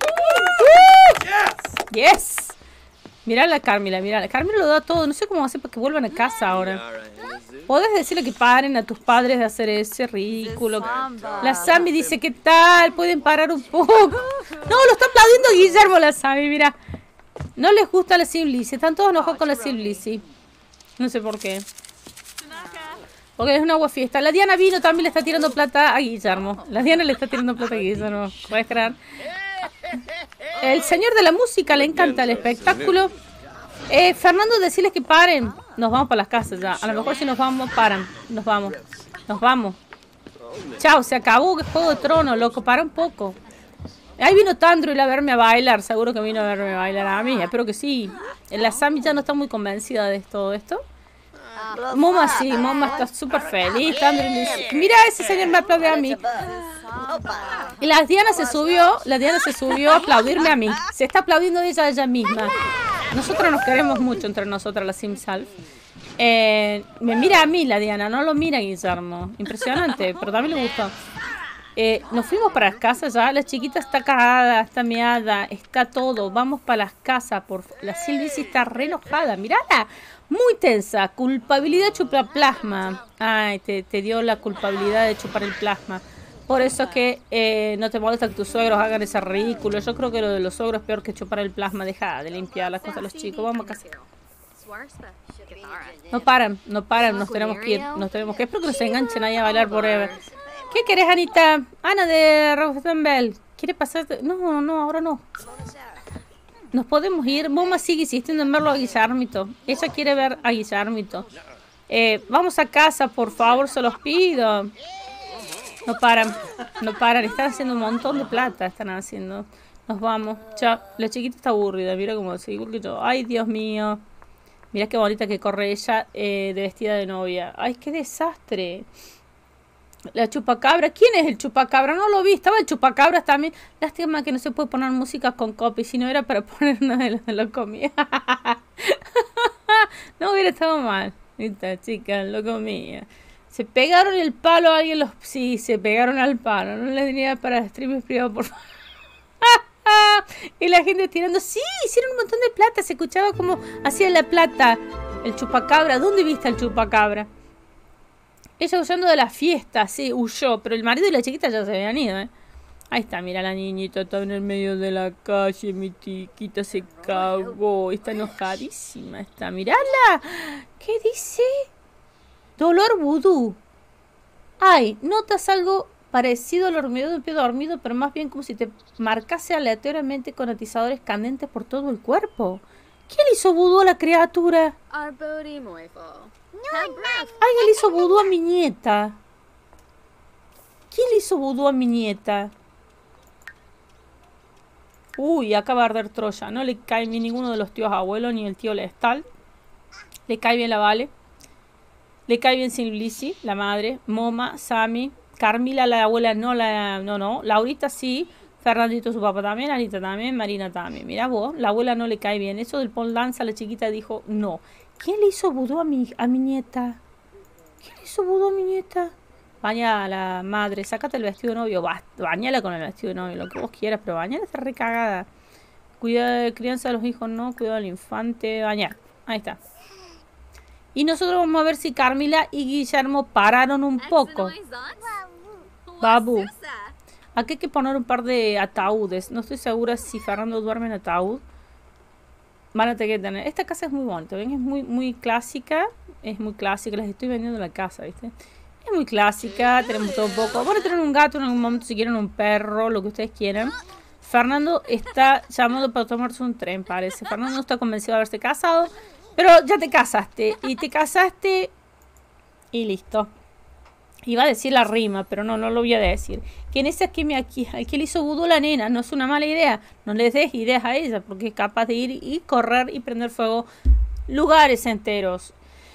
¡Yes! Mirá la Carmila, mirá. La Carmila lo da todo. No sé cómo hacer para que vuelvan a casa ahora. ¿Podés decirle que paren a tus padres de hacer ese ridículo? La Sammy dice, ¿qué tal? ¿Pueden parar un poco? No, lo está aplaudiendo Guillermo, la Sammy, mira. No les gusta la Simlicy. Están todos enojados con la Simlicy. No sé por qué. Porque es una agua fiesta. La Diana vino, también le está tirando plata a Guillermo. La Diana le está tirando plata a Guillermo. ¿Puedes creer? El señor de la música le encanta el espectáculo. Fernando, decirles que paren. Nos vamos para las casas ya. A lo mejor si nos vamos, paran. Nos vamos. Nos vamos. Chao, se acabó el Juego de Tronos, loco. Para un poco. Ahí vino Tandro a verme a bailar. Seguro que vino a verme a bailar a mí. Espero que sí. La Sammy ya no está muy convencida de todo esto. Moma sí, Moma está súper feliz. Tandro dice, mira, ese señor me aplaude a mí. Y la Diana se subió a aplaudirme a mí. Se está aplaudiendo ella misma. Nosotros nos queremos mucho entre nosotras, la Simsalf. Me mira a mí la Diana, no lo mira a Guillermo. Impresionante, pero también le gustó. Nos fuimos para las casas ya. La chiquita está cagada, está meada, está todo. Vamos para las casas. La Simlicy está re enojada. Mirala, muy tensa. Culpabilidad chupar plasma. Ay, te dio la culpabilidad de chupar el plasma. Por eso es que no te molesta que tus suegros hagan ese ridículo. Yo creo que lo de los suegros es peor que chupar el plasma. Deja de limpiar las cosas a los chicos. Vamos a casa. No paran, nos tenemos que ir. Espero que nos enganchen ahí a bailar forever. ¿Qué querés, Anita? Ana de Rosenbell. ¿Quiere pasar? No, ahora no. Nos podemos ir. Moma sigue insistiendo en verlo a Guillermito. Ella quiere ver a Guillermito. Vamos a casa, por favor, se los pido. No paran. No paran. Están haciendo un montón de plata. Están haciendo. Nos vamos. Chao. La chiquita está aburrida. Mira cómo se igual que yo. Ay, Dios mío. Mira qué bonita que corre ella de vestida de novia. Ay, qué desastre. La chupacabra. ¿Quién es el chupacabra? No lo vi. Estaba el chupacabra también. Lástima que no se puede poner música con copy. Si no era para poner una de lo comía. No hubiera estado mal. Esta chica lo comía. Se pegaron el palo a alguien. Sí, se pegaron al palo. No les diría para streaming privado, por favor. Y la gente tirando. Sí, hicieron un montón de plata. Se escuchaba como hacía la plata. El chupacabra. ¿Dónde viste al chupacabra? Ella huyendo de la fiesta, sí, huyó. Pero el marido y la chiquita ya se habían ido, ¿eh? Ahí está, mira la niñita, está en el medio de la calle. Mi chiquita se cagó. Está enojadísima, está. Mirala. ¿Qué dice? Dolor vudú. Ay, notas algo parecido al hormigueo de un pie dormido, pero más bien como si te marcase aleatoriamente con atizadores candentes por todo el cuerpo. ¿Quién le hizo vudú a la criatura? Alguien le hizo vudú a mi nieta. ¿Quién le hizo vudú a mi nieta? Uy, acaba de arder Troya. No le cae bien ninguno de los tíos abuelos ni el tío Lestal. Le cae bien la Vale. Le cae bien Simblici, la madre. Moma, Sami, Carmila, la abuela no. Laurita sí. Fernandito, su papá también. Anita también. Marina también. Mira vos, la abuela no le cae bien. Eso del pole dance, la chiquita dijo no. ¿Quién le hizo vudú a mi nieta? ¿Quién le hizo vudú a mi nieta? Baña a la madre, sácate el vestido de novio. Bañala con el vestido de novio, lo que vos quieras, pero bañala está recagada. Cuidado de crianza de los hijos, no. Cuidado del infante, bañar. Ahí está. Y nosotros vamos a ver si Carmila y Guillermo pararon un poco. Babu. Aquí hay que poner un par de ataúdes. No estoy segura si Fernando duerme en ataúd. Van a tener que tener. Esta casa es muy bonita, ¿ven? Es muy clásica. Es muy clásica. Les estoy vendiendo la casa, ¿viste? Es muy clásica. Tenemos todo un poco. Van a tener un gato en algún momento, si quieren un perro, lo que ustedes quieran. Fernando está llamando para tomarse un tren, parece. Fernando no está convencido de haberse casado. Pero ya te casaste. Y te casaste. Y listo. Iba a decir la rima, pero no lo voy a decir. ¿Quién es aquí le hizo vudú a la nena? No es una mala idea. No les des ideas a ella, porque es capaz de ir y correr y prender fuego lugares enteros.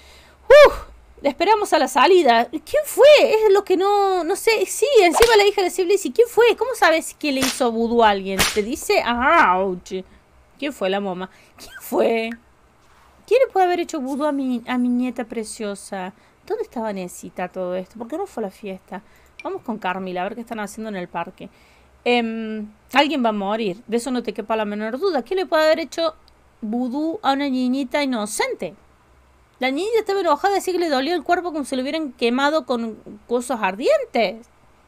Le esperamos a la salida. ¿Quién fue? Es lo que no sé. Sí, encima la hija de Siblisi. ¿Quién fue? ¿Cómo sabes que le hizo vudú a alguien? Te dice, ouch. ¿Quién fue la moma? ¿Quién fue? ¿Quién le puede haber hecho vudú a mi nieta preciosa? ¿Dónde está Vanesita todo esto? ¿Por qué no fue a la fiesta? Vamos con Carmila a ver qué están haciendo en el parque. Alguien va a morir. De eso no te quepa la menor duda. ¿Quién le puede haber hecho vudú a una niñita inocente? La niñita estaba enojada, decía que le dolía el cuerpo como si lo hubieran quemado con cosas ardientes.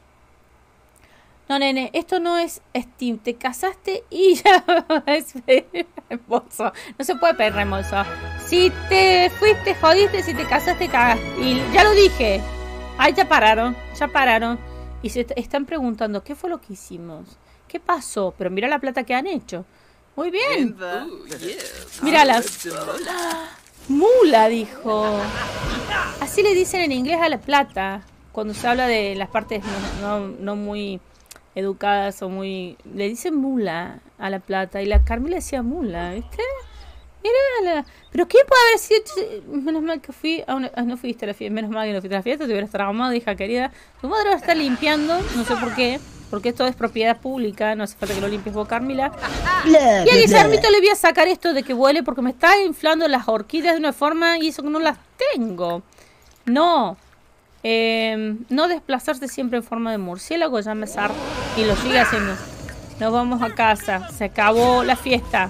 No, nene, esto no es Steam. Te casaste y ya es reembolso. No se puede pedir reembolso. Si te fuiste, jodiste. Si te casaste, cagaste. Y ya lo dije. Ay, ya pararon. Y se están preguntando, ¿qué fue lo que hicimos? ¿Qué pasó? Pero mira la plata que han hecho. Muy bien. Mírala. Mula, dijo. Así le dicen en inglés a la plata. Cuando se habla de las partes no muy educadas o muy... Le dicen mula a la plata. Y la Carmela decía mula, ¿viste? Mírala. Pero ¿quién puede haber sido? Menos mal que fui a una... no fuiste a la fiesta. Menos mal que no fuiste a la fiesta. Te hubieras traumado, hija querida. Tu madre va a estar limpiando. No sé por qué. Porque esto es propiedad pública. No hace falta que lo limpies vos, Carmila. Y a Guillermito le voy a sacar esto de que huele porque me está inflando las orquídeas de una forma y eso que no las tengo. No. No desplazarse siempre en forma de murciélago, ya me sarto. Y lo sigue haciendo. Nos vamos a casa. Se acabó la fiesta.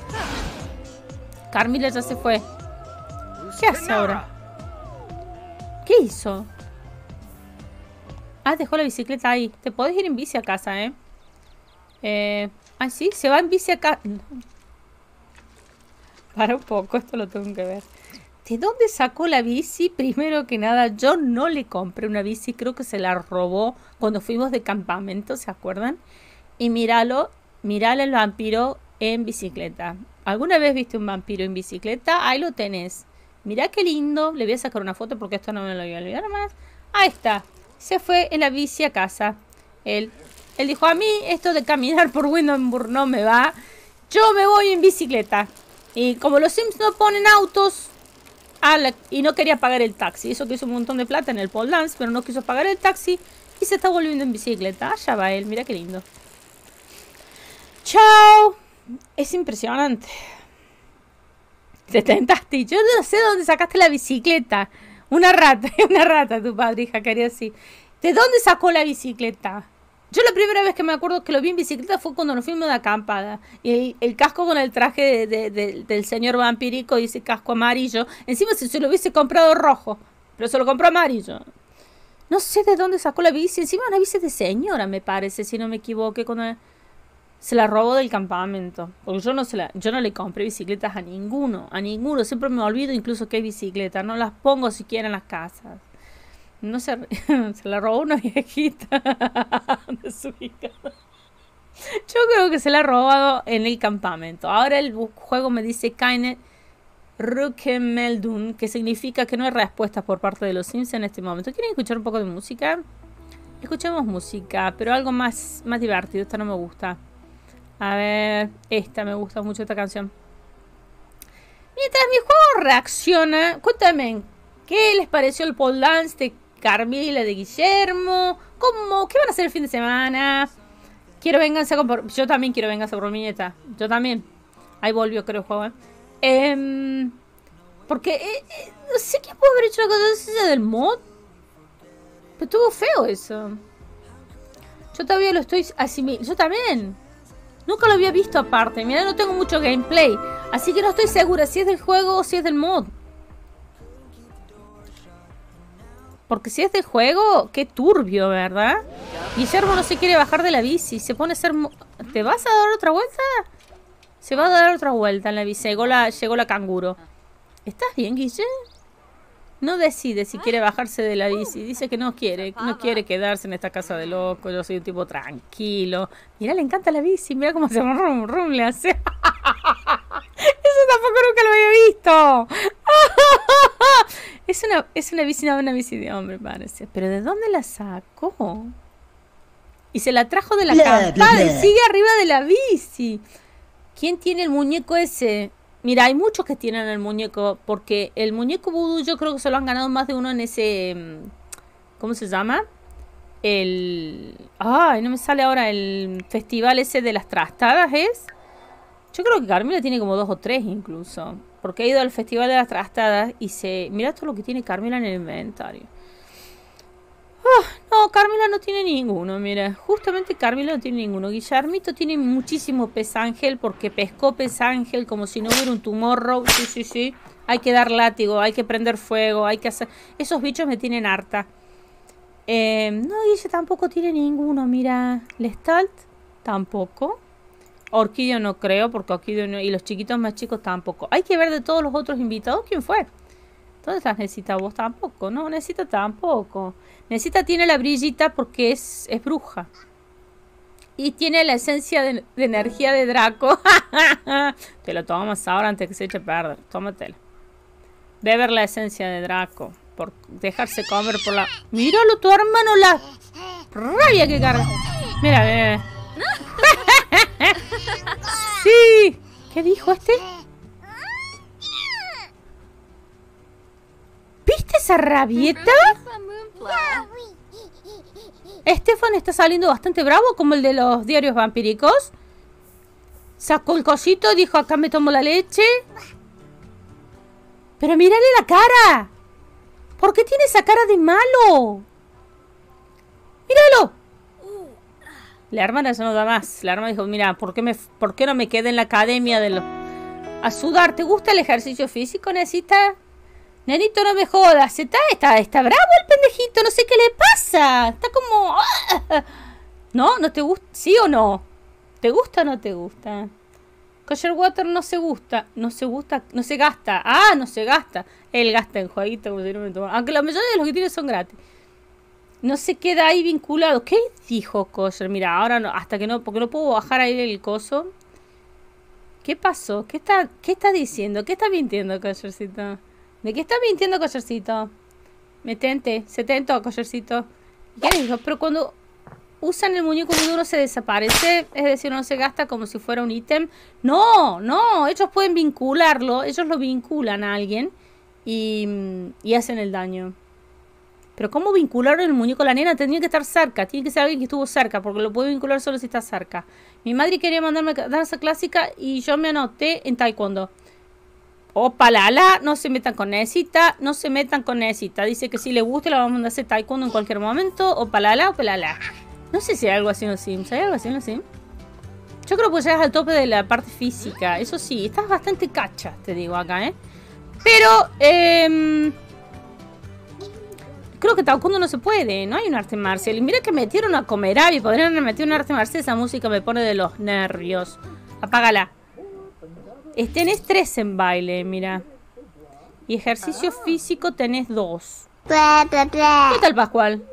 Carmila ya se fue. ¿Qué hace ahora? ¿Qué hizo? Ah, dejó la bicicleta ahí. Te podés ir en bici a casa, Ah, sí, se va en bici a casa. Para un poco, esto lo tengo que ver. ¿De dónde sacó la bici? Primero que nada, yo no le compré una bici. Creo que se la robó cuando fuimos de campamento, ¿se acuerdan? Y míralo el vampiro en bicicleta. ¿Alguna vez viste un vampiro en bicicleta? Ahí lo tenés. Mirá qué lindo. Le voy a sacar una foto porque esto no me lo voy a olvidar más. Ahí está. Se fue en la bici a casa. Él dijo, a mí esto de caminar por Windenburg no me va. Yo me voy en bicicleta. Y como los Sims no ponen autos, y no quería pagar el taxi. Eso que hizo un montón de plata en el pole dance, pero no quiso pagar el taxi y se está volviendo en bicicleta. Allá va él, mira qué lindo. Chao. Es impresionante. Te tentaste. Yo no sé dónde sacaste la bicicleta. Una rata tu padre, hija, quería así. ¿De dónde sacó la bicicleta? Yo la primera vez que me acuerdo que lo vi en bicicleta fue cuando nos fuimos de acampada. Y el casco con el traje del señor vampírico y ese casco amarillo. Encima se lo hubiese comprado rojo, pero se lo compró amarillo. No sé de dónde sacó la bici. Encima una bici de señora, me parece, si no me equivoqué. Cuando se la robó del campamento. Porque yo no le compré bicicletas a ninguno. A ninguno. Siempre me olvido incluso que hay bicicletas. No las pongo siquiera en las casas. No sé, se la robó una viejita de su hija. Yo creo que se la ha robado en el campamento. Ahora el juego me dice Keine Rückmeldung, que significa que no hay respuestas por parte de los Sims en este momento. ¿Quieren escuchar un poco de música? Escuchemos música, pero algo más divertido. Esta no me gusta. A ver, esta me gusta mucho, esta canción. Mientras mi juego reacciona, cuéntame, ¿qué les pareció el pole dance de Carmila, de Guillermo? ¿Qué van a hacer el fin de semana? Quiero venganza por... Yo también quiero venganza por mi nieta. Yo también. Ahí volvió, creo, el juego. Porque no sé qué puedo haber hecho la cosa del mod. Pero estuvo feo eso. Yo todavía lo estoy asimilando. Yo también. Nunca lo había visto aparte. Mira, no tengo mucho gameplay. Así que no estoy segura si es del juego o si es del mod. Porque si es del juego, qué turbio, ¿verdad? Guillermo no se quiere bajar de la bici. Se pone a hacer... ¿Te vas a dar otra vuelta? Se va a dar otra vuelta en la bici. Llegó la canguro. ¿Estás bien, Guille? No decide si quiere bajarse de la bici. Dice que no quiere quedarse en esta casa de loco. Yo soy un tipo tranquilo. Mirá, le encanta la bici. Mirá cómo se rum, le hace. Eso tampoco nunca lo había visto. Es una bici de hombre, parece. Pero ¿de dónde la sacó? Y se la trajo de la acampada y sigue arriba de la bici. ¿Quién tiene el muñeco ese? Mira, hay muchos que tienen el muñeco, porque el muñeco vudú yo creo que se lo han ganado más de uno en ese... ¿Cómo se llama? Ay, no me sale ahora el festival ese de las trastadas, ¿es? Yo creo que Carmila tiene como 2 o 3 incluso. Porque ha ido al festival de las trastadas y Mira todo lo que tiene Carmila en el inventario. No, Carmila no tiene ninguno, mira. Justamente Carmila no tiene ninguno. Guillermito tiene muchísimo pez ángel porque pescó pez ángel como si no hubiera un Tomorrow. Sí. Hay que dar látigo, hay que prender fuego, hay que hacer... Esos bichos me tienen harta. No, Guille tampoco tiene ninguno, mira. Lestat tampoco. Orquídeo no creo, porque Orquídeo no... Y los chiquitos más chicos tampoco. Hay que ver de todos los otros invitados quién fue. ¿Dónde estás, Necesita? Vos tampoco. No, Necesita tampoco. Necesita tiene la brillita porque es bruja. Y tiene la esencia de energía de Draco. Te lo tomas ahora antes que se eche a perder. Tómatela. Beber la esencia de Draco. Por dejarse comer por la... Míralo, tu hermano, la rabia que carga. Mira. Sí. ¿Qué dijo este? ¿Viste esa rabieta? Estefan está saliendo bastante bravo, como el de los diarios vampíricos. Sacó el cosito, dijo, acá me tomo la leche. Pero mírale la cara. ¿Por qué tiene esa cara de malo? ¡Míralo! La hermana ya no da más. La hermana dijo, mira, ¿por qué no me quedé en la academia a sudar? ¿Te gusta el ejercicio físico, Necesita? Nenito, no me jodas. Está bravo el pendejito. No sé qué le pasa. Está como... ¿No te gusta? ¿Sí o no? ¿Te gusta o no te gusta? Kosher Water no se gasta. No se gasta. Ah, no se gasta. Él gasta en jueguitos como si no me tomara. Aunque la mayoría de los que tiene son gratis. No se queda ahí vinculado. ¿Qué dijo Kosher? Mira, ahora no. Hasta que no... Porque no puedo bajar ahí el coso. ¿Qué pasó? ¿Qué está diciendo? ¿Qué está mintiendo, Koshercito? ¿De qué está mintiendo, Koshercito? Se tentó, Koshercito. ¿Qué dijo? Pero cuando usan el muñeco muy duro se desaparece, es decir, no se gasta como si fuera un ítem. No, no, ellos pueden vincularlo, ellos lo vinculan a alguien y hacen el daño. Pero ¿cómo vincularon el muñeco? La nena tendría que estar cerca, tiene que ser alguien que estuvo cerca, porque lo puede vincular solo si está cerca. Mi madre quería mandarme a danza clásica y yo me anoté en taekwondo. Opa, Lala, no se metan con Nesita, no se metan con Nesita. Dice que si le gusta la vamos a mandar a hacer taekwondo en cualquier momento. Opa, Lala. No sé si hay algo así en los Sims. ¿Hay algo así en los Sims? Yo creo que llegas al tope de la parte física. Eso sí, estás bastante cacha, te digo acá, ¿eh? Pero, creo que taekwondo no se puede. No hay un arte marcial. Y mira que metieron a Komerabi. Podrían haber metido un arte marcial. Esa música me pone de los nervios. Apágala. Tenés 3 en baile, mira. Y ejercicio físico tenés 2. ¿Qué tal, Pascual?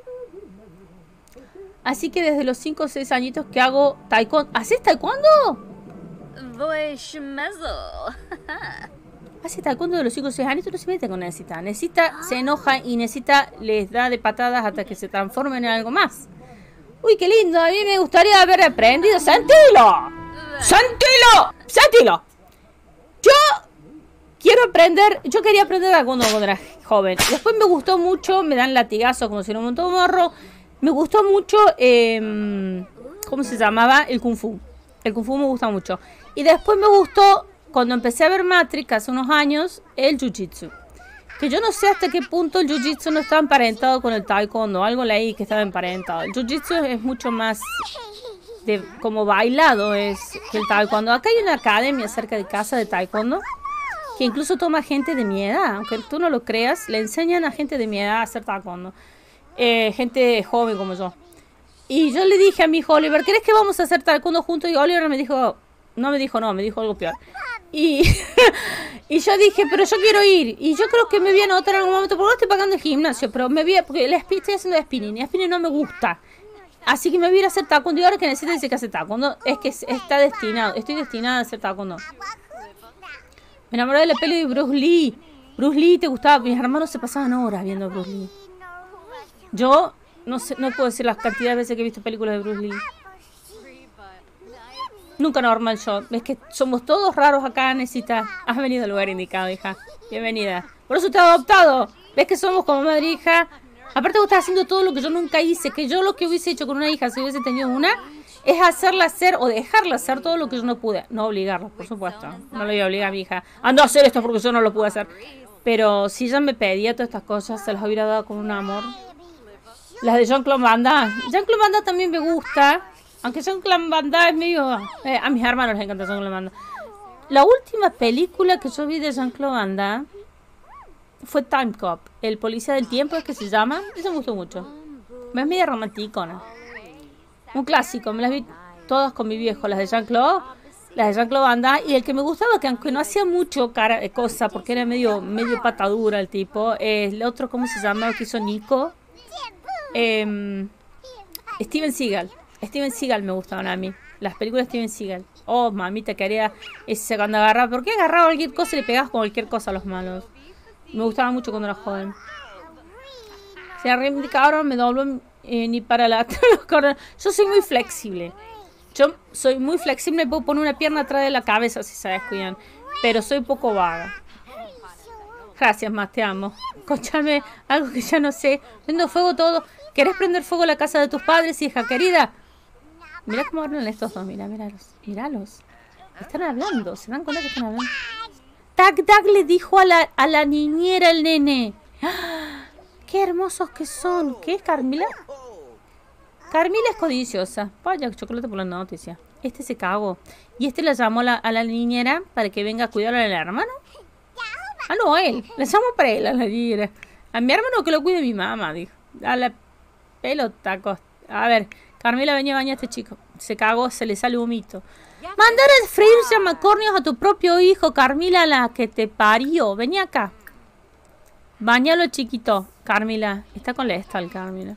Así que desde los 5 o 6 añitos que hago taekwondo. ¿Haces taekwondo? Voy shmezo. Hace taekwondo de los 5 o 6 añitos, no se mete con Necesita. Necesita se enoja y Necesita les da de patadas hasta que se transformen en algo más. Uy, qué lindo. A mí me gustaría haber aprendido. ¡Sentilo! ¡Sentilo! ¡Sentilo! Yo quiero aprender. Yo quería aprender taekwondo cuando era joven. Después me gustó mucho. Me dan latigazos como si no me montó morro. Me gustó mucho. ¿Cómo se llamaba? El kung fu. El kung fu me gusta mucho. Y después me gustó, cuando empecé a ver Matrix hace unos años, el jiu-jitsu. Que yo no sé hasta qué punto el jiu-jitsu no está emparentado con el taekwondo. Algo leí que estaba emparentado. El jiu-jitsu es mucho más como bailado es que el taekwondo. Acá hay una academia cerca de casa de taekwondo que incluso toma gente de mi edad. Aunque tú no lo creas, le enseñan a gente de mi edad a hacer taekwondo. Gente joven como yo. Y yo le dije a mi hijo Oliver, ¿crees que vamos a hacer taekwondo juntos? Y Oliver me dijo me dijo algo peor. Y yo dije, pero yo quiero ir. Y yo creo que me voy a anotar en algún momento, porque no estoy pagando el gimnasio, pero porque estoy haciendo spinning, y spinning no me gusta. Así que me voy a ir a hacer taekwondo. Y ahora que necesito decir que hacer taekwondo, es que estoy destinada a hacer taekwondo. Me enamoré de la peli de Bruce Lee. Bruce Lee te gustaba. Mis hermanos se pasaban horas viendo a Bruce Lee. Yo no sé, no puedo decir las cantidades de veces que he visto películas de Bruce Lee. Nunca normal yo. Es que somos todos raros acá, Necesita. Has venido al lugar indicado, hija. Bienvenida. Por eso te he adoptado. ¿Ves que somos como madre e hija? Aparte vos estás haciendo todo lo que yo nunca hice. Que yo lo que hubiese hecho con una hija, si hubiese tenido una, es hacerla hacer o dejarla hacer todo lo que yo no pude. No obligarla, por supuesto. No le voy a obligar a mi hija. Ando a hacer esto porque yo no lo pude hacer. Pero si ella me pedía todas estas cosas, se las hubiera dado con un amor. Las de Jean-Claude Van Damme. Jean-Claude Van Damme también me gusta. Aunque Jean-Claude Van Damme es medio... a mis hermanos les encanta Jean-Claude Van Damme. La última película que yo vi de Jean-Claude Van Damme fue Time Cop. El policía del tiempo es que se llama. Eso me gustó mucho. Es media romanticona. Un clásico. Me las vi todas con mi viejo. Las de Jean-Claude. Las de Jean-Claude Van Damme. Y el que me gustaba, que aunque no hacía mucho cosa, porque era medio patadura el tipo. El otro, ¿cómo se llama? Que hizo Nico. Steven Seagal. Steven Seagal me gustaban a mí. Las películas de Steven Seagal. Oh, mamita, que haría ese cuando agarraba. ¿Por qué agarraba cualquier cosa y le pegabas con cualquier cosa a los malos? Me gustaba mucho cuando era joven. Se reivindicaron, me doblo ni para la... Yo soy muy flexible. Yo soy muy flexible. Puedo poner una pierna atrás de la cabeza si se descuidan. Pero soy poco vaga. Gracias, más te amo. Escúchame algo que ya no sé. Prendo fuego todo. ¿Querés prender fuego a la casa de tus padres, hija querida? Mira cómo hablan estos dos. Míralos. Están hablando. ¿Se dan cuenta que están hablando? Tac, tac, le dijo a la niñera el nene. ¡Ah! ¡Qué hermosos que son! ¿Qué es Carmila? Carmila es codiciosa. Vaya, chocolate por la noticia. Este se cagó. Y este le llamó a la niñera para que venga a cuidar al hermano. Ah, no, él. Le llamó para él a la niñera. A mi hermano que lo cuide mi mamá, dijo. A la pelota. A ver, Carmila, venía a bañar a este chico. Se cagó, se le sale humito. Mandar a freírse a macornios a tu propio hijo, Carmila, la que te parió. Vení acá. Bañalo, chiquito. Carmila. Está con la estal, Carmila.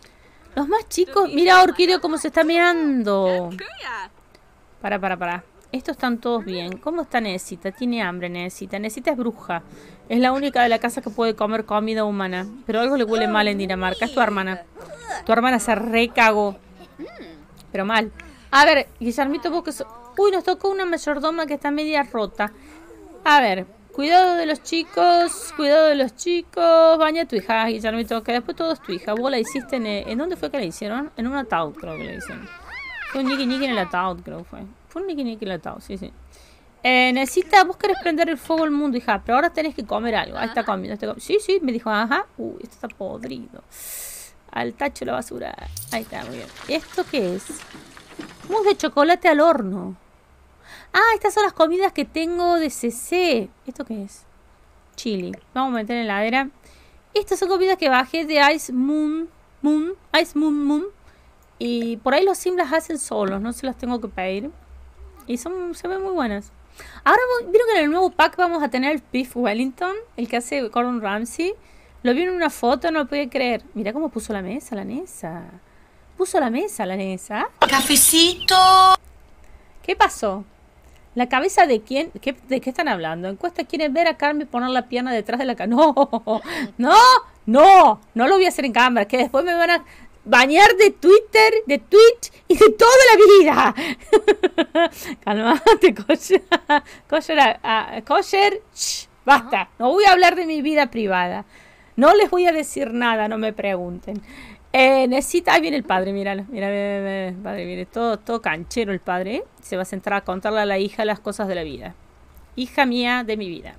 Los más chicos. Mira, Orquídeo, cómo se está mirando. Para. Estos están todos bien. ¿Cómo está Necesita? Tiene hambre Necesita. Necesita es bruja. Es la única de la casa que puede comer comida humana. Pero algo le huele mal en Dinamarca. Es tu hermana. Tu hermana se recagó. Pero mal. A ver, Guillermito, vos que uy, nos tocó una mayordoma que está media rota. A ver, cuidado de los chicos. Cuidado de los chicos. Baña a tu hija, Guillermito, que después todo es tu hija. Vos la hiciste ¿en dónde fue que la hicieron? En un ataúd, creo que la hicieron. Fue un ñiqui ñiqui en el ataúd, creo que fue. Fue un ñiqui ñiqui en el ataúd, sí, sí. Necesita, vos querés prender el fuego al mundo, hija, pero ahora tenés que comer algo. Ahí está comiendo, Sí, sí, me dijo, ajá. Uy, esto está podrido. Al tacho de la basura. Ahí está, muy bien. ¿Esto qué es? Mousse de chocolate al horno. Ah, estas son las comidas que tengo de CC. ¿Esto qué es? Chili. Vamos a meter en la heladera. Estas son comidas que bajé de Ice Moon. Ice Moon. Y por ahí los Sims las hacen solos. No se las tengo que pedir. Y se ven muy buenas. Ahora, ¿vieron que en el nuevo pack vamos a tener el Beef Wellington? El que hace Gordon Ramsay. Lo vi en una foto, no lo podía creer. Mira cómo puso la mesa, la Nessa. Puso la mesa, la Nessa. Cafecito. ¿Qué pasó? ¿La cabeza de quién? ¿De qué están hablando? Encuesta, ¿quieren ver a Carmen poner la pierna detrás de la cara? No lo voy a hacer en cámara, que después me van a bañar de Twitter, de Twitch y de toda la vida. Calmate, Kosher. Basta, no voy a hablar de mi vida privada. No les voy a decir nada, no me pregunten. Necesita... Ahí viene el padre, míralo. Mira, padre, viene todo canchero el padre. Se va a sentar a contarle a la hija las cosas de la vida. Hija mía de mi vida.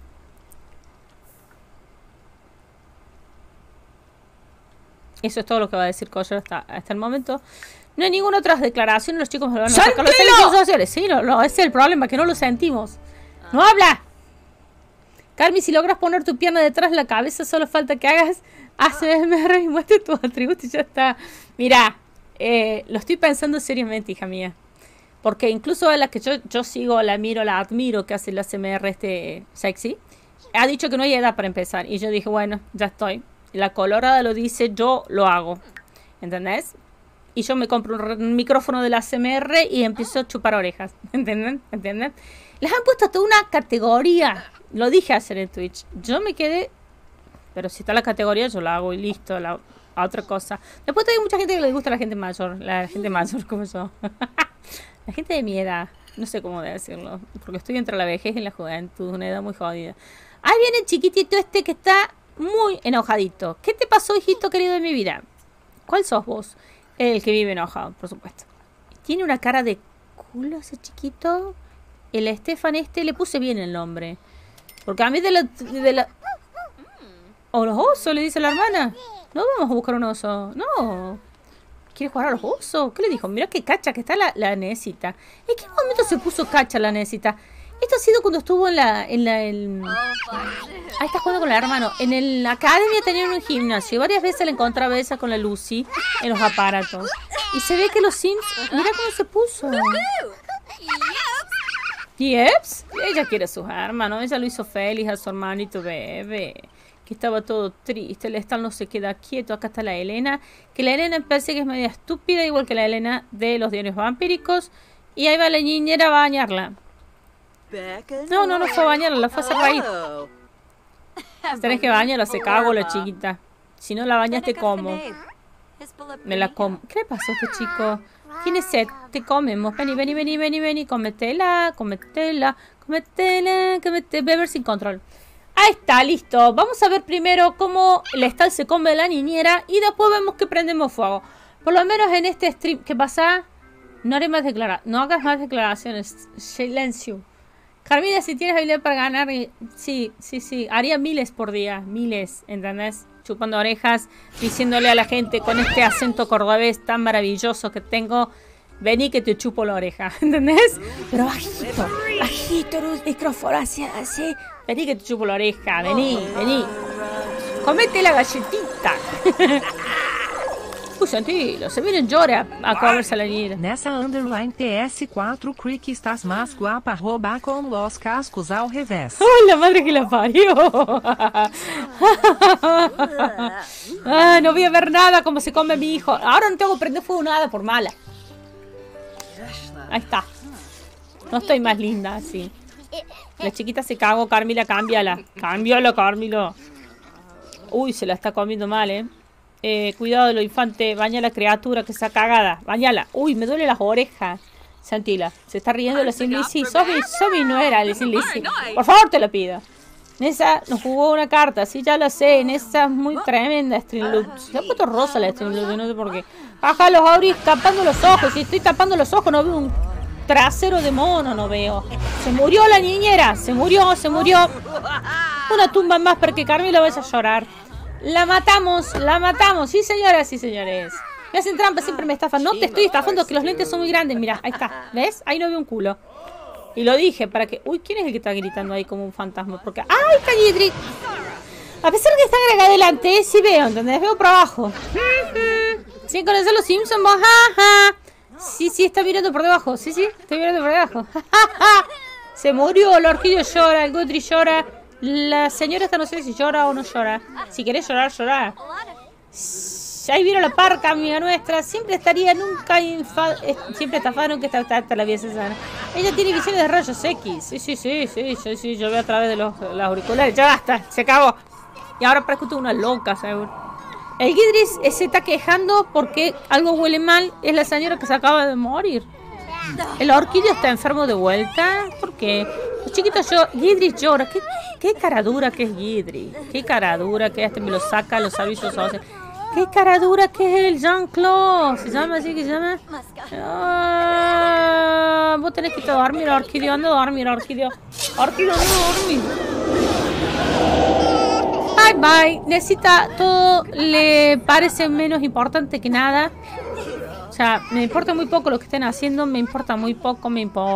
Eso es todo lo que va a decir Kosher hasta el momento. No hay ninguna otra declaración. Los chicos me lo van a sacar los servicios sociales. Sí, no, ese es el problema, que no lo sentimos. ¡No habla! Carmi, si logras poner tu pierna detrás de la cabeza, solo falta que hagas ASMR y muestre tus atributos y ya está. Mira, lo estoy pensando seriamente, hija mía. Porque incluso a la que yo sigo, la miro, la admiro, que hace el ASMR sexy, ha dicho que no hay edad para empezar. Y yo dije, bueno, ya estoy. La colorada lo dice, yo lo hago. ¿Entendés? Y yo me compro un micrófono del ASMR y empiezo a chupar orejas. ¿Entienden? Les han puesto toda una categoría. Lo dije ayer en Twitch. Yo me quedé... Pero si está la categoría, yo la hago y listo. A otra cosa. Después hay mucha gente que le gusta a la gente mayor. La gente mayor como yo. La gente de mi edad. No sé cómo decirlo. Porque estoy entre la vejez y la juventud. Una edad muy jodida. Ahí viene el chiquitito que está muy enojadito. ¿Qué te pasó, hijito querido de mi vida? ¿Cuál sos vos? El que vive enojado, por supuesto. Tiene una cara de culo ese chiquito. El Estefan le puse bien el nombre. Porque a mí de la... ¿O los osos? Le dice la hermana. No vamos a buscar un oso. No. ¿Quiere jugar a los osos? ¿Qué le dijo? Mira qué cacha que está la Necesita. ¿En qué momento se puso cacha la Necesita? Esto ha sido cuando estuvo en la... Ahí está jugando con la hermana. En la academia tenían un gimnasio. Varias veces la encontraba esa con la Lucy en los aparatos. Y se ve que los Sims... Mira cómo se puso. ¿Yeps? Ella quiere a sus hermanos. Ella lo hizo feliz a su hermanito bebé, que estaba todo triste. El Stan no se queda quieto. Acá está la Elena. Que la Elena parece que es media estúpida, igual que la Elena de los diarios vampíricos. Y ahí va la niñera a bañarla. No fue a bañarla, la fue a hacer reír. Tenés que bañarla, se cago la chiquita. Si no la bañas te como. Me la como. ¿Qué le pasó a este chico? Tiene sed, te comemos. Vení. Cometela. Beber sin control. Ahí está, listo. Vamos a ver primero cómo el Stal se come de la niñera y después vemos que prendemos fuego. Por lo menos en este stream. ¿Qué pasa? No haré más declaraciones. No hagas más declaraciones. Silencio. Carmina, si tienes habilidad para ganar, sí. Haría miles por día. Miles, ¿entendés? Chupando orejas, diciéndole a la gente con este acento cordobés tan maravilloso que tengo, vení que te chupo la oreja, ¿entendés? Pero bajito, el micrófono así. Vení que te chupo la oreja, vení. Comete la galletita. Tranquilo, se viene llore a comerse a la niñera. Nessa underline TS4 Creek estás más guapa roubar con los cascos al revés. ¡Ay, la madre que la parió! No voy a ver nada como se come mi hijo. Ahora no tengo que prender fuego nada por mala. Ahí está. No estoy más linda así. La chiquita se cagó. Carmila, cámbiala. Cámbiala, Carmila. Uy, se la está comiendo mal, cuidado de lo infante. Baña a la criatura que está cagada. Bañala. Uy, me duele las orejas. Santila, se está riendo la Sin Lizzy. Sobi no era la Sin Lizzy. Por favor, te lo pido. Nessa nos jugó una carta, sí, ya lo sé. Nessa es muy tremenda, Streamloop. Se ha puesto rosa la Streamloop, no sé por qué. Ajá, los Auris tapando los ojos. Si estoy tapando los ojos, no veo un trasero de mono, no veo. Se murió la niñera, se murió. Una tumba más para que Carmila vaya a llorar. La matamos. Sí, señoras y señores. Me hacen trampa, siempre me estafan. No te estoy estafando, que los lentes son muy grandes. Mira, ahí está. ¿Ves? Ahí no veo un culo. Y lo dije para que... Uy, ¿quién es el que está gritando ahí como un fantasma? Porque... ¡Ay, está Gidrick! A pesar de que están acá adelante, sí veo, ¿entendés? Veo por abajo. ¿Sí conocen los Simpsons? Sí, está mirando por debajo. Sí, estoy mirando por debajo. Se murió, el Orquídeo llora, el Godry llora. La señora esta no sé si llora o no llora. Si querés llorar, llorar. Ahí vino la parca, amiga nuestra. Siempre estaría, siempre estafaron que está la vida sana. Ella tiene visiones de rayos X. Sí. Yo veo a través de los auriculares. Ya basta, se acabó. Y ahora parezco toda una loca, seguro. El Gidris se está quejando porque algo huele mal. Es la señora que se acaba de morir. El Orquídeo está enfermo de vuelta. ¿Por qué? Los chiquitos Gidris llora. ¿Qué cara dura que es Gidris? ¿Qué cara dura que me lo saca a los servicios sociales? ¡Qué cara dura que es el Jean-Claude! ¿Se llama así que se llama? Vos tenés que dormir, Orquídeo. Anda a dormir, Orquídeo. Orquídeo, anda a dormir. Bye. Necesita todo. Le parece menos importante que nada. O sea, me importa muy poco lo que estén haciendo. Me importa muy poco.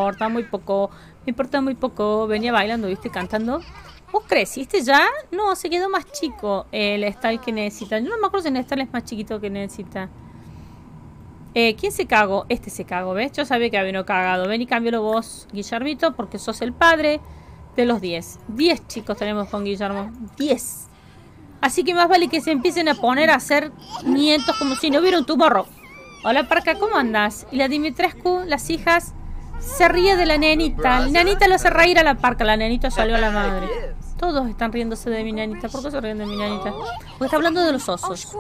Venía bailando, ¿viste? Cantando. ¿Vos creciste ya? No, se quedó más chico el style que necesita. Yo no me acuerdo si el style es más chiquito que necesita. ¿Quién se cagó? Este se cagó, ¿ves? Yo sabía que había uno cagado. Ven y cámbialo vos, Guillermito, porque sos el padre de los 10. 10 chicos tenemos con Guillermo. 10. Así que más vale que se empiecen a poner a hacer nietos como si no hubiera un tumorro. Hola, Parca, ¿cómo andas? Y la Dimitrescu, las hijas... Se ríe de la nenita. La nenita lo hace reír a la Parca. La nenita salió a la madre. Todos están riéndose de mi nenita. ¿Por qué se ríen de mi nenita? Porque está hablando de los osos.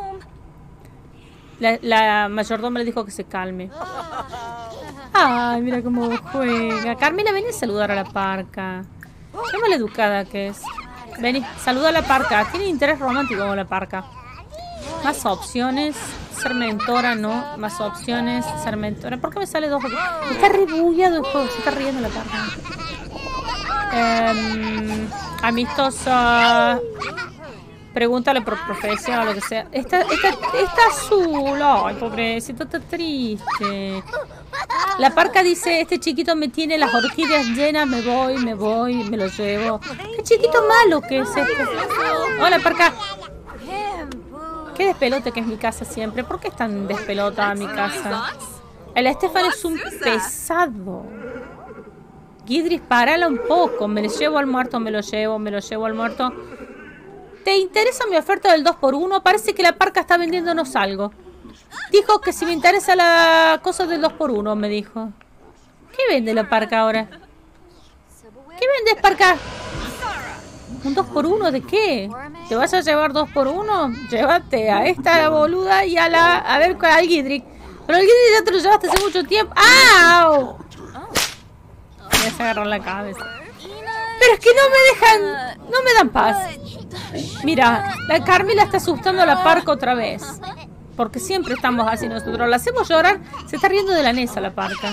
La mayordoma le dijo que se calme. Ay, mira cómo juega. Carmela, ven a saludar a la Parca. Qué maleducada que es. Ven, saluda a la Parca. Tiene interés romántico con la Parca. Más opciones. Ser mentora, no. Más opciones. Ser mentora. ¿Por qué me sale dos? Está re bugueado el juego. Se está riendo la Parca. Amistosa. Pregúntale por profesión o lo que sea. Está azul. Ay, pobrecito, está triste. La Parca dice, este chiquito me tiene las orquídeas llenas, me voy, me lo llevo. Qué chiquito malo que es este. Hola, Parca. Qué despelote que es mi casa siempre. ¿Por qué es tan despelota mi casa? El Estefan es un pesado. Gidris, párala un poco. Me lo llevo al muerto, me lo llevo al muerto. ¿Te interesa mi oferta del 2x1? Parece que la Parca está vendiéndonos algo. Dijo que si me interesa la cosa del 2x1, me dijo. ¿Qué vende la Parca ahora? ¿Qué vendes, Parca? ¿Un 2x1 de qué? ¿Te vas a llevar 2x1? Llévate a esta boluda y a ver al Gidrick. Pero el Gidrick ya te lo llevaste hace mucho tiempo. ¡Au! Me vas a agarrar la cabeza. Pero es que no me dejan... No me dan paz. Mira, la Carmela está asustando a la Parca otra vez. Porque siempre estamos así nosotros. La hacemos llorar. Se está riendo de la Nessa la Parca.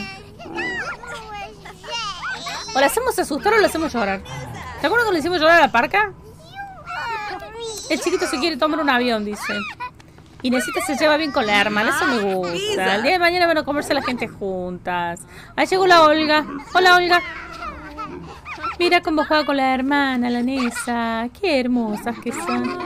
O la hacemos asustar o la hacemos llorar. ¿Te acuerdas cuando le hicimos llorar a la Parca? El chiquito se quiere tomar un avión, dice. Y Necesita se lleva bien con la hermana. Eso me gusta. El día de mañana van a comerse la gente juntas. Ahí llegó la Olga. Hola, Olga. Mira cómo juega con la hermana, la Nessa. Qué hermosas que son.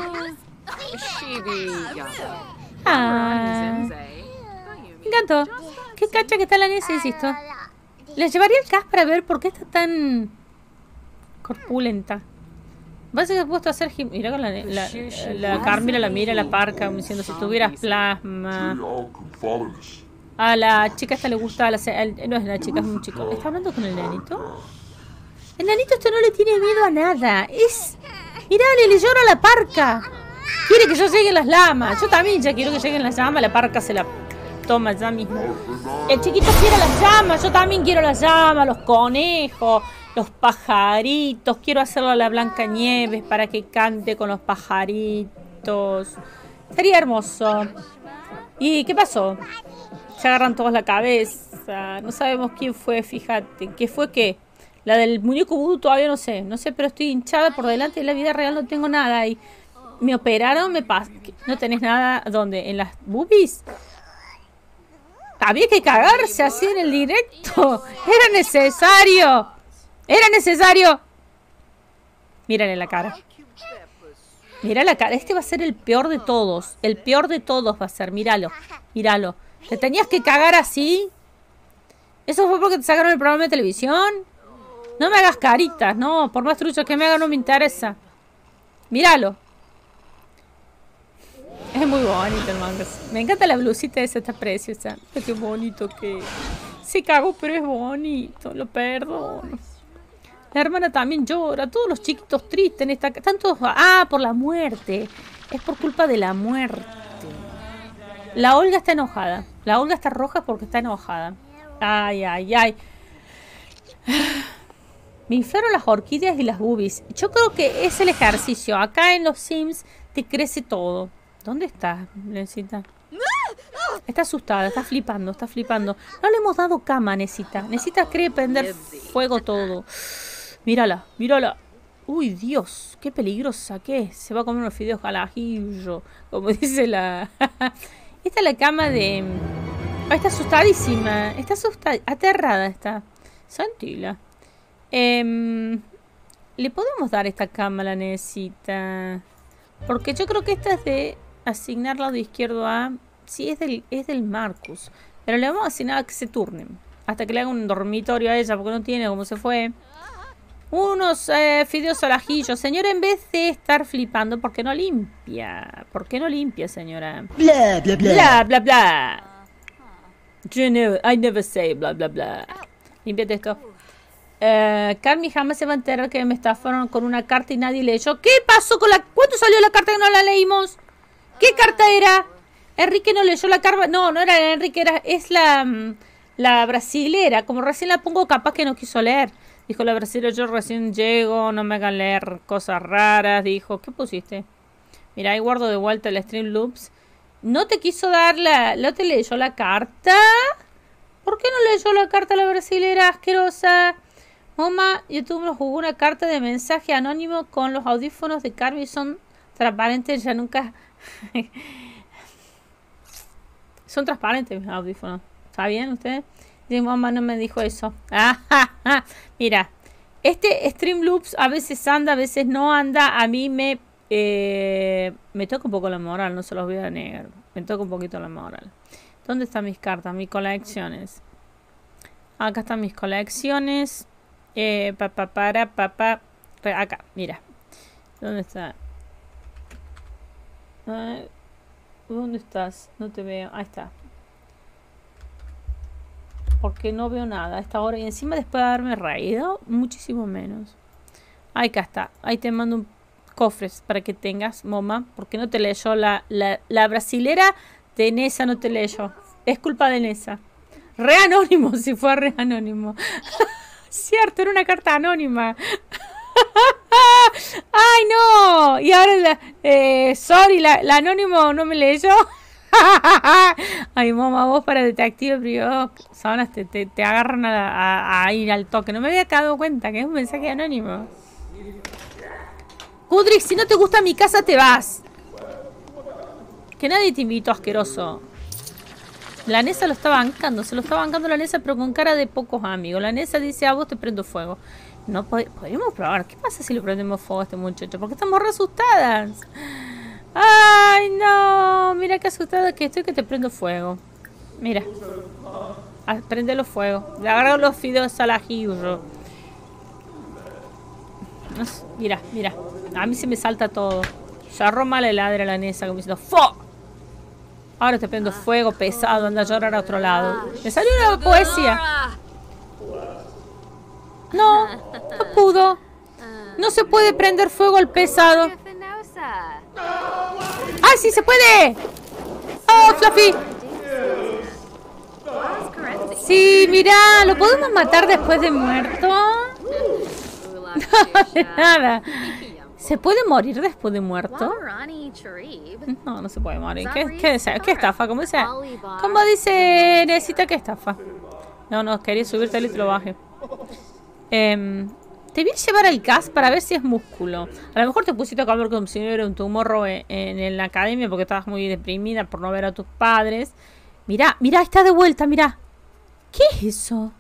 Ah, me encantó. Qué cacha que está la Nessa, insisto. Le llevaría el cas para ver por qué está tan corpulenta. Vas a ser puesto a hacer mira con la Carmela la mira la Parca diciendo si tuvieras plasma. A la chica esta le gusta... no es una chica, es un chico. ¿Está hablando con el nenito? El nenito este no le tiene miedo a nada. Mirale, le llora a la parca. Quiere que yo lleguen las llamas. Yo también ya quiero que lleguen las llamas. La parca se la toma ya mismo. El chiquito quiere las llamas. Yo también quiero las llamas, los conejos, los pajaritos. Quiero hacerlo a la Blancanieves para que cante con los pajaritos. Sería hermoso. ¿Y qué pasó? Se agarran todos la cabeza. No sabemos quién fue, fíjate. ¿Qué fue qué? La del muñeco vudú todavía no sé. No sé, pero estoy hinchada por delante. En la vida real no tengo nada. Y me operaron, me pasó. ¿No tenés nada? ¿Dónde? ¿En las boobies? Había que cagarse así en el directo. Era necesario. Era necesario. Mírale la cara. Mira la cara. Este va a ser el peor de todos. El peor de todos va a ser. Míralo. Míralo. ¿Te tenías que cagar así? ¿Eso fue porque te sacaron el programa de televisión? No me hagas caritas, no. Por más trucho que me haga no me interesa. Míralo. Es muy bonito el manga. Me encanta la blusita esa, está preciosa. Qué bonito que... Se cagó, pero es bonito. Lo perdono. La hermana también llora. Todos los chiquitos tristes en esta... Están todos... Ah, por la muerte. Es por culpa de la muerte. La Olga está enojada. La Olga está roja porque está enojada. Ay, ay, ay. Me inflaron las orquídeas y las boobies. Yo creo que es el ejercicio. Acá en los Sims te crece todo. ¿Dónde está, Necita? Está asustada, está flipando, está flipando. No le hemos dado cama, Necita. Necita cree prender fuego todo. Mírala, mírala. Uy, Dios, qué peligrosa que es. Se va a comer unos fideos al ajillo, como dice la... Esta es la cama de... Oh, está asustadísima. Está asustada, aterrada está. Santila. Le podemos dar esta cama a la Necita. Porque yo creo que esta es de asignar lado izquierdo a... Sí, es del Marcus. Pero le vamos a asignar a que se turnen. Hasta que le haga un dormitorio a ella, porque no tiene como se fue. Unos fideos al ajillo. Señora, en vez de estar flipando, ¿por qué no limpia? ¿Por qué no limpia, señora? Bla, bla, bla. Bla, bla, bla. I never say bla, bla, bla. Límpiate esto. Carmi jamás se va a enterar que me estafaron con una carta y nadie leyó. ¿Qué pasó con la... ¿Cuándo salió la carta que no la leímos? ¿Qué carta era? Enrique no leyó la carta. No, no era Enrique, es la brasilera. Como recién la pongo, capaz que no quiso leer. Dijo la brasilera, yo recién llego, no me hagan leer cosas raras. Dijo, ¿qué pusiste? Mira, ahí guardo de vuelta el Streamloops. ¿No te quiso dar ¿No te leyó la carta? ¿Por qué no leyó la carta la brasilera asquerosa? Mamá, YouTube nos jugó una carta de mensaje anónimo con los audífonos de Carmi. Son transparentes, ya nunca... Son transparentes mis audífonos. ¿Está bien usted? Mi mamá no me dijo eso. Mira, este Streamloops a veces anda, a veces no anda. A mí me toca un poco la moral, no se los voy a negar. Me toca un poquito la moral. ¿Dónde están mis cartas? Mis colecciones. Acá están mis colecciones. Acá, mira. ¿Dónde está? ¿Dónde estás? No te veo. Ahí está. Porque no veo nada a esta hora. Y encima después de haberme reído, muchísimo menos. Acá está. Ahí te mando un cofres para que tengas, mamá. Porque no te leyó la brasilera de Nessa, no te leyó. Es culpa de Nessa. Re anónimo, si fue re anónimo. Cierto, era una carta anónima. ¡Ay, no! Y ahora sorry, la anónimo no me leyó. Ay, mamá, vos para detective privado, sabanas te agarran a ir al toque. No me había dado cuenta que es un mensaje anónimo. Kudrik, si no te gusta mi casa, te vas. Que nadie te invitó, asqueroso. La Nessa lo está bancando, se lo está bancando la Nessa, pero con cara de pocos amigos. La Nessa dice, a vos te prendo fuego. No podríamos probar. ¿Qué pasa si le prendemos fuego a este muchacho? Porque estamos re asustadas. Ay, no. Mira qué asustada que estoy, que te prendo fuego. Mira. Prendelo fuego. Le agarro los fideos al ajillo. Mira, mira. A mí se me salta todo. Se arró mal el ladra la Nessa como diciendo ¡fo! Ahora te prendo fuego pesado, anda a llorar a otro lano. Me salió una poesía. No, no pudo. No se puede prender fuego al pesado. ¡Ah, sí se puede! ¡Oh, Fluffy! Sí, mira, ¿lo podemos matar después de muerto? No, de nada. ¿Se puede morir después de muerto? No, no se puede morir. ¿Qué estafa? ¿Cómo dice Necesita que estafa? No, quería subirte y te lo baje. Te voy a llevar al CAS para ver si es músculo. A lo mejor te pusiste a comer como si no hubiera un tumor en la academia porque estabas muy deprimida por no ver a tus padres. Mirá, está de vuelta, mirá. ¿Qué es eso?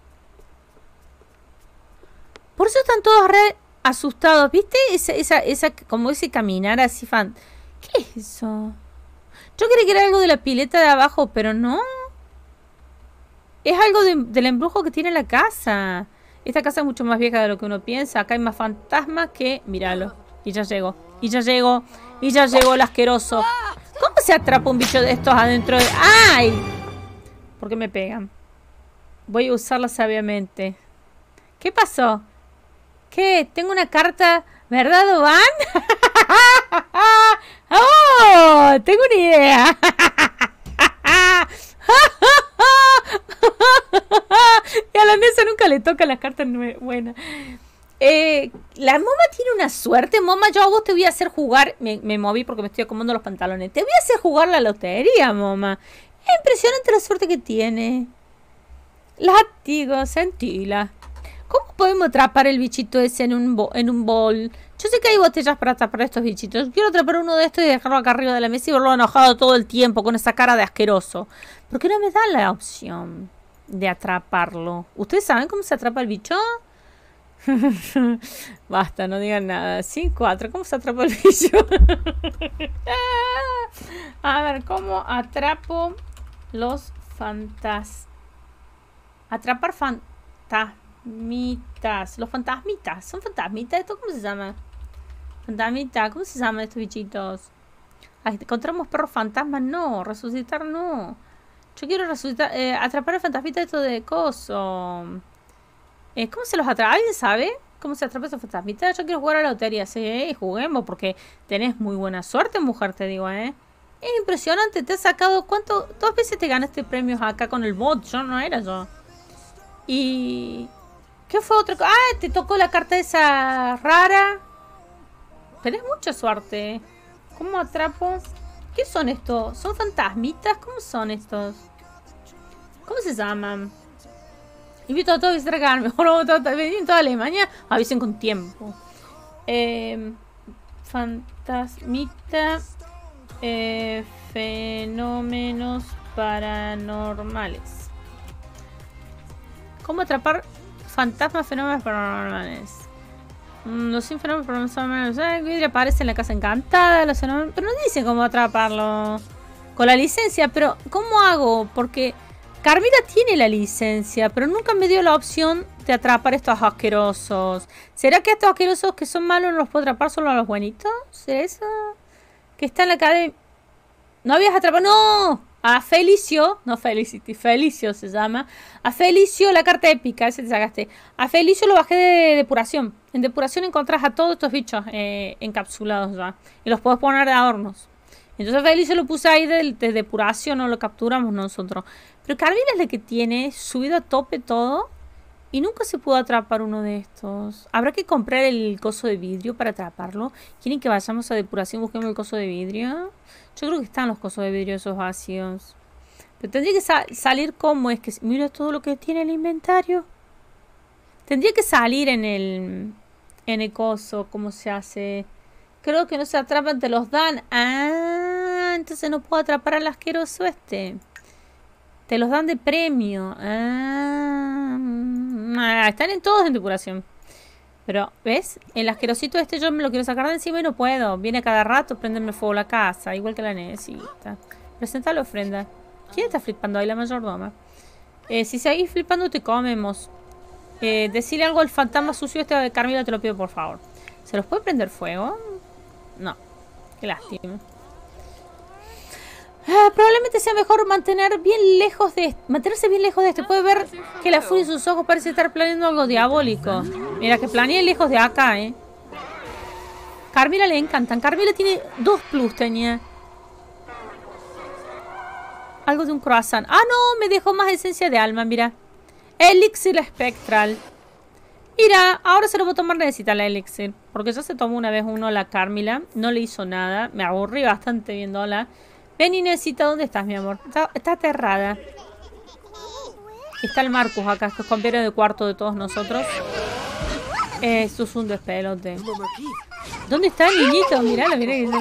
Por eso están todos re asustados. ¿Viste? Como ese caminar así fan. ¿Qué es eso? Yo creí que era algo de la pileta de abajo, pero no. Es algo del embrujo que tiene la casa. Esta casa es mucho más vieja de lo que uno piensa. Acá hay más fantasmas que... Míralo. Y ya llegó el asqueroso. ¿Cómo se atrapa un bicho de estos adentro de...? ¡Ay! ¿Por qué me pegan? Voy a usarla sabiamente. ¿Qué pasó? ¿Qué? Tengo una carta... ¿Verdad, Oban? ¡Oh! Tengo una idea. Y a la mesa nunca le toca las cartas buenas. La Moma tiene una suerte. Moma, yo a vos te voy a hacer jugar. Me moví porque me estoy acomodando los pantalones. Te voy a hacer jugar la lotería, Moma. Es impresionante la suerte que tiene. Látigo, sentila. ¿Cómo podemos atrapar el bichito ese en un bol? Yo sé que hay botellas para atrapar estos bichitos. Quiero atrapar uno de estos y dejarlo acá arriba de la mesa y verlo enojado todo el tiempo con esa cara de asqueroso. ¿Por qué no me da la opción de atraparlo? ¿Ustedes saben cómo se atrapa el bicho? Basta, no digan nada. 5-4, ¿cómo se atrapa el bicho? A ver, ¿cómo atrapo los fantasmas? Atrapar fantasmitas. Los fantasmitas. ¿Son fantasmitas? ¿Esto cómo se llama? Fantasmita. ¿Cómo se llaman estos bichitos? Ay, encontramos perros fantasmas. No. Resucitar no. Yo quiero resucitar. Atrapar el fantasmita esto de coso. ¿Cómo se los atrapa? ¿Alguien sabe cómo se atrapa esos fantasmitas? Yo quiero jugar a la lotería. Sí, juguemos porque tenés muy buena suerte, mujer, te digo, Es impresionante. Te has sacado... ¿Cuánto? 2 veces te ganaste premios acá con el bot. Yo no era yo. Y... ¿qué fue otra cosa? Ah, te tocó la carta esa rara. Tenés mucha suerte. ¿Cómo atrapo? ¿Qué son estos? ¿Son fantasmitas? ¿Cómo son estos? ¿Cómo se llaman? Invito a todos a visitar acá. Mejor venir toda Alemania. Avisen con tiempo. Fantasmita. Fenómenos paranormales. ¿Cómo atrapar fantasmas, fenómenos paranormales? Los fenómenos paranormales. Vidrio aparece en la casa encantada. Los fenómenos, pero no dice cómo atraparlo. Con la licencia, pero ¿cómo hago? Porque Carmila tiene la licencia, pero nunca me dio la opción de atrapar estos asquerosos. ¿Será que estos asquerosos que son malos no los puedo atrapar solo a los buenitos? ¿Será eso? Que está en la academia. ¿No habías atrapado? ¡No! A Felicio, no Felicity, Felicio se llama. A Felicio, la carta épica, ese te sacaste. A Felicio lo bajé de depuración. En depuración encontrás a todos estos bichos encapsulados ya. Y los podés poner de adornos. Entonces a Felicio lo puse ahí de depuración, no lo capturamos nosotros. Pero Carmina es la que tiene subido a tope todo. Y nunca se pudo atrapar uno de estos. Habrá que comprar el coso de vidrio para atraparlo. ¿Quieren que vayamos a depuración y busquemos el coso de vidrio? Yo creo que están los cosos de vidrio esos vacíos. Pero tendría que salir como es que... Mira todo lo que tiene el inventario. Tendría que salir en el coso. ¿Cómo se hace? Creo que no se atrapan, te los dan. Ah, entonces no puedo atrapar al asqueroso este. Te los dan de premio. Están en todos en depuración. Pero, ¿ves? El asquerosito este yo me lo quiero sacar de encima y no puedo. Viene cada rato a prenderme fuego la casa. Igual que la necesita. Presenta la ofrenda. ¿Quién está flipando ahí? La mayordoma. Si seguís flipando te comemos. Decirle algo al fantasma sucio este de Carmila, te lo pido por favor. ¿Se los puede prender fuego? No. Qué lástima. Probablemente sea mejor mantenerse bien lejos de este. Puede ver que la furia de sus ojos parece estar planeando algo diabólico. Mira, que planea lejos de acá, Carmila le encantan. Carmila tiene 2 plus, tenía. Algo de un croissant. Ah, no, me dejó más esencia de alma, mira. Elixir espectral. Mira, ahora se lo voy a tomar, necesita la elixir. Porque ya se tomó una vez uno la Carmila. No le hizo nada. Me aburrí bastante viéndola. Ven, Inesita, ¿dónde estás, mi amor? Está aterrada. Está el Marcus acá, que es compañero de cuarto de todos nosotros. Esto es un despelote. ¿Dónde está el niñito? Miralo, mirá que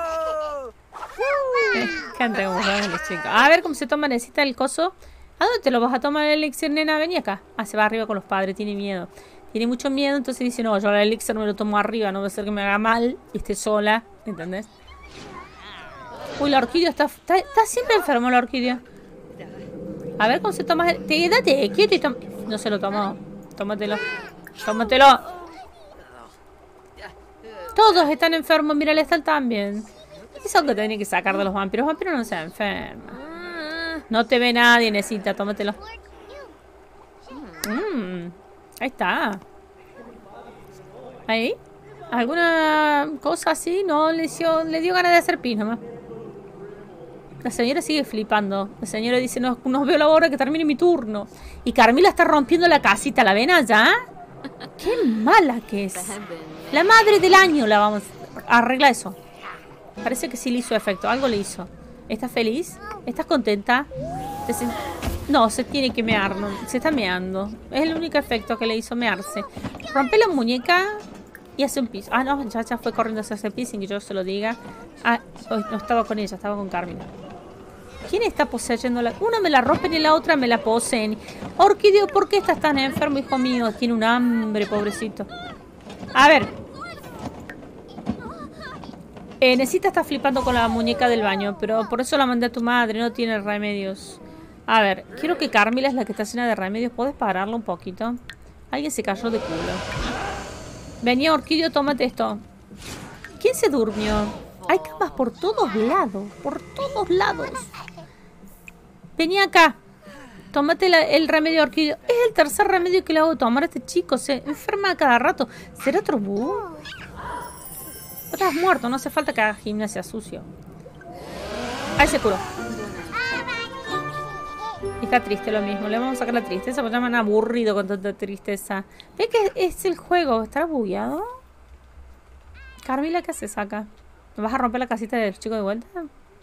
canta como saben los chicos. A ver cómo se toma, necesita el coso. ¿A dónde te lo vas a tomar el elixir, nena? Vení acá. Ah, se va arriba con los padres, tiene miedo. Tiene mucho miedo, entonces dice, no, yo el elixir me lo tomo arriba, no va a ser que me haga mal y esté sola, ¿entendés? Uy, la orquídea está siempre enfermo, la orquídea. A ver cómo se toma. Quédate quieto y toma. No se lo tomó. Tómatelo. Tómatelo. Todos están enfermos. Mira, le están también. Eso que tiene que sacar de los vampiros. Los vampiros no se enferman. No te ve nadie, necesita. Tómatelo. Ahí está. Ahí. ¿Alguna cosa así? No, le dio ganas de hacer pis nomás. La señora sigue flipando. La señora dice, no veo la hora que termine mi turno. Y Carmila está rompiendo la casita. ¿La ven allá? ¡Qué mala que es! La madre del año la vamos a arreglar eso. Parece que sí le hizo efecto. Algo le hizo. ¿Estás feliz? ¿Estás contenta? No, se tiene que mear. No, se está meando. Es el único efecto que le hizo, mearse. Rompe la muñeca y hace un pis. Ah, no, ya fue corriendo hacia ese pis sin que yo se lo diga. Ah, no estaba con ella, estaba con Carmila. ¿Quién está poseyendo la...? Una me la rompen y la otra me la poseen. Orquídeo, ¿por qué estás tan enfermo, hijo mío? Tiene un hambre, pobrecito. A ver. Necesita estar flipando con la muñeca del baño, pero por eso la mandé a tu madre, no tiene remedios. A ver, quiero que Carmila es la que está llena de remedios. ¿Puedes pararlo un poquito? Alguien se cayó de culo. Venía, Orquídeo, tómate esto. ¿Quién se durmió? Hay camas por todos lados. Por todos lados. Venía acá. Tómate el remedio, Orquídeo. Es el tercer remedio que le hago tomar a este chico. Se enferma cada rato. ¿Será otro búho? Estás muerto. No hace falta que haga gimnasia sucio. Ahí se curó. Está triste lo mismo. Le vamos a sacar la tristeza porque ya me han aburrido con tanta tristeza. ¿Ves que es el juego? ¿Estará bugueado? Carmila, ¿qué haces acá? ¿Me vas a romper la casita del chico de vuelta?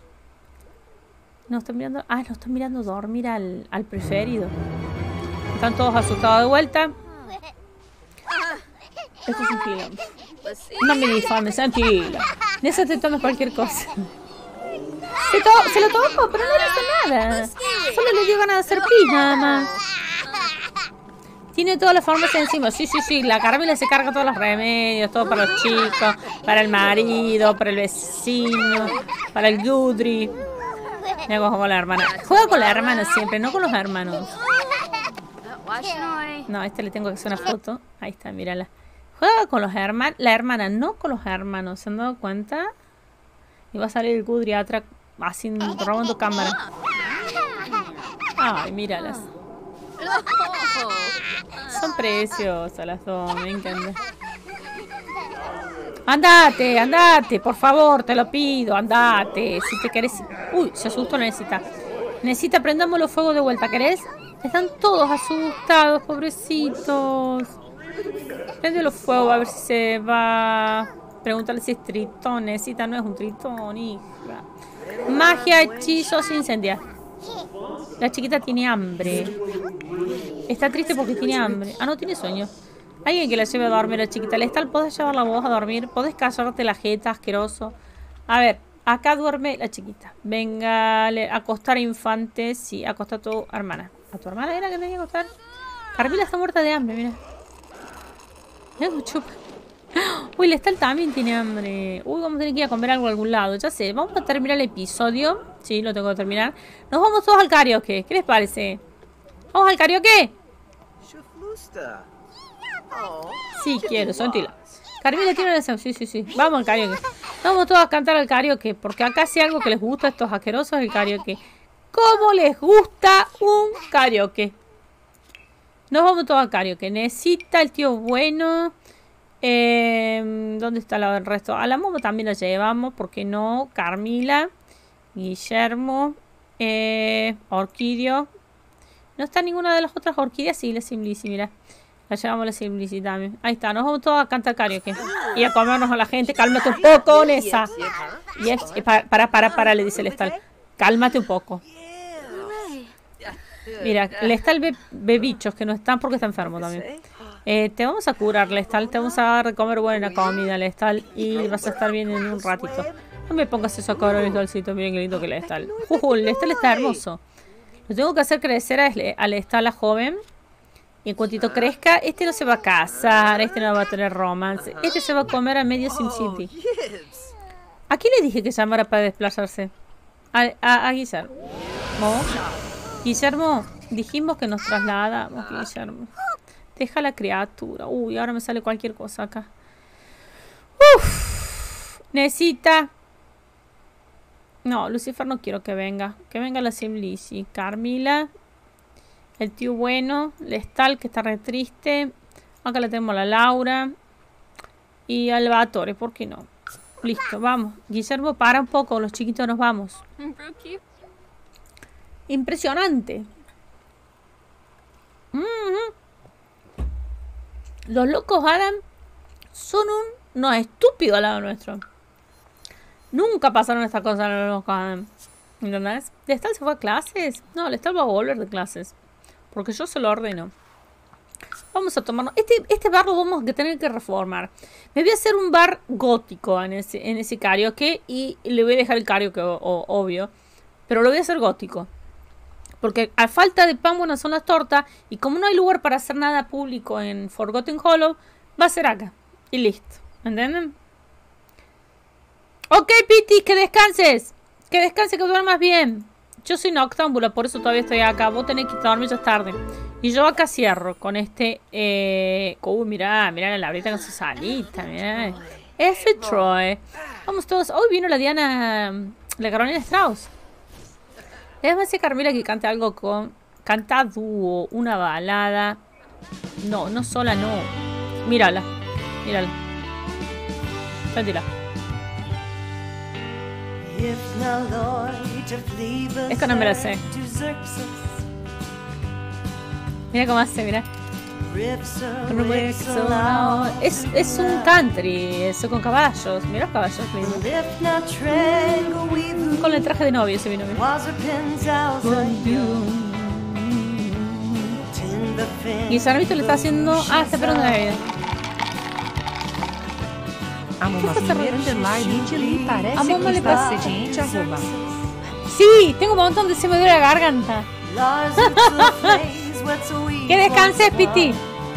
No, están mirando... Ah, lo están mirando dormir al preferido. Están todos asustados de vuelta. Esto es un quilombo. No me difames, tranquila. Nessa te tomas cualquier cosa. Se lo tomó, pero no le hizo nada. Solo le dio ganas de hacer pis, nada más. Tiene todas las formas encima. Sí. La Carmila se carga todos los remedios. Todo para los chicos. Para el marido. Para el vecino. Para el Gudri. Me juego con la hermana. Juega con la hermana siempre, no con los hermanos. No, a este le tengo que hacer una foto. Ahí está, mírala. Juega con los hermanos. La hermana, no con los hermanos. ¿Se han dado cuenta? Y va a salir el Gudri atrás. Así robando cámara. Ay, míralas. Son preciosas las dos, me encanta. Andate, por favor, te lo pido, andate. Si te querés... Uy, se asustó Necesita. Necesita, prendamos los fuegos de vuelta, ¿querés? Están todos asustados, pobrecitos. Prende los fuegos a ver si se va. Pregúntale si es tritón. Necesita, no es un tritón, hija. Magia, hechizos, incendia. La chiquita tiene hambre. Está triste porque tiene hambre. Ah, no, tiene sueño. Alguien que la lleve a dormir a la chiquita. Lestal, ¿podés llevarla vos a dormir? ¿Podés callarte la jeta, asqueroso? A ver, acá duerme la chiquita. Venga, acostar a infantes. Sí, acosta a tu hermana. ¿A tu hermana era que tenía que acostar? Carmila está muerta de hambre, mira. Mira cómo chupa. Uy, Lestal también tiene hambre. Uy, vamos a tener que ir a comer algo a algún lado. Ya sé, vamos a terminar el episodio. Sí, lo tengo que terminar. Nos vamos todos al karaoke. ¿Qué les parece? ¿Vamos al karaoke? Sí, quiero, son tilas. Carmila tiene una... Sí. Vamos al karaoke. Vamos todos a cantar el karaoke, porque acá sí algo que les gusta a estos asquerosos es el karaoke. ¿Cómo les gusta un karaoke? Nos vamos todos a karaoke. Necesita el tío bueno. ¿Dónde está el resto? A la Momo también la llevamos, ¿por qué no? Carmila, Guillermo, Orquídeo. No está ninguna de las otras orquídeas. Sí, la Simlici, mira. La llevamos la Simlici también. Ahí está, nos vamos todos a cantar karaoke. Y a comernos a la gente. Cálmate un poco, Nessa. Y para, le dice Lestal. Cálmate un poco. Mira, Lestal ve bichos que no están porque está enfermo también. Te vamos a curar, Lestal. Te vamos a dar de comer buena comida, Lestal. Y vas a estar bien en un ratito. No me pongas eso a cobrar mis dolcitos. Miren qué lindo que Lestal. Lestal está hermoso. Lo tengo que hacer crecer a Lestal, joven. Y en cuantito crezca, este no se va a casar, este no va a tener romance, este se va a comer a medio SimCity. ¿A quién le dije que llamara para desplazarse? A Guillermo. Guillermo, dijimos que nos trasladamos, Guillermo. Deja la criatura. Uy, ahora me sale cualquier cosa acá. Uf. Necesita. No, Lucifer no quiero que venga. Que venga la Simlici. Carmila. El tío bueno, Lestal, que está re triste. Acá le tenemos a la Laura. Y Albatore, ¿por qué no? Listo, vamos. Guillermo, para un poco, los chiquitos nos vamos. Impresionante. Los locos Adam son unos estúpidos al lado nuestro. Nunca pasaron estas cosas a los locos Adam. ¿Entendés? ¿Lestal se fue a clases? No, Lestal va a volver de clases. Porque yo se lo ordeno. Vamos a tomarnos. Este bar lo vamos a tener que reformar. Me voy a hacer un bar gótico en ese karaoke. Y le voy a dejar el karaoke, obvio. Pero lo voy a hacer gótico. Porque a falta de pan, buenas son las tortas. Y como no hay lugar para hacer nada público en Forgotten Hollow, va a ser acá. Y listo. ¿Entienden? Ok, Piti, que descanses. Que descanses, que duermas bien. Yo soy noctámbula, por eso todavía estoy acá. Vos tenés que dormir, ya es tarde. Y yo acá cierro con este... mirá la Laurita con su salita, mirá. F. Troy. Vamos todos. Hoy vino la Diana... La Carolina Strauss. Déjame decir Carmila que cante algo con... Canta dúo, una balada. No sola, no. Mírala. Cántela. Esta no me la sé. Mira cómo hace, mira. Es un country, eso con caballos. Mira los caballos, lindo. Con el traje de novio se vino. Y Sarvito le está haciendo... Ah, está esperando la vida. Sí, tengo un montón de se me duele la garganta. Que descanses, Piti.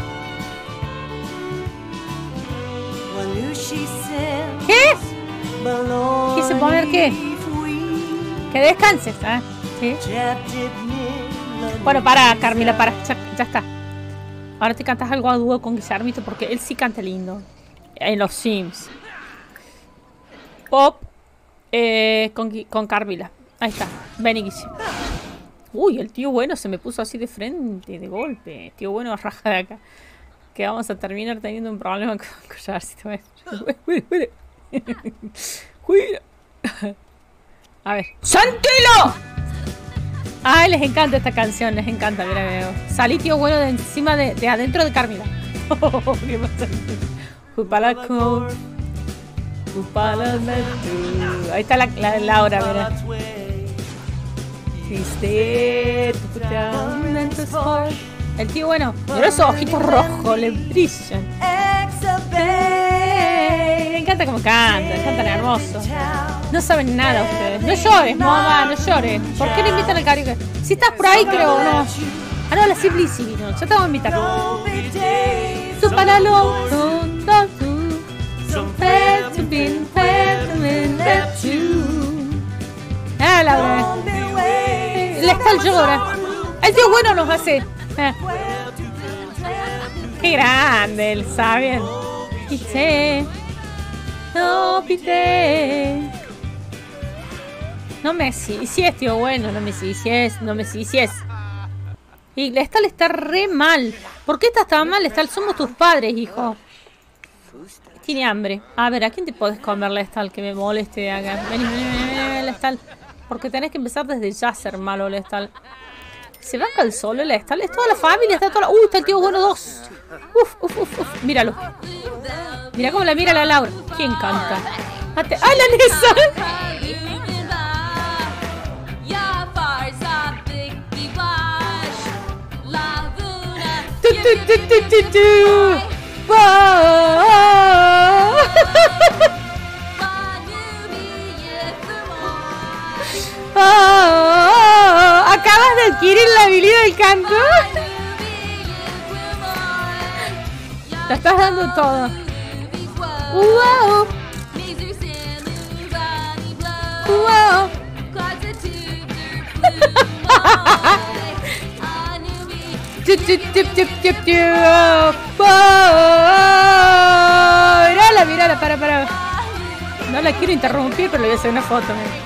¿Qué? ¿Quise poner qué? Que descanses, ¿eh? ¿Sí? Bueno, para, Carmila, para. Ya está. Ahora te cantas algo a dúo con Guillermito porque él sí canta lindo. En los Sims. Pop con Carmila. Ahí está. Ven y Guille. Uy, el tío bueno se me puso así de frente, de golpe. Tío bueno raja de acá. Que vamos a terminar teniendo un problema con Collarcito. Cuida. A ver. ¡Santilo! Ay, les encanta esta canción, les encanta. Mira, veo. Salí tío bueno de encima de adentro de Carmila. ¿Qué pasa? Ahí está la Laura, mira. El tío bueno, mira esos ojitos rojos, le brillan. Me encanta cómo cantan hermoso. No saben nada ustedes. No llores, mamá, no llores. ¿Por qué le invitan al karaoke? Si estás por ahí, creo, ¿o no? Ah, no, la Simlici vino. Ya te voy a invitar. Ah, Laura. Lestal llora. El tío bueno nos hace. Qué grande, él sabe. Dice. No copite. No me hiciste, tío, bueno, no me hiciste. Y Lestal está re mal. ¿Por qué estás tan mal, Lestal? Somos tus padres, hijo. Tiene hambre. A ver, ¿a quién te podés comer, Lestal? Que me moleste de acá. Vení, Lestal. Porque tenés que empezar desde ya a ser malo, Lestal. ¿Se banca el solo, Lestal? Es toda la familia, está toda la... está el tío bueno 2. Uf. Míralo. Mira cómo la mira la Laura. ¿Quién canta? ¡Ah, la Nessa! Acabas de adquirir la habilidad del canto. Te estás dando todo. Wow. Mírala, para. No la quiero interrumpir, pero le voy a hacer una foto.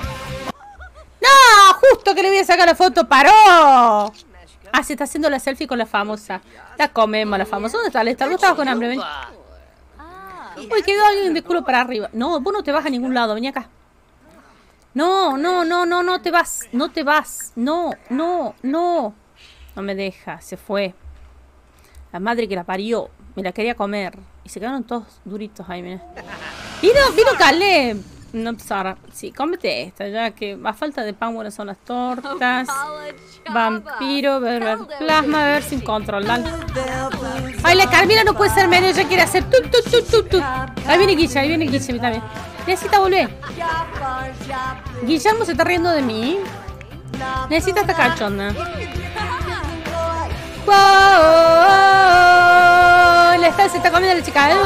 ¡No! Justo que le voy a sacar la foto, ¡paró! Ah, se está haciendo la selfie con la famosa. La comemos, la famosa. ¿Dónde está Lestal? ¿Vos estabas con hambre? Ven. Uy, quedó alguien de culo para arriba. No, vos no te vas a ningún lado. Vení acá. No te vas. No. No me deja, se fue. La madre que la parió. Me la quería comer. Y se quedaron todos duritos ahí, mira. Vino Caleb. No, Sara. Sí, cómete esta, ya que a falta de pan, buenas son las tortas. Vampiro, ver plasma, ver sin control. Dale. Ay, la Carmila no puede ser menos, ella quiere hacer tu. Ahí viene Guilla, también. Necesita volver. Guillermo se está riendo de mí. Necesita esta cachonda. Lestal se está comiendo la chica.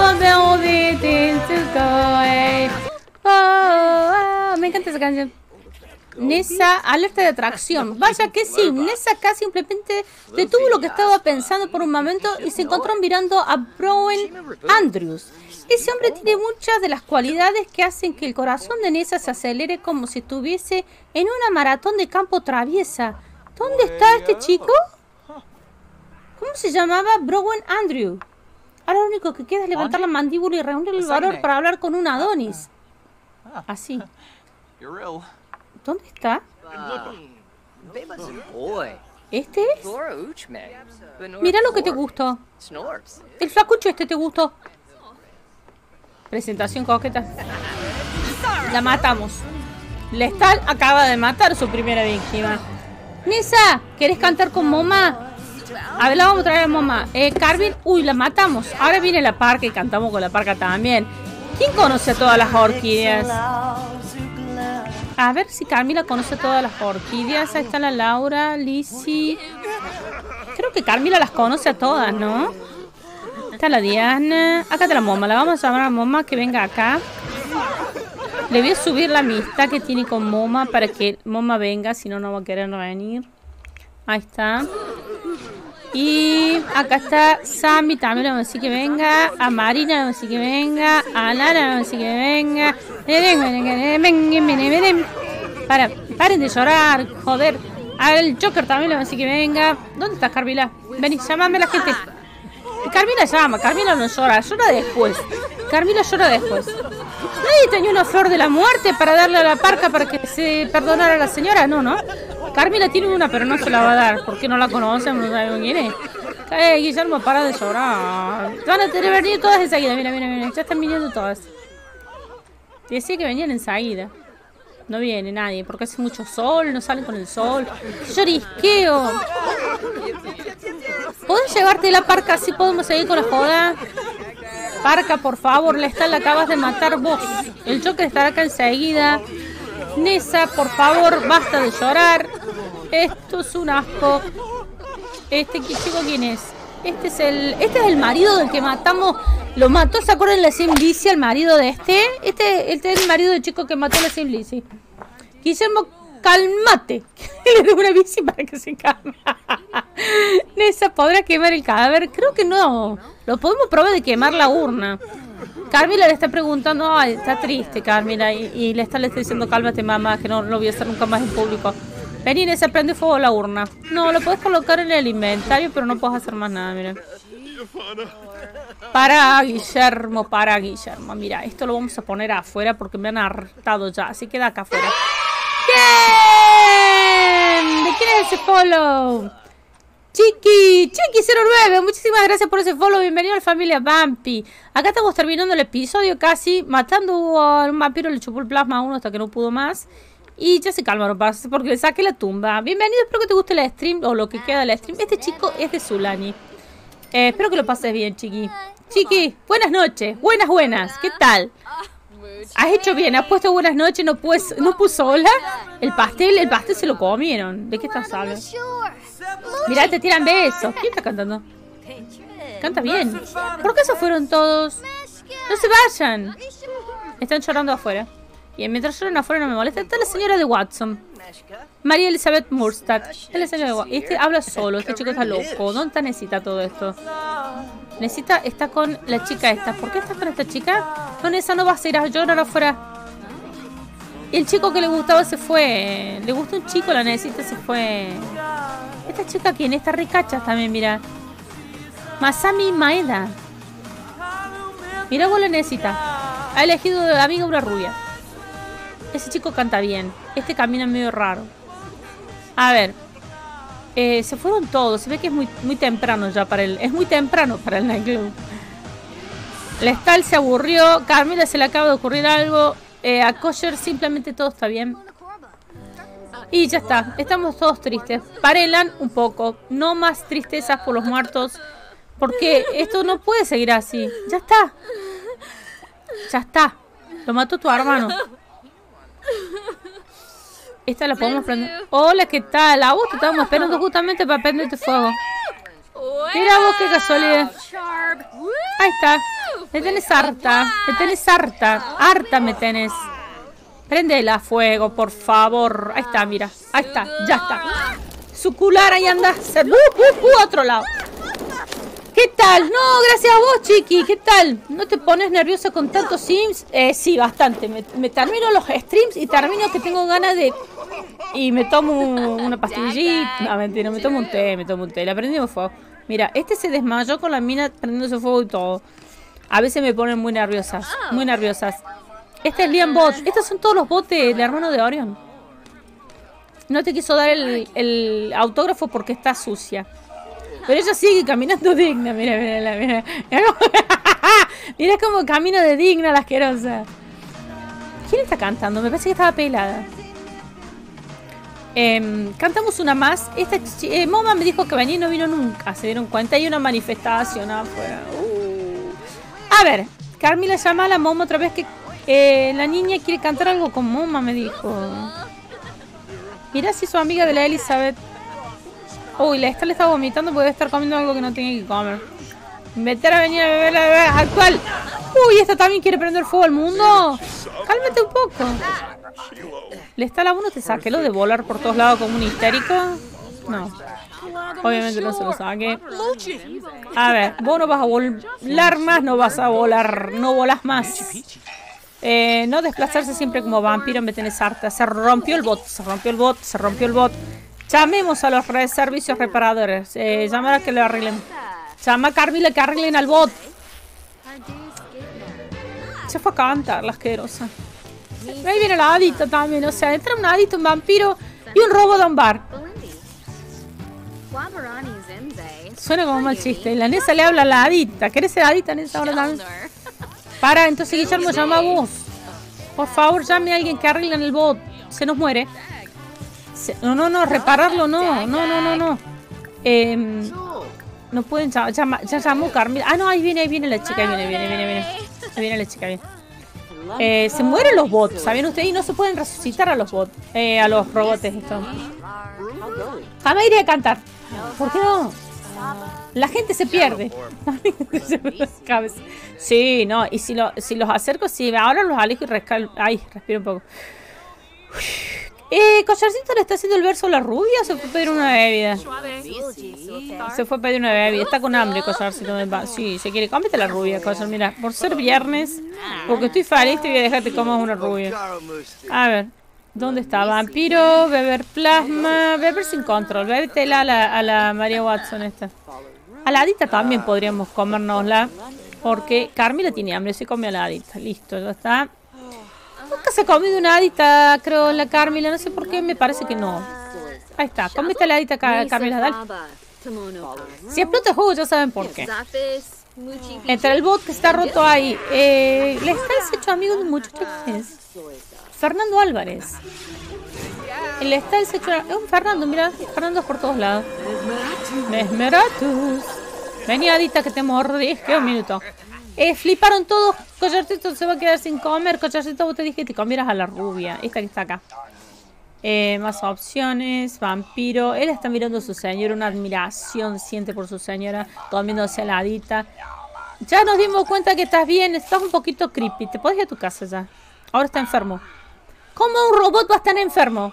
Me encanta esa canción. Nessa, alerta de atracción. Vaya que sí, Nessa acá simplemente detuvo lo que estaba pensando por un momento y se encontró mirando a Browen Andrews. Ese hombre tiene muchas de las cualidades que hacen que el corazón de Nessa se acelere como si estuviese en una maratón de campo traviesa. ¿Dónde está este chico? ¿Cómo se llamaba? Browen Andrew. Ahora lo único que queda es levantar la mandíbula y reunir el valor para hablar con un Adonis. Así. ¿Dónde está? ¿Este es? Mira lo que te gustó. El flacucho este te gustó. Presentación coqueta. La matamos. Lestal acaba de matar a su primera víctima. Nessa, ¿querés cantar con Moma? A ver, la vamos a traer a Moma. Carvin, uy, la matamos. Ahora viene la parca y cantamos con la parca también. ¿Quién conoce a todas las orquídeas? A ver si Carmila conoce a todas las orquídeas. Ahí está la Laura, Lizzie. Creo que Carmila las conoce a todas, ¿no? Está la Diana. Acá está la Moma. La vamos a llamar a Moma que venga acá. Le voy a subir la amistad que tiene con Moma para que Moma venga. Si no, no va a querer venir. Ahí está. Y acá está Sammy, también le vamos a decir que venga. A Marina le vamos a decir que venga. A Lara le vamos a decir que venga. Paren de llorar, joder. Al Joker también le vamos a decir que venga. ¿Dónde estás, Carmila? Vení, llámame a la gente. Carmila llama, Carmila no llora, llora después. Carmila llora después. Nadie tenía una flor de la muerte para darle a la parca para que se perdonara a la señora. No. Carmila tiene una, pero no se la va a dar. ¿Por qué no la conocen? No sabemos quién es. Guillermo, para de llorar. Van a tener venir todas enseguida. Mira. Ya están viniendo todas. Decía que venían enseguida. No viene nadie, porque hace mucho sol, no salen con el sol. Llorisqueo. ¿Podés llevarte la parca así podemos seguir con la joda? Parca, por favor, Lestal, la acabas de matar vos. El Joker estará acá enseguida. Nessa, por favor, basta de llorar. Esto es un asco. Este chico, ¿quién es? Este es el marido del que matamos. Lo mató, ¿se acuerdan de la Sim Lizzie, el marido de este? Este es el marido del chico que mató a la Sim Lizzie. Guillermo, cálmate. Le doy una bici para que se calme. Nessa, ¿podrá quemar el cadáver? Creo que no. Lo podemos probar de quemar la urna. Carmila le está preguntando, ay, está triste Carmila, y le está diciendo, cálmate mamá, que no lo voy a hacer nunca más en público. Vení, se prende fuego la urna. No, lo puedes colocar en el inventario, pero no puedes hacer más nada, mira. Para Guillermo. Mira, esto lo vamos a poner afuera porque me han hartado ya, así queda acá afuera. ¡Bien! ¿De quién es ese follow? Chiqui09, muchísimas gracias por ese follow. Bienvenido a la familia Bumpy. Acá estamos terminando el episodio casi. Matando a un vampiro, le chupó el plasma a uno hasta que no pudo más. Y ya se calmaron porque le saqué la tumba. Bienvenido, espero que te guste el stream o lo que queda del stream. Este chico es de Zulani. Espero que lo pases bien, Chiqui. Chiqui, buenas noches. Buenas. ¿Qué tal? Has hecho bien, has puesto buenas noches, no puso hola. El pastel se lo comieron. ¿De qué estás hablando? Mirá, te tiran besos. ¿Quién está cantando? Canta bien. ¿Por qué se fueron todos? No se vayan. Están llorando afuera. Y mientras lloran afuera no me molesta. Está la señora de Watson. María Elizabeth Murstad. Es la señora de Watson. Este habla solo. Este chico está loco. ¿Dónde necesita todo esto? Está con la chica esta. ¿Por qué estás con esta chica? Con esa no vas a ir a llorar afuera. El chico que le gustaba se fue. Le gustó un chico, la necesita, se fue. ¿Esta chica quién? Esta ricacha también, mira. Masami Maeda. Mira, vos la necesita. Ha elegido de amiga una rubia. Ese chico canta bien. Este camina medio raro. A ver. Se fueron todos. Se ve que es muy temprano ya para él. Es muy temprano para el nightclub. Lestal se aburrió. Carmila se le acaba de ocurrir algo. A Kosher simplemente todo está bien. Y ya está. Estamos todos tristes. Parelan un poco. No más tristezas por los muertos. Porque esto no puede seguir así. Ya está. Ya está. Lo mató tu hermano. Esta la podemos prender. Hola, ¿qué tal? A vos te estábamos esperando justamente para prenderte fuego. Mira vos qué casualidad. Ahí está. Me tenés harta. Harta me tenés. Préndela a fuego, por favor. Ahí está, mira. Ahí está, ya está. Sucular, ahí anda. A otro lado. ¿Qué tal? No, gracias a vos, Chiqui. ¿Qué tal? ¿No te pones nerviosa con tantos sims? Sí, bastante. Me termino los streams y termino que tengo ganas de... Y me tomo una pastillita. No, mentira, me tomo un té. La prendimos fuego. Mira, este se desmayó con la mina prendiéndose fuego y todo. A veces me ponen muy nerviosas. Este es Liam Bot. Estos son todos los bots del hermano de Orion. No te quiso dar el autógrafo porque está sucia. Pero ella sigue caminando digna. Mira. Mira cómo camina de digna la asquerosa. ¿Quién está cantando? Me parece que estaba pelada. Cantamos una más. Moma me dijo que venía y no vino nunca. Se dieron cuenta. Hay una manifestación afuera. A ver, Carmila llama a la Moma otra vez que la niña quiere cantar algo con Moma, me dijo. Mira si su amiga de la Elizabeth. Uy, la esta le está vomitando porque debe estar comiendo algo que no tiene que comer. Meter a venir a beber la bebé actual. Uy, esta también quiere prender fuego al mundo. Cálmate un poco. Le está la uno, te saque lo de volar por todos lados como un histérico. No. Obviamente no se lo saque. A ver, vos no vas a volar más, no vas a volar. No volás más. No desplazarse siempre como vampiro, me tenés harta. Se rompió el bot. Llamemos a los servicios reparadores. Llamar a que lo arreglen. Llama a Carmila que arreglen al bot. Se fue a cantar la asquerosa. Ahí viene la hadita también. O sea, entra un hadito, un vampiro y un robo de un bar. Suena como un mal chiste. La Nessa le habla a la hadita. ¿Querés ser hadita, Nessa, ahora también? Para, entonces Guillermo, llama a vos. Por favor, llame a alguien que arregle en el bot. Se nos muere. No, repararlo no. No pueden llamar. Ya llamó Carmila. Ah, no, ahí viene la chica. Ahí viene la chica. Se mueren los bots, ¿saben ustedes? Y no se pueden resucitar a los bots. A los robots esto. Jamás iré a cantar. ¿Por qué no? La gente se pierde. Sí, no. Y si los acerco, sí, ahora los alejo y respiro un poco. Collarcito le está haciendo el verso a la rubia o se fue a pedir una bebida. Se fue a pedir una bebida. Está con hambre, Collarcito. Sí, se quiere. Cómete la rubia, Collar. Mira, por ser viernes, porque estoy feliz, te voy a dejar que comas una rubia. A ver, ¿dónde está? Vampiro, beber plasma, beber sin control. Bébetela a la María Watson esta. A la Adita también podríamos comérnosla, porque Carmila tiene hambre, se come a la Adita. Listo, ya está. Nunca se ha comido una Adita, creo, la Carmila. No sé por qué, me parece que no. Ahí está, comete la Adita, Carmila, dale. Si explota el juego, ya saben por qué. Entre el bot que está roto ahí. Le estás hecho amigo de un muchacho que es Fernando Álvarez. Le está hecho... Es un Fernando, mira. Fernando es por todos lados. Mesmeratus. Vení, Adita, que te mordís. Que un minuto. Fliparon todos. Collarcito se va a quedar sin comer. Collarcito, vos te dije que te comieras a la rubia. Esta que está acá. Más opciones. Vampiro. Él está mirando a su señora. Una admiración siente por su señora. Comiéndose a la Adita. Ya nos dimos cuenta que estás bien. Estás un poquito creepy. Te podés ir a tu casa ya. Ahora está enfermo. ¿Cómo un robot va a estar enfermo?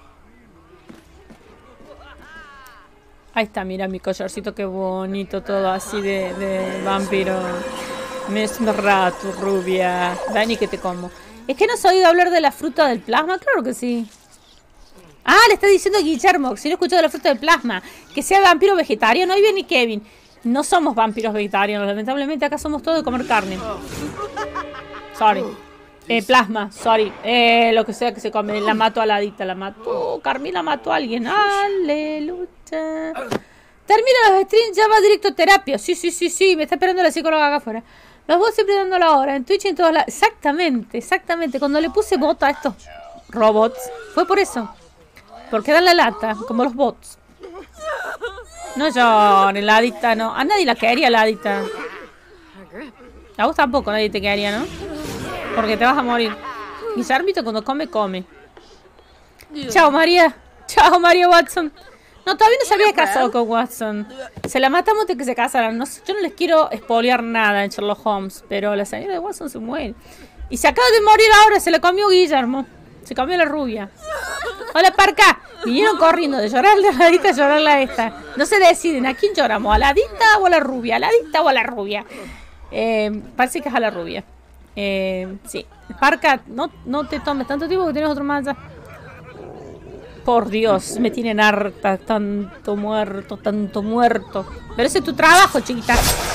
Ahí está, mira mi collarcito. Qué bonito. Todo así de vampiro. Mesmeratus, rubia. Dani, que te como. ¿Es que no has oído hablar de la fruta del plasma? Claro que sí. Ah, le está diciendo Guillermo, si no he escuchado de la fruta del plasma, que sea vampiro vegetariano. Ahí viene Kevin. No somos vampiros vegetarianos, lamentablemente acá somos todos de comer carne. Sorry. Plasma, sorry. Lo que sea que se come. La mato a la Adita, la mató. Carmila mató a alguien. Aleluya. Termina los streams, ya va directo a terapia. Sí. Me está esperando la psicóloga acá afuera. Los bots siempre dando la hora. En Twitch y en todos lados. Exactamente. Cuando le puse bot a estos robots, fue por eso. Porque dan la lata, como los bots. No llores, la Adita no. A nadie la quedaría la Adita. A vos tampoco nadie te quedaría, ¿no? Porque te vas a morir. Guillermito cuando come. Chao, María. Chao, María Watson. No, todavía no se había casado con Watson. Se la matamos de que se casaran. No, yo no les quiero spoilear nada en Sherlock Holmes, pero la señora de Watson se muere. Y se acaba de morir ahora, se la comió Guillermo. Se comió la rubia. Hola, Parca. Vinieron corriendo de llorar a la Adita a llorarla a esta. No se deciden, ¿a quién lloramos? ¿A la Adita o a la rubia? ¿A la Adita o a la rubia? Parece que es a la rubia. Sí. Parca, no te tomes tanto tiempo que tienes otro más allá. Por Dios, me tienen harta. Tanto muerto. Pero ese es tu trabajo, chiquita.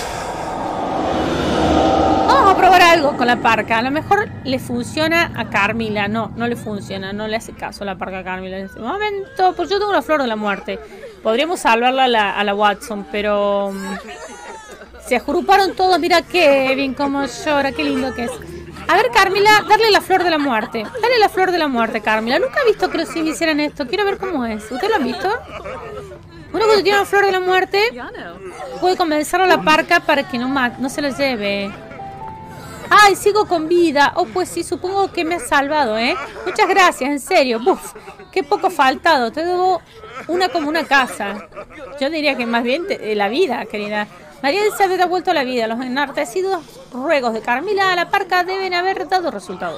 Vamos a probar algo con la Parca. A lo mejor le funciona a Carmila. No le funciona. No le hace caso a la Parca a Carmila en este momento. Pues yo tengo una flor de la muerte. Podríamos salvarla a la Watson, pero... se agruparon todos. Mira Kevin cómo llora. Qué lindo que es. A ver, Carmila, darle la flor de la muerte. Dale la flor de la muerte, Carmila. Nunca he visto que si me hicieran esto. Quiero ver cómo es. ¿Ustedes lo han visto? Uno cuando tiene una flor de la muerte puede convencer a la Parca para que no se la lleve. Ay, sigo con vida. Oh, pues sí, supongo que me has salvado, ¿eh? Muchas gracias, en serio. Buf, qué poco faltado. Te debo como una casa. Yo diría que más bien la vida, querida. María Elizabeth ha vuelto a la vida. Los enardecidos ruegos de Carmila a la Parca deben haber dado resultados.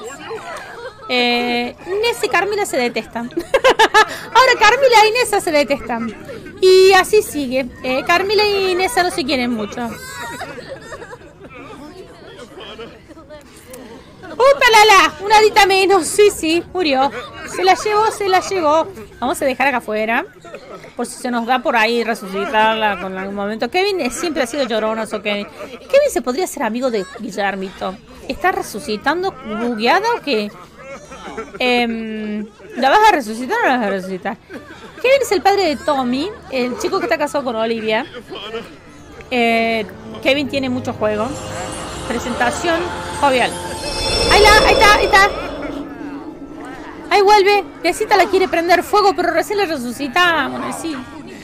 Inés y Carmila se detestan. Ahora Carmila e Inés se detestan. Y así sigue. Carmila y Inés no se quieren mucho. ¡Upalala! Una Adita menos. Sí, murió. Se la llevó. Vamos a dejar acá afuera. Por si se nos da por ahí resucitarla con algún momento. Kevin siempre ha sido lloronoso. Kevin se podría ser amigo de Guillermito. ¿Está resucitando bugueada o qué? ¿La vas a resucitar o no la vas a resucitar? Kevin es el padre de Tommy, el chico que está casado con Olivia. Kevin tiene mucho juego. Presentación jovial. Ahí está. Ahí vuelve. Nesita la quiere prender fuego, pero recién la resucitamos. Nesita.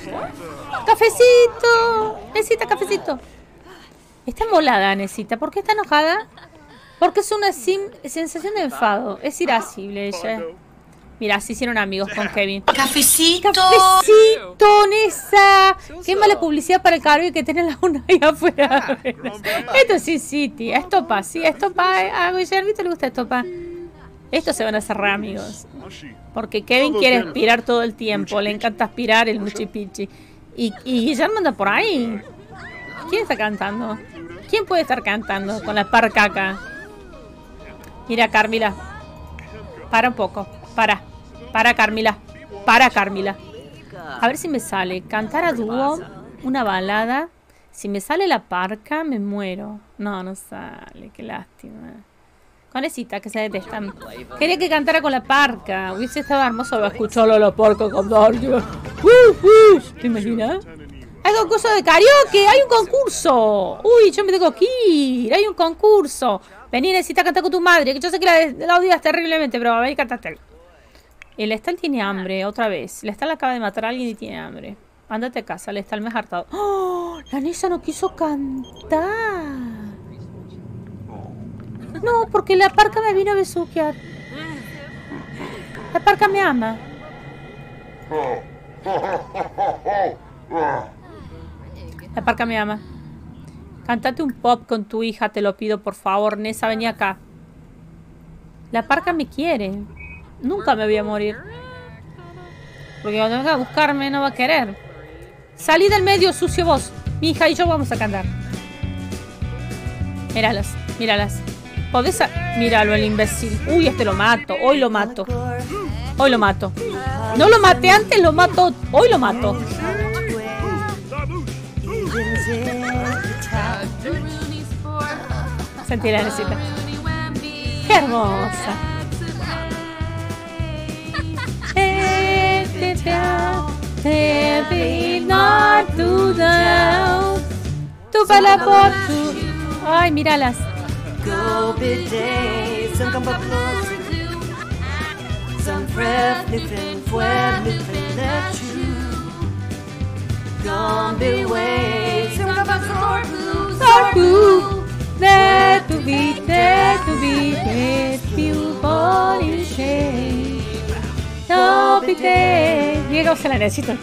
Cafecito. Nesita, cafecito. Está molada, Nesita. ¿Por qué está enojada? Porque es una sensación de enfado. Es irascible ella. Mira, se hicieron amigos con Kevin. Cafecito. Cafecito, Nessa. Qué mala publicidad para el Caribe que tiene la una ahí afuera. Esto sí, tía. Estopa, sí, estopa. A Guillermito le gusta estopa. Estos se van a hacer re amigos. Porque Kevin quiere aspirar todo el tiempo. Le encanta aspirar el muchipichi. Y Guillermo anda por ahí. ¿Quién está cantando? ¿Quién puede estar cantando con la parca acá? Mira, Carmila. Para un poco. Para, Carmila. Para, Carmila. A ver si me sale. Cantar a dúo. Una balada. Si me sale la parca, me muero. No, no sale. Qué lástima. Conecita, que se detestan. Quería que cantara con la parca. Hubiese estado hermoso escucharlo a la parca cantar. ¿Te imaginas? Hay concurso de karaoke. Hay un concurso. Uy, yo me tengo que ir. Hay un concurso. Vení, necesita cantar con tu madre. Que yo sé que la odias terriblemente, pero vení, cantaste. El Estal tiene hambre, otra vez. El Estal acaba de matar a alguien y tiene hambre. Ándate a casa, el Estal me ha hartado. ¡Oh! La Nessa no quiso cantar. No, porque la parca me vino a besuquear. La parca me ama. La parca me ama. Cantate un pop con tu hija, te lo pido, por favor. Nessa, vení acá. La parca me quiere. Nunca me voy a morir. Porque cuando venga a buscarme no va a querer. Salí del medio, sucio vos. Mi hija y yo vamos a cantar. Míralas, míralas. Podés... Míralo, el imbécil. Uy, este lo mato. Hoy lo mato. Hoy lo mato. No lo maté antes, lo mato. Hoy lo mato. Sentí la necesita. Qué hermosa. Ay, míralas. Diego se la necesito.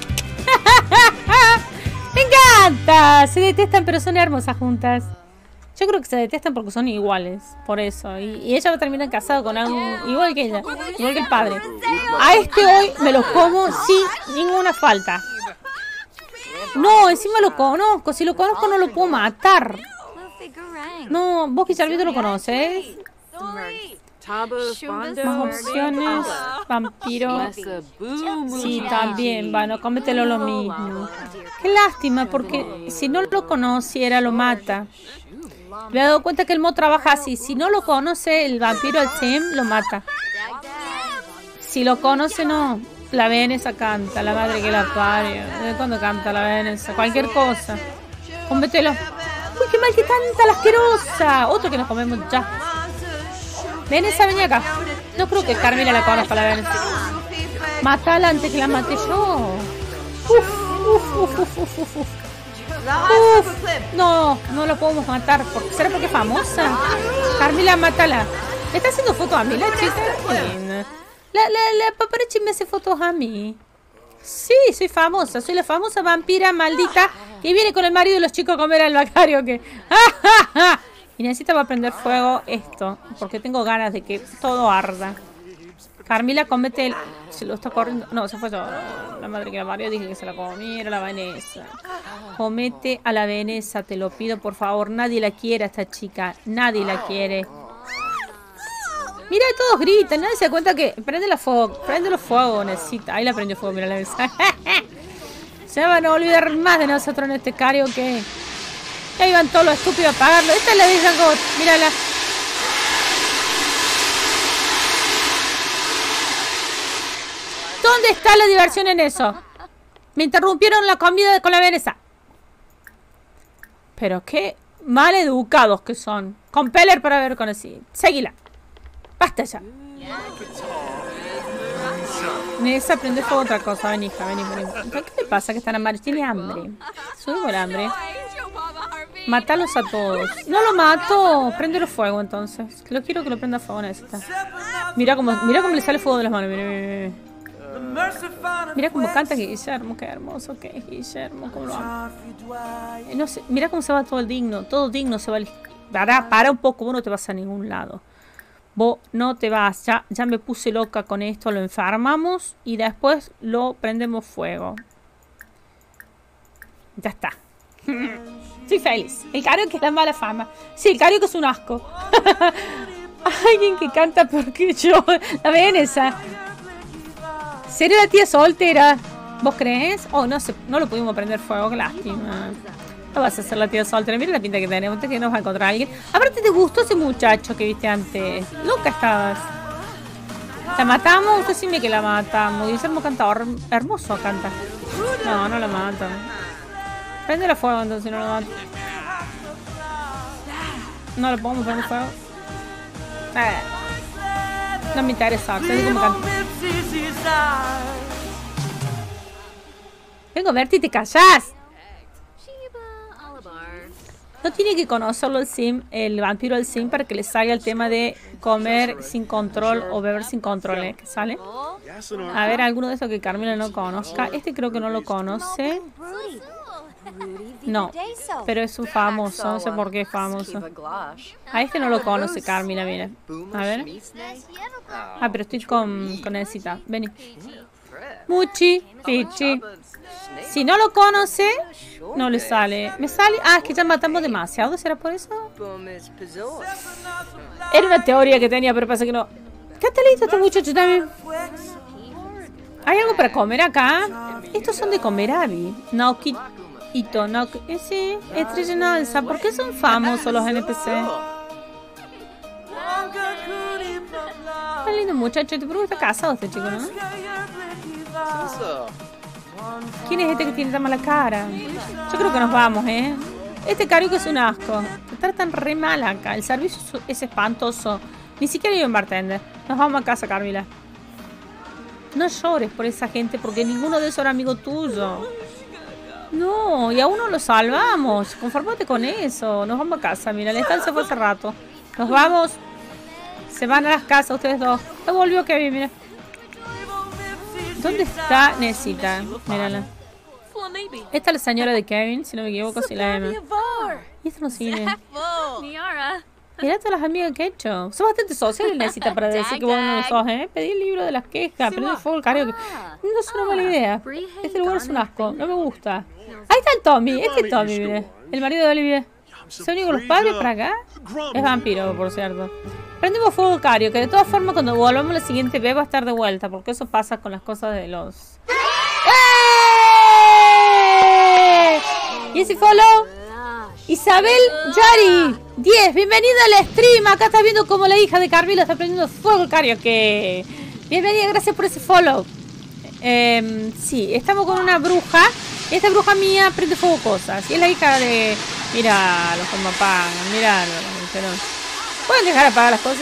Me encanta. Se detestan pero son hermosas juntas. Yo creo que se detestan porque son iguales. Por eso. Y ella va a terminar casada con alguien igual que ella. Igual que el padre. A este hoy me lo como sin ninguna falta. No, encima lo conozco. Si lo conozco no lo puedo matar. No, vos que ya lo conoces. Más opciones. Vampiro. Sí, también. Bueno, cómetelo lo mismo. Qué lástima, porque si no lo conociera, lo mata. Me he dado cuenta que el Mo trabaja así. Si no lo conoce el vampiro, el Tim, lo mata. Si lo conoce, no. La Vanessa canta, la madre que la parió. ¿De cuándo canta la Vanessa? Cualquier cosa. Cómetelo. Uy, qué mal que canta la asquerosa. Otro que nos comemos ya. Vanessa, vení acá. No creo que Carmela la conozca, la Vanessa. Mátala antes que la mate yo. Uf. No, no lo podemos matar. ¿Será porque es famosa? Carmela, mátala. ¿Le está haciendo fotos a mí la chica? La paparazzi me hace fotos a mí. Sí, soy famosa. Soy la famosa vampira maldita que viene con el marido de los chicos a comer al becario. Y necesitaba prender fuego esto, porque tengo ganas de que todo arda. Carmila, comete el... Se lo está corriendo... No, se fue yo. La madre que la parió, dije que se la comiera la Vanessa. Comete a la Vanessa, te lo pido, por favor. Nadie la quiere a esta chica. Nadie la quiere. Mira, todos gritan. Nadie se da cuenta que... Prende los fuegos, necesita. Ahí la prendió fuego, mira la Vanessa. Se van a olvidar más de nosotros en este karaoke. Ya iban todos los estúpidos a pagarlo. Esta es la de Jangot, mírala. ¿Dónde está la diversión en eso? Me interrumpieron la comida con la Vanessa. Pero qué mal educados que son. Con Peller para ver con así. Seguila. Basta ya. Nessa, prende fuego otra cosa. Ven, hija, ven. ¿Qué le pasa que están amarillos? Tiene hambre. Sube el hambre. Mátalos a todos. No lo mato. Prendelo fuego entonces. Lo quiero que lo prenda fuego, necesita. Mira cómo le sale fuego de las manos. Mira cómo canta Guillermo. Qué hermoso que es Guillermo. Cómo lo amo. No sé, mira cómo se va todo el digno. Todo digno se va. Para un poco. Vos no te vas a ningún lado. Vos no te vas. Ya me puse loca con esto. Lo enfermamos y después lo prendemos fuego. Ya está. Estoy feliz. El karaoke es la mala fama. Sí, el karaoke es un asco. Alguien que canta peor que yo. ¿La ven esa? ¿Sería la tía soltera? ¿Vos crees? Oh, no sé. No lo pudimos prender fuego. Qué lástima. No vas a ser la tía soltera. Mira la pinta que tenemos. Que nos va a encontrar alguien. Aparte, ¿te gustó ese muchacho que viste antes? Loca estabas. ¿La matamos? Usted sí me que la matamos. Guillermo cantador hermoso canta. No, no la matan. Prende la fuego entonces, si no lo matan. No lo podemos prender fuego. No me interesa. Cómo canta. Vengo a verte y te callás. No tiene que conocerlo el vampiro del sim para que le salga el tema de comer sin control o beber sin control, ¿eh? ¿Qué sale? A ver, alguno de estos que Carmela no conozca. Este creo que no lo conoce. No, pero es un famoso. No sé por qué es famoso. A este no lo conoce Carmela, mira. A ver. Ah, pero estoy con Necita. Vení. Muchi, Pichi. Si no lo conoce, no le sale. Me sale. Ah, es que ya matamos demasiado. ¿Será por eso? Era una teoría que tenía, pero pasa que no. ¿Qué está listo este muchacho también? ¿Hay algo para comer acá? Estos son de comer, Abby. Naoki Ito, Naoki. Sí, Estrella Alza. ¿Por qué son famosos los NPC? Está lindo muchacho. Te pregunto, está casado este chico, ¿no? ¿Quién es este que tiene tan mala cara? Yo creo que nos vamos, ¿eh? Este karaoke es un asco. Te tratan re mal acá. El servicio es espantoso. Ni siquiera hay un bartender. Nos vamos a casa, Carmela. No llores por esa gente porque ninguno de esos era amigo tuyo. No, y a uno lo salvamos. Conformate con eso. Nos vamos a casa. Mira, el estancia fue hace rato. Nos vamos. Se van a las casas ustedes dos. Se volvió Kevin, mira. ¿Dónde está Necita? Mírala. Esta es la señora de Kevin, si no me equivoco, si la Emma. Y esta no sigue. Mirá todas las amigas que he hecho. Sos bastante social, Necita, para decir que vos no lo sos, ¿eh? Pedí el libro de las quejas, prendí fuego el karaoke. No es una mala idea. Este lugar es un asco, no me gusta. Ahí está el Tommy, este es Tommy, mire. El marido de Olivia. ¿Se unió con los padres para acá? Es vampiro, por cierto. Prendimos fuego el karaoke, que de todas formas cuando volvamos la siguiente vez va a estar de vuelta, porque eso pasa con las cosas de los... ¡Eh! ¿Y ese follow? Isabel Yari 10, bienvenida al stream. Acá estás viendo como la hija de Carmela está prendiendo fuego el karaoke. Bienvenida, gracias por ese follow. Sí, estamos con una bruja. Esta bruja mía prende fuego cosas. Y es la hija de... Mira, los como apagan, miralo. ¿Pueden dejar de apagar las cosas?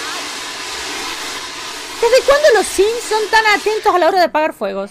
¿Desde cuándo los Sims son tan atentos a la hora de apagar fuegos?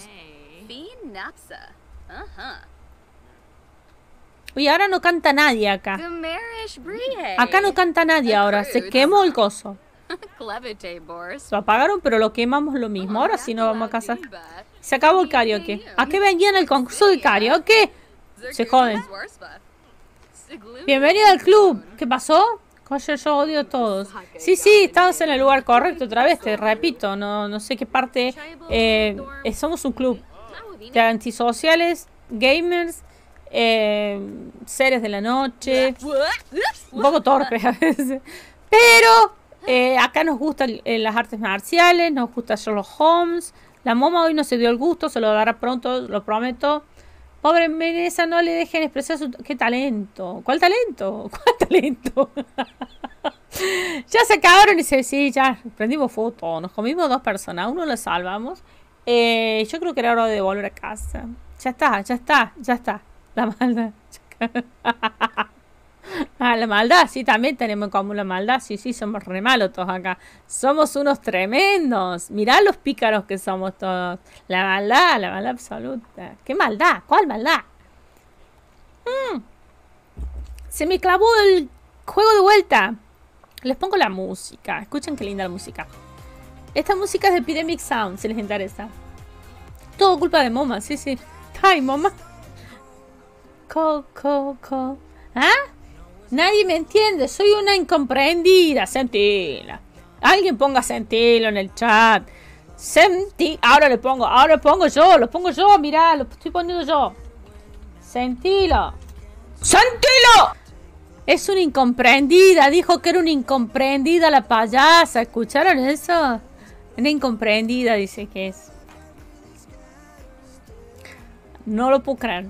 Uy, ahora no canta nadie acá. Acá no canta nadie ahora. Se quemó el coso. Lo apagaron, pero lo quemamos lo mismo. Ahora sí nos vamos a casa. Se acabó el karaoke. ¿A qué venían el concurso de karaoke? Se joden. Bienvenido al club. ¿Qué pasó? Oye, yo odio a todos. Sí, estamos en el lugar correcto otra vez, te repito. No sé qué parte. Somos un club de antisociales, gamers, seres de la noche. Un poco torpes a veces. Pero acá nos gustan las artes marciales, nos gusta Sherlock Holmes. La Moma hoy no se dio el gusto, se lo dará pronto, lo prometo. Pobre Menesa, no le dejen expresar su... ¡Qué talento! ¿Cuál talento? ¿Cuál talento? Ya se acabaron y sí, ya prendimos foto. Nos comimos 2 personas. Uno lo salvamos. Yo creo que era hora de volver a casa. Ya está. La maldad. La maldad, sí, también tenemos en común la maldad. Sí, somos re malos todos acá. Somos unos tremendos. Mirá los pícaros que somos todos. La maldad absoluta. ¿Qué maldad? ¿Cuál maldad? Se me clavó el juego de vuelta. Les pongo la música. Escuchen qué linda la música. Esta música es de Epidemic Sound, si les interesa. Todo culpa de Moma, sí. Ay, Moma. ¿Ah? Nadie me entiende, soy una incomprendida, sentila. Alguien ponga Sentilo en el chat. Ahora lo pongo yo, mirá, lo estoy poniendo yo. Sentilo. ¡Sentilo! Es una incomprendida, dijo que era una incomprendida la payasa. ¿Escucharon eso? Una incomprendida dice que es. No lo puedo creer.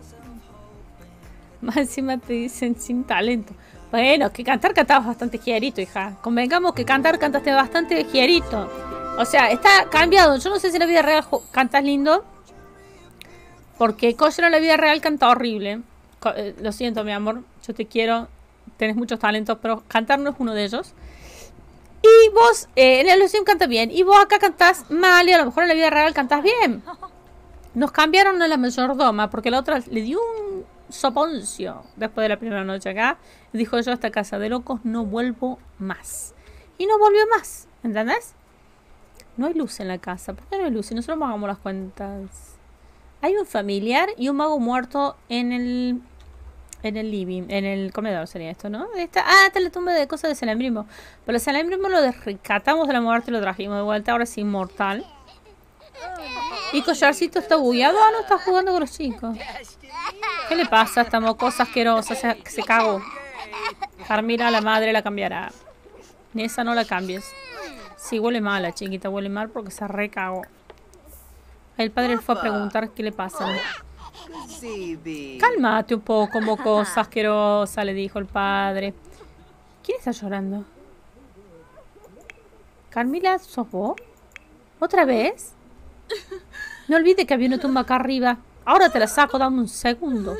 Más encima te dicen sin talento. Bueno, que cantabas bastante quierito, hija. Convengamos que cantaste bastante quierito. O sea, está cambiado. Yo no sé si en la vida real cantas lindo. Porque Kosher en la vida real canta horrible. Lo siento, mi amor. Yo te quiero. Tenés muchos talentos, pero cantar no es uno de ellos. Y vos, en el Sims canta bien. Y vos acá cantás mal y a lo mejor en la vida real cantás bien. Nos cambiaron a la mayordoma porque la otra le dio un soponcio después de la primera noche acá. Dijo: yo a esta casa de locos no vuelvo más. Y no volvió más, ¿entendés? No hay luz en la casa. ¿Por qué no hay luz? Si nosotros pagamos las cuentas. Hay un familiar y un mago muerto en el living, en el comedor sería esto, ¿no? Está la tumba de cosas de Celebrismo. Pero el Celebrismo lo rescatamos de la muerte y lo trajimos de vuelta. Ahora es inmortal. Y Collarcito está bugueado. No está jugando con los chicos. ¿Qué le pasa a esta mocosa asquerosa? Se cagó. Carmila, la madre, la cambiará. Ni esa no la cambies. Sí, huele mal la chiquita. Huele mal porque se recagó. El padre fue a preguntar qué le pasa. Cálmate un poco, mocosa asquerosa, le dijo el padre. ¿Quién está llorando? Carmila, ¿sos vos? ¿Otra vez? No olvides que había una tumba acá arriba. Ahora te la saco, dame un segundo.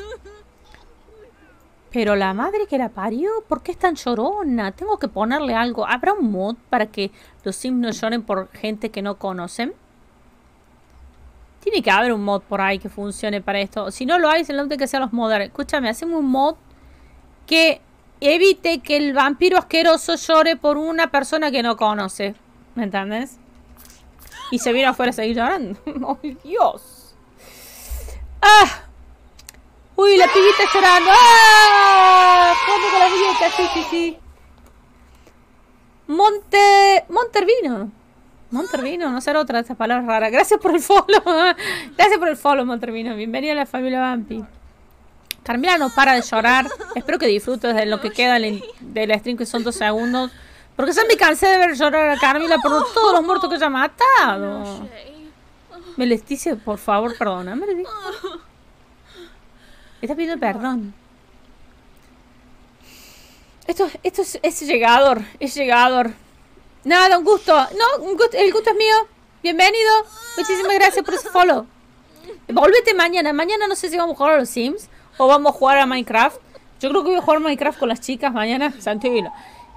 Pero la madre que la parió, ¿por qué es tan llorona? Tengo que ponerle algo. ¿Habrá un mod para que los Sims no lloren por gente que no conocen? Tiene que haber un mod por ahí que funcione para esto. Si no lo hay, se lo tiene que hacer los modders. Escúchame, hacemos un mod que evite que el vampiro asqueroso llore por una persona que no conoce. ¿Me entiendes? Y se viene afuera a seguir llorando. ¡Ay, Dios! ¡Ah! ¡Uy, la pibita está llorando! ¡Ah! ¡Jugando con la pibita! Sí. Montervino, no será otra de estas palabras raras. Gracias por el follow. Gracias por el follow, Montervino. Bienvenida a la familia Vampi. Carmila no para de llorar. Espero que disfrutes de lo que queda del stream, que son 2 segundos. Porque ya me cansé de ver llorar a Carmila por todos los muertos que ella ha matado. Leticia, por favor, perdóname. Está pidiendo perdón. Esto es llegador. Es llegador. Nada, un gusto. No, el gusto es mío. Bienvenido. Muchísimas gracias por ese follow. Volvete mañana. Mañana no sé si vamos a jugar a los Sims o vamos a jugar a Minecraft. Yo creo que voy a jugar Minecraft con las chicas mañana. Santivino.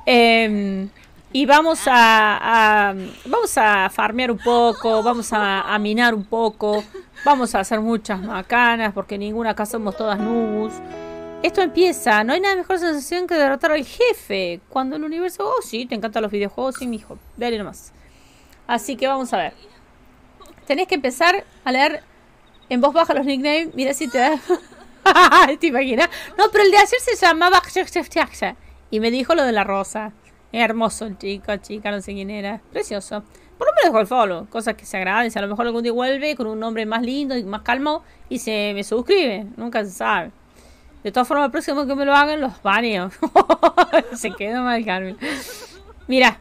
Y vamos a farmear un poco. Vamos a minar un poco. Vamos a hacer muchas macanas porque en ninguna casa somos todas nubus. Esto empieza. No hay nada mejor sensación que derrotar al jefe. Cuando el universo... Oh, sí, te encantan los videojuegos. Sí, mijo. Dale nomás. Así que vamos a ver. Tenés que empezar a leer en voz baja los nicknames. Mira si te da... ¿Te imaginas? No, pero el de ayer se llamaba... Y me dijo lo de la rosa. Hermoso el chica, no sé quién era. Precioso. Por lo menos dejó el follow. Cosas que se agradecen. A lo mejor algún día vuelve con un nombre más lindo y más calmo. Y se me suscribe. Nunca se sabe. De todas formas, el próximo que me lo hagan, los baneo. Se quedó mal, Carmen. Mira.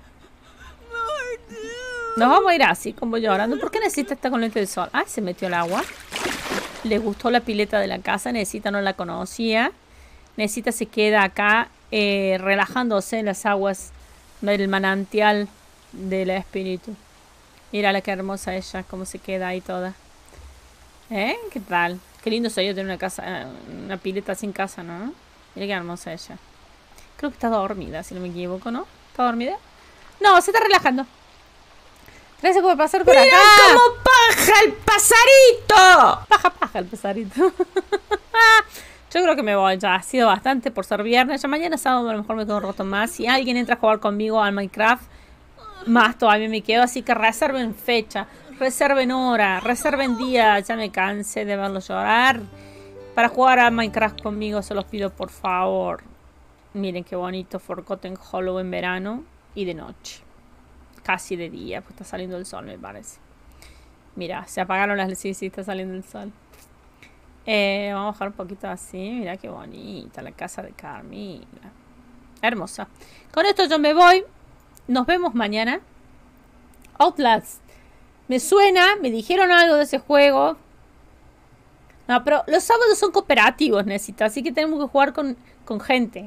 Nos vamos a ir así, como llorando. ¿Por qué necesita estar con lente de sol? Ah, se metió el agua. Le gustó la pileta de la casa. Necesita no la conocía. Necesita se queda acá relajándose en las aguas del manantial del espíritu. Mira qué hermosa ella, cómo se queda ahí toda. ¿Qué tal? Qué lindo sería tener una casa, una pileta sin casa, ¿no? Mira qué hermosa ella. Creo que está dormida, si no me equivoco, ¿no? ¿Está dormida? No, se está relajando. Gracias por pasar por acá. ¡Mira cómo paja el pasarito! Paja el pasarito. Yo creo que me voy ya. Ha sido bastante por ser viernes. Ya mañana sábado a lo mejor me quedo un rato más. Si alguien entra a jugar conmigo al Minecraft, más todavía me quedo. Así que reserven fecha. Reserven hora, reserven día. Ya me cansé de verlos llorar. Para jugar a Minecraft conmigo se los pido por favor. Miren qué bonito Forgotten Hollow en verano y de noche. casi de día, pues está saliendo el sol, me parece. Mira, se apagaron las luces, sí, está saliendo el sol. Vamos a bajar un poquito así. Mira qué bonita la casa de Carmila. Hermosa. Con esto yo me voy. Nos vemos mañana. Outlast. Me suena, me dijeron algo de ese juego. No, pero los sábados son cooperativos, necesito. Así que tenemos que jugar con gente.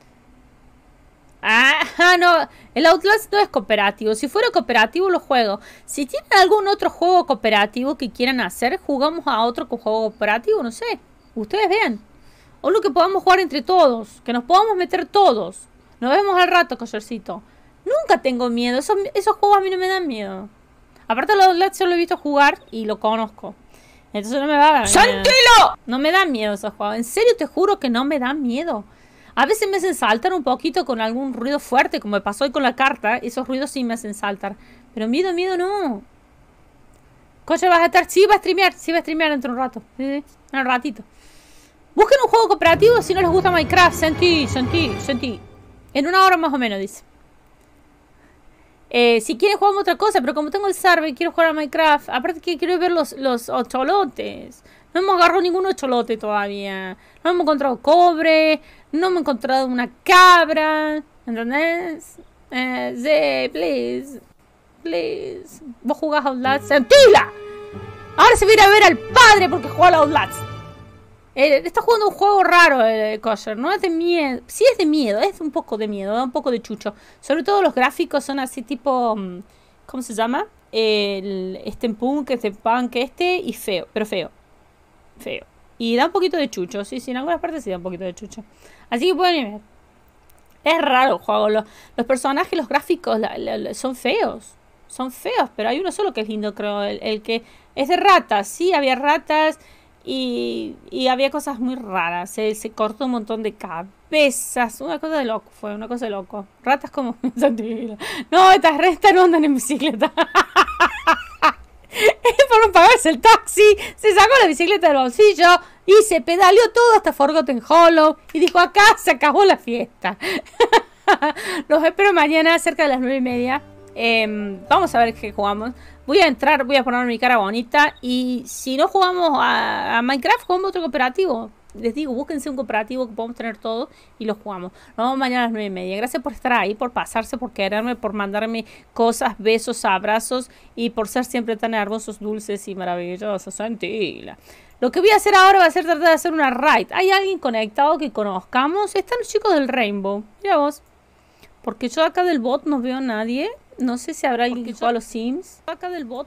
No. El Outlast no es cooperativo. Si fuera cooperativo lo juego. Si tienen algún otro juego cooperativo que quieran hacer, jugamos a otro juego cooperativo, no sé. Ustedes vean. O lo que podamos jugar entre todos. Que nos podamos meter todos. Nos vemos al rato, collarcito. Nunca tengo miedo. Esos juegos a mí no me dan miedo. Aparte, el Outlast yo lo he visto jugar y lo conozco. Entonces no me va a dar miedo. ¡Santilo! No me dan miedo esos juegos. En serio, te juro que no me dan miedo. A veces me hacen saltar un poquito con algún ruido fuerte, como me pasó hoy con la carta. Esos ruidos sí me hacen saltar. Pero miedo no. Coche, vas a estar... Sí, va a streamear dentro de un rato. Sí, en un ratito. Busquen un juego cooperativo si no les gusta Minecraft. Sentí. En 1 hora más o menos, dice. Si quieren jugamos otra cosa, pero como tengo el server y quiero jugar a Minecraft, aparte que quiero ver los ocholotes. No hemos agarrado ningún ocholote todavía. No hemos encontrado cobre. No hemos encontrado una cabra. ¿Entendés? Sí, please. Vos jugás a Outlast. ¡Sentila! Ahora se va a ir a ver al padre porque juega a Outlast. Está jugando un juego raro, Kosher. No es de miedo. Sí es de miedo. Es un poco de miedo. Da un poco de chucho. Sobre todo los gráficos son así tipo... ¿Cómo se llama? Punk y feo. Pero feo. Y da un poquito de chucho. Sí, en algunas partes sí da un poquito de chucho. Así que pueden ver. Es raro el juego. Los personajes, los gráficos son feos. Son feos, pero hay uno solo que es lindo, creo. El que es de ratas. Sí, había ratas y había cosas muy raras. Se cortó un montón de cabezas. Una cosa de loco. Ratas como... No, estas restas no andan en bicicleta. Fueron pagarse el taxi, se sacó la bicicleta del bolsillo y se pedaleó todo hasta Forgotten Hollow y dijo: acá se acabó la fiesta. Los espero mañana cerca de las 9:30. Vamos a ver qué jugamos. Voy a entrar, voy a poner mi cara bonita. Y si no jugamos a Minecraft, jugamos otro cooperativo. Les digo, búsquense un cooperativo que podamos tener todo y lo jugamos. Nos vemos mañana a las 9:30. Gracias por estar ahí, por pasarse, por quererme, por mandarme cosas, besos, abrazos y por ser siempre tan hermosos, dulces y maravillosos. Sentila. Lo que voy a hacer ahora va a ser tratar de hacer una raid. ¿Hay alguien conectado que conozcamos? Están los chicos del Rainbow. Mira vos. Porque yo acá del bot no veo a nadie. No sé si habrá alguien que juega a los Sims. Acá del bot.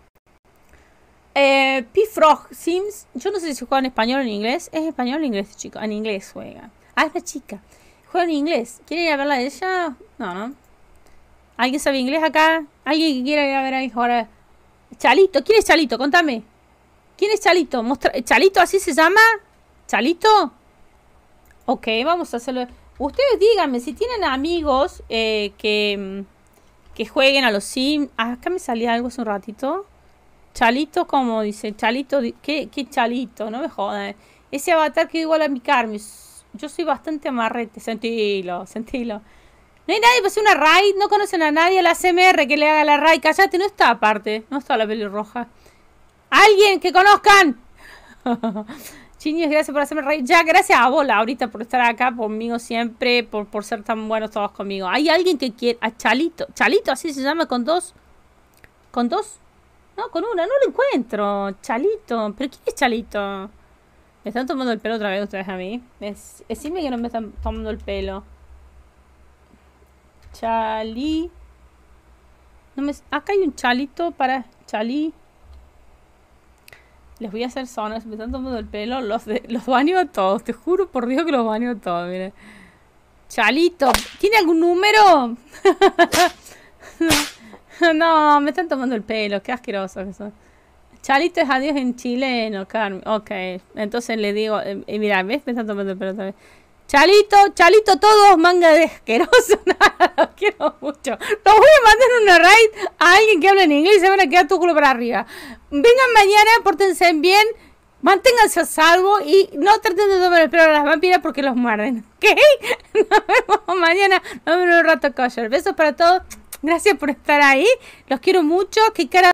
P-Frog Sims. Yo no sé si juega en español o en inglés. ¿Es español o en inglés, chico? En inglés juega. Es la chica. Juega en inglés. ¿Quieren ir a verla de ella? No. ¿Alguien sabe inglés acá? ¿Alguien que quiera ir a ver ahí ahora? Chalito. ¿Quién es Chalito? Contame. ¿Quién es Chalito? ¿Chalito así se llama? ¿Chalito? Ok, vamos a hacerlo. Ustedes díganme si tienen amigos que jueguen a los Sims. Acá me salía algo hace un ratito. Chalito, como dice, Chalito, ¿qué Chalito? No me jodan. Ese avatar que igual a mi Carmen. Yo soy bastante amarrete, sentilo. No hay nadie para hacer una raid, no conocen a nadie a la CMR que le haga la raid. Cállate, no está aparte, no está la pelirroja. ¡Alguien que conozcan! Chiñes, gracias por hacerme raid. Ya, gracias a vos, Laurita, por estar acá conmigo siempre, por ser tan buenos todos conmigo. ¿Hay alguien que quiere a Chalito? ¿Chalito así se llama con dos? ¿Con dos? No, con una, no lo encuentro. Chalito, ¿pero quién es Chalito? Me están tomando el pelo otra vez ustedes a mí. Decime que no me están tomando el pelo. Chali. Acá hay un Chalito para Chalí. Les voy a hacer zonas. Me están tomando el pelo. Los baneo a todos. Te juro por Dios que los baneo a todos. Miren. Chalito. ¿Tiene algún número? No, me están tomando el pelo. Qué asqueroso que son. Chalito es adiós en chileno, Carmen. Ok. Entonces le digo. Mira, ¿ves? Me están tomando el pelo otra vez. Chalito, todos manga de asqueroso. Nada, los quiero mucho. Los voy a mandar en una raid a alguien que hable en inglés y se van a quedar tu culo para arriba. Vengan mañana, pórtense bien. Manténganse a salvo y no traten de tomar el pelo a las vampiras porque los muerden. ¿Ok? Nos vemos mañana. Nos vemos en un rato, Kosher. Besos para todos. Gracias por estar ahí. Los quiero mucho. Qué cara